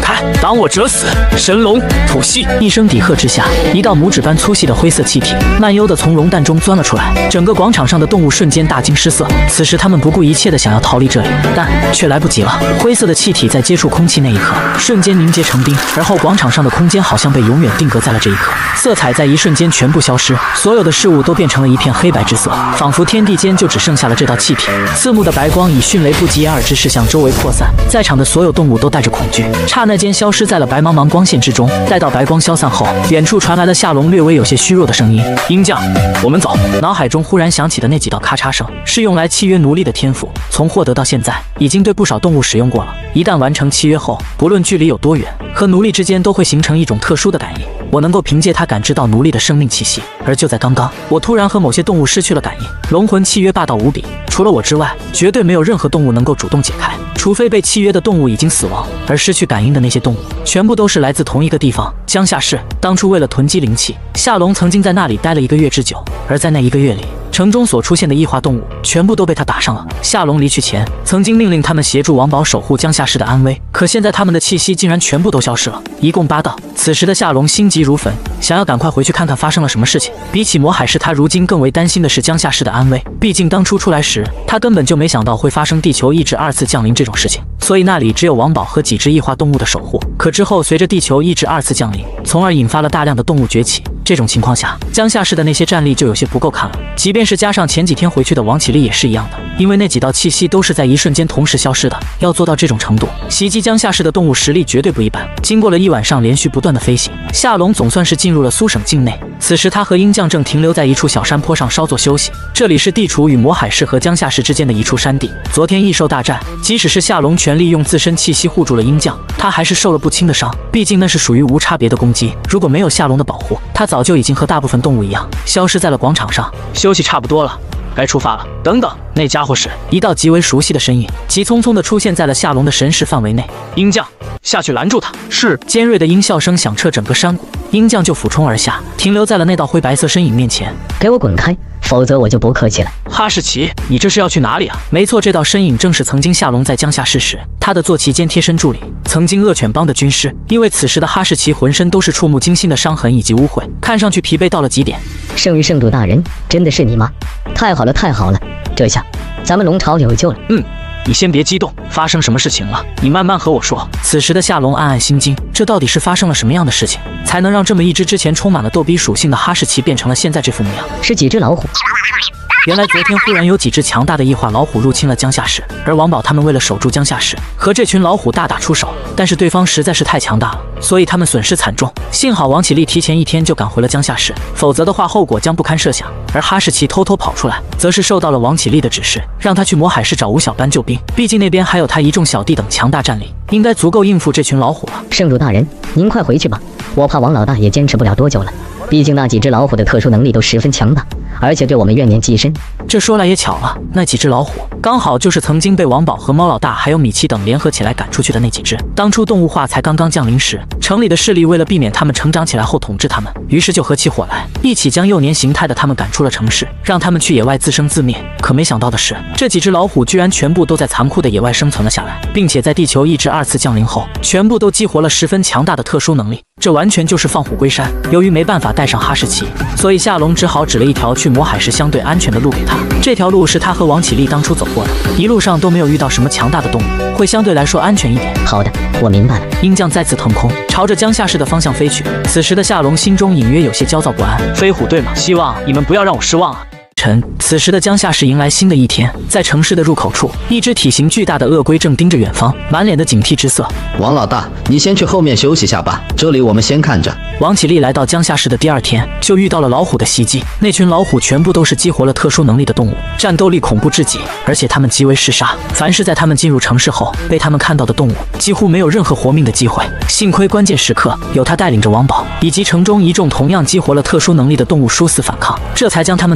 开，挡我者死！神龙吐息！一声抵喝之下，一道拇指般粗细的灰色气体慢悠地从龙蛋中钻了出来，整个广场上的动物瞬间大惊失色。此时他们不顾一切的想要逃离这里，但却来不及了。灰色的气体在接触空气那一刻，瞬间凝结成冰，而后广场上的空间好像被永远定格在了这一刻，色彩在一瞬间全部消失，所有的事物都变成了一片黑白之色，仿佛天地间就只剩下了这道气体。刺目的白光以迅雷不及掩耳之势向周围扩散，在场的所有动物都带着恐惧，刹那间消失在了白茫茫光线之中。待到白光消散后，远处传来了夏龙略微有些虚弱的声音：“鹰将，我们走。”脑海中忽然响起的那几道咔嚓声，是用来契约奴隶的天赋，从获得到现在，已经对不少动物使用过了。一旦完成契约后，不论距离有多远，和奴隶之间都会形成一种特殊的感应。我能够凭借它感知到奴隶的生命气息。而就在刚刚，我突然和某些动物失去了感应。龙魂契约霸道无比，除了我之外，绝对没有任何动物能够主动解开，除非被契约的动物已经死亡。而失去感应的那些动物，全部都是来自同一个地方——江夏市。当初为了囤积灵气，夏龙曾经在那里待了一个月之久，而在那一个月里，城中所出现的异化动物全部都被他打上了。夏龙离去前，曾经命令他们协助王宝守护江夏市的安危，可现在他们的气息竟然全部都消失了，一共八道。此时的夏龙心急如焚，想要赶快回去看看发生了什么事情。比起魔海市，他如今更为担心的是江夏市的安危。毕竟当初出来时，他根本就没想到会发生地球意志二次降临这种事情，所以那里只有王宝和几只异化动物的守护。可之后随着地球意志二次降临，从而引发了大量的动物崛起。这种情况下，江夏市的那些战力就有些不够看了。即便是加上前几天回去的王启立也是一样的，因为那几道气息都是在一瞬间同时消失的。要做到这种程度，袭击江夏市的动物实力绝对不一般。经过了一晚上连续不断的飞行，夏龙总算是进入了苏省境内。此时他和鹰将正停留在一处小山坡上稍作休息，这里是地处与魔海市和江夏市之间的一处山地。昨天异兽大战，即使是夏龙全力用自身气息护住了鹰将，他还是受了不轻的伤，毕竟那是属于无差别的攻击。如果没有夏龙的保护，他早就已经和大部分动物一样消失在了广场上。休息差不多了，该出发了。等等，那家伙是一道极为熟悉的身影，急匆匆地出现在了夏龙的神识范围内。鹰将，下去拦住他！是。尖锐的鹰啸声响彻整个山谷，鹰将就俯冲而下，停留在了那道灰白色身影面前。 给我滚开，否则我就不客气了。 哈士奇，你这是要去哪里啊？没错，这道身影正是曾经夏龙在江夏市时他的坐骑兼贴身助理，曾经恶犬帮的军师。因为此时的哈士奇浑身都是触目惊心的伤痕以及污秽，看上去疲惫到了极点。 圣域圣主大人，真的是你吗？太好了，太好了，这下咱们龙巢有救了。 嗯。你先别激动，发生什么事情了？你慢慢和我说。此时的夏龙暗暗心惊，这到底是发生了什么样的事情，才能让这么一只之前充满了逗逼属性的哈士奇变成了现在这副模样？ 是几只老虎？ 原来昨天忽然有几只强大的异化老虎入侵了江夏市，而王宝他们为了守住江夏市，和这群老虎大打出手，但是对方实在是太强大了，所以他们损失惨重。幸好王启立提前一天就赶回了江夏市，否则的话后果将不堪设想。而哈士奇偷偷跑出来，则是受到了王启立的指示，让他去魔海市找吴小班救兵，毕竟那边还有他一众小弟等强大战力，应该足够应付这群老虎了。 圣主大人，您快回去吧，我怕王老大也坚持不了多久了。毕竟那几只老虎的特殊能力都十分强大，而且对我们怨念极深。 这说来也巧了，那几只老虎刚好就是曾经被王宝和猫老大还有米奇等联合起来赶出去的那几只。当初动物化才刚刚降临时，城里的势力为了避免他们成长起来后统治他们，于是就合起伙来，一起将幼年形态的他们赶出了城市，让他们去野外自生自灭。可没想到的是，这几只老虎居然全部都在残酷的野外生存了下来，并且在地球意志二次降临后，全部都激活了十分强大的特殊能力。这完全就是放虎归山。由于没办法带上哈士奇，所以夏龙只好指了一条去魔海市相对安全的路给他。这条路是他和王启立当初走过的，一路上都没有遇到什么强大的动物，会相对来说安全一点。 好的，我明白了。 鹰将再次腾空，朝着江夏市的方向飞去。此时的夏龙心中隐约有些焦躁不安。飞虎队吗？希望你们不要让我失望啊！晨，此时的江夏市迎来新的一天，在城市的入口处，一只体型巨大的鳄龟正盯着远方，满脸的警惕之色。 王老大，你先去后面休息下吧，这里我们先看着。 王启立来到江夏市的第二天，就遇到了老虎的袭击。那群老虎全部都是激活了特殊能力的动物，战斗力恐怖至极，而且它们极为嗜杀。凡是在他们进入城市后被他们看到的动物，几乎没有任何活命的机会。幸亏关键时刻有他带领着王宝以及城中一众同样激活了特殊能力的动物殊死反抗，这才将他们短暂的逼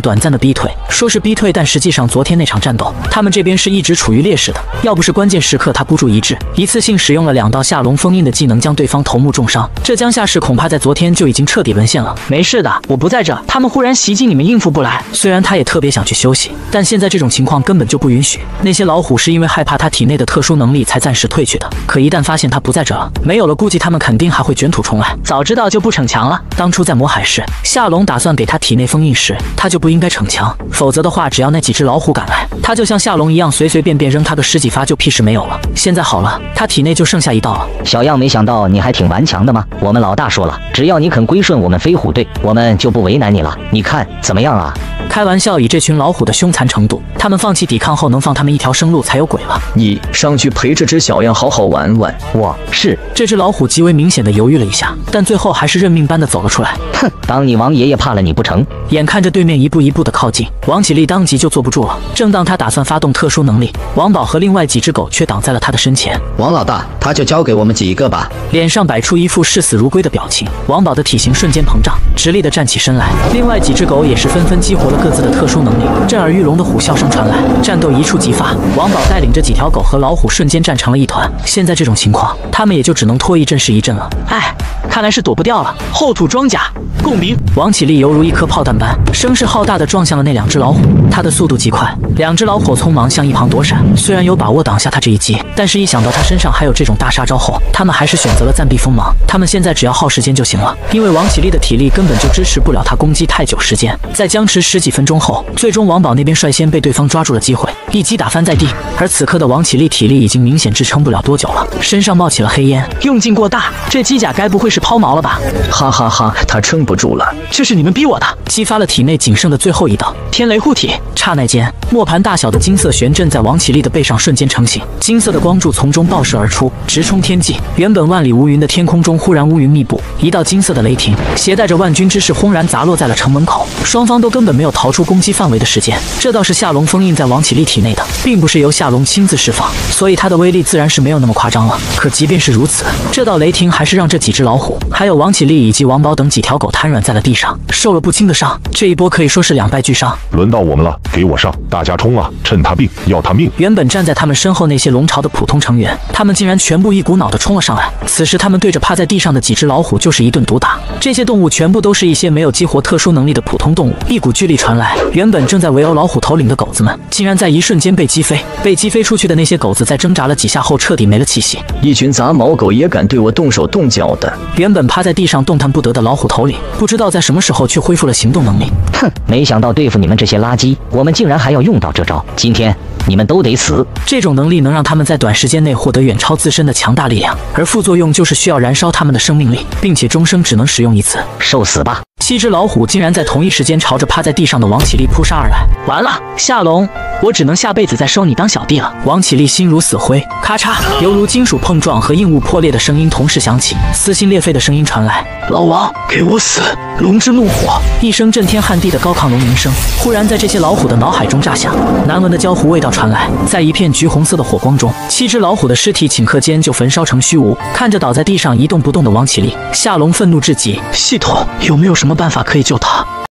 逼退，说是逼退，但实际上昨天那场战斗，他们这边是一直处于劣势的。要不是关键时刻他孤注一掷，一次性使用了两道下龙封印的技能，将对方头目重伤，这江夏氏恐怕在昨天就已经彻底沦陷了。没事的，我不在这，他们忽然袭击你们应付不来。虽然他也特别想去休息，但现在这种情况根本就不允许。那些老虎是因为害怕他体内的特殊能力才暂时退去的，可一旦发现他不在这了，没有了，估计他们肯定还会卷土重来。早知道就不逞强了。当初在魔海市，夏龙打算给他体内封印时，他就不应该逞强，否则的话，只要那几只老虎赶来，他就像夏龙一样，随随便便扔他个十几发就屁事没有了。现在好了，他体内就剩下一道了。 小样，没想到你还挺顽强的嘛！我们老大说了，只要你肯归顺我们飞虎队，我们就不为难你了。你看怎么样啊？ 开玩笑，以这群老虎的凶残程度，他们放弃抵抗后能放他们一条生路才有鬼了。 你上去陪这只小样好好玩玩。 我是这只老虎极为明显的犹豫了一下，但最后还是认命般的走了出来。 哼，当你王爷爷怕了你不成？ 眼看着对面一步一步的靠近，王启立当即就坐不住了。正当他打算发动特殊能力，王宝和另外几只狗却挡在了他的身前。 王老大，他就交给我们几个吧。 脸上摆出一副视死如归的表情，王宝的体型瞬间膨胀，直立的站起身来。另外几只狗也是纷纷激活了各自的特殊能力，震耳欲聋的虎啸声传来，战斗一触即发。王宝带领着几条狗和老虎瞬间战成了一团。现在这种情况，他们也就只能拖一阵是一阵了。哎，看来是躲不掉了。后土装甲，共鸣！王启立犹如一颗炮弹般声势浩大地撞向了那两只老虎，他的速度极快，两只老虎匆忙向一旁躲闪。虽然有把握挡下他这一击，但是一想到他身上还有这种大杀招后，他们还是选择了暂避锋芒。他们现在只要耗时间就行了，因为王启立的体力根本就支持不了他攻击太久时间。在僵持十几分钟后，最终王宝那边率先被对方抓住了机会，一击打翻在地。而此刻的王启立体力已经明显支撑不了多久了，身上冒起了黑烟，用劲过大，这机甲该不会是抛锚了吧？ 哈哈哈，他撑不住了。 这是你们逼我的！激发了体内仅剩的最后一道天雷护体。刹那间，磨盘大小的金色悬阵在王启立的背上瞬间成型，金色的光柱从中爆射而出，直冲天际。原本万里无云的天空中忽然乌云密布，一道金色的雷霆携带着万钧之势轰然砸落在了城门口，双方都根本没有逃出攻击范围的时间。这倒是夏龙封印在王启立体内的，并不是由夏龙亲自释放，所以他的威力自然是没有那么夸张了。可即便是如此，这道雷霆还是让这几只老虎还有王启立以及王宝等几条狗瘫软在了地上，受了不轻的伤。这一波可以说是两败俱伤。 轮到我们了，给我上！大家冲啊！趁他病，要他命！ 原本站在他们身后那些龙巢的普通成员，他们竟然全部一股脑的冲了上来。此时他们对着趴在地上的几只老虎就是一顿毒打。这些动物全部都是一些没有激活特殊能力的普通动物。一股巨力传来，原本正在围殴老虎头领的狗子们，竟然在一瞬间被击飞。被击飞出去的那些狗子在挣扎了几下后，彻底没了气息。 一群杂毛狗也敢对我动手动脚的！ 原本趴在地上动弹不得的老虎头领，不知道在什么时候却恢复了行动能力。 哼，没想到对付你们这些垃圾，我们竟然还要用到这招。今天你们都得死！ 这种能力能让他们在短时间内获得远超自身的强大力量，而副作用就是需要燃烧他们的生命力，并且终生只能使用一次。 受死吧！ 七只老虎竟然在同一时间朝着趴在地上的王启立扑杀而来。完了，夏龙，我只能下辈子再收你当小弟了。王启立心如死灰，咔嚓，犹如金属碰撞和硬物破裂的声音同时响起，撕心裂肺的声音传来：老王，给我死！龙之怒火！一声震天撼地的高亢龙鸣声，忽然在这些老虎的脑海中炸响，难闻的焦糊味道传来。在一片橘红色的火光中，七只老虎的尸体顷刻间就焚烧成虚无。看着倒在地上一动不动的王启立，夏龙愤怒至极。系统有没有什么办法可以救他？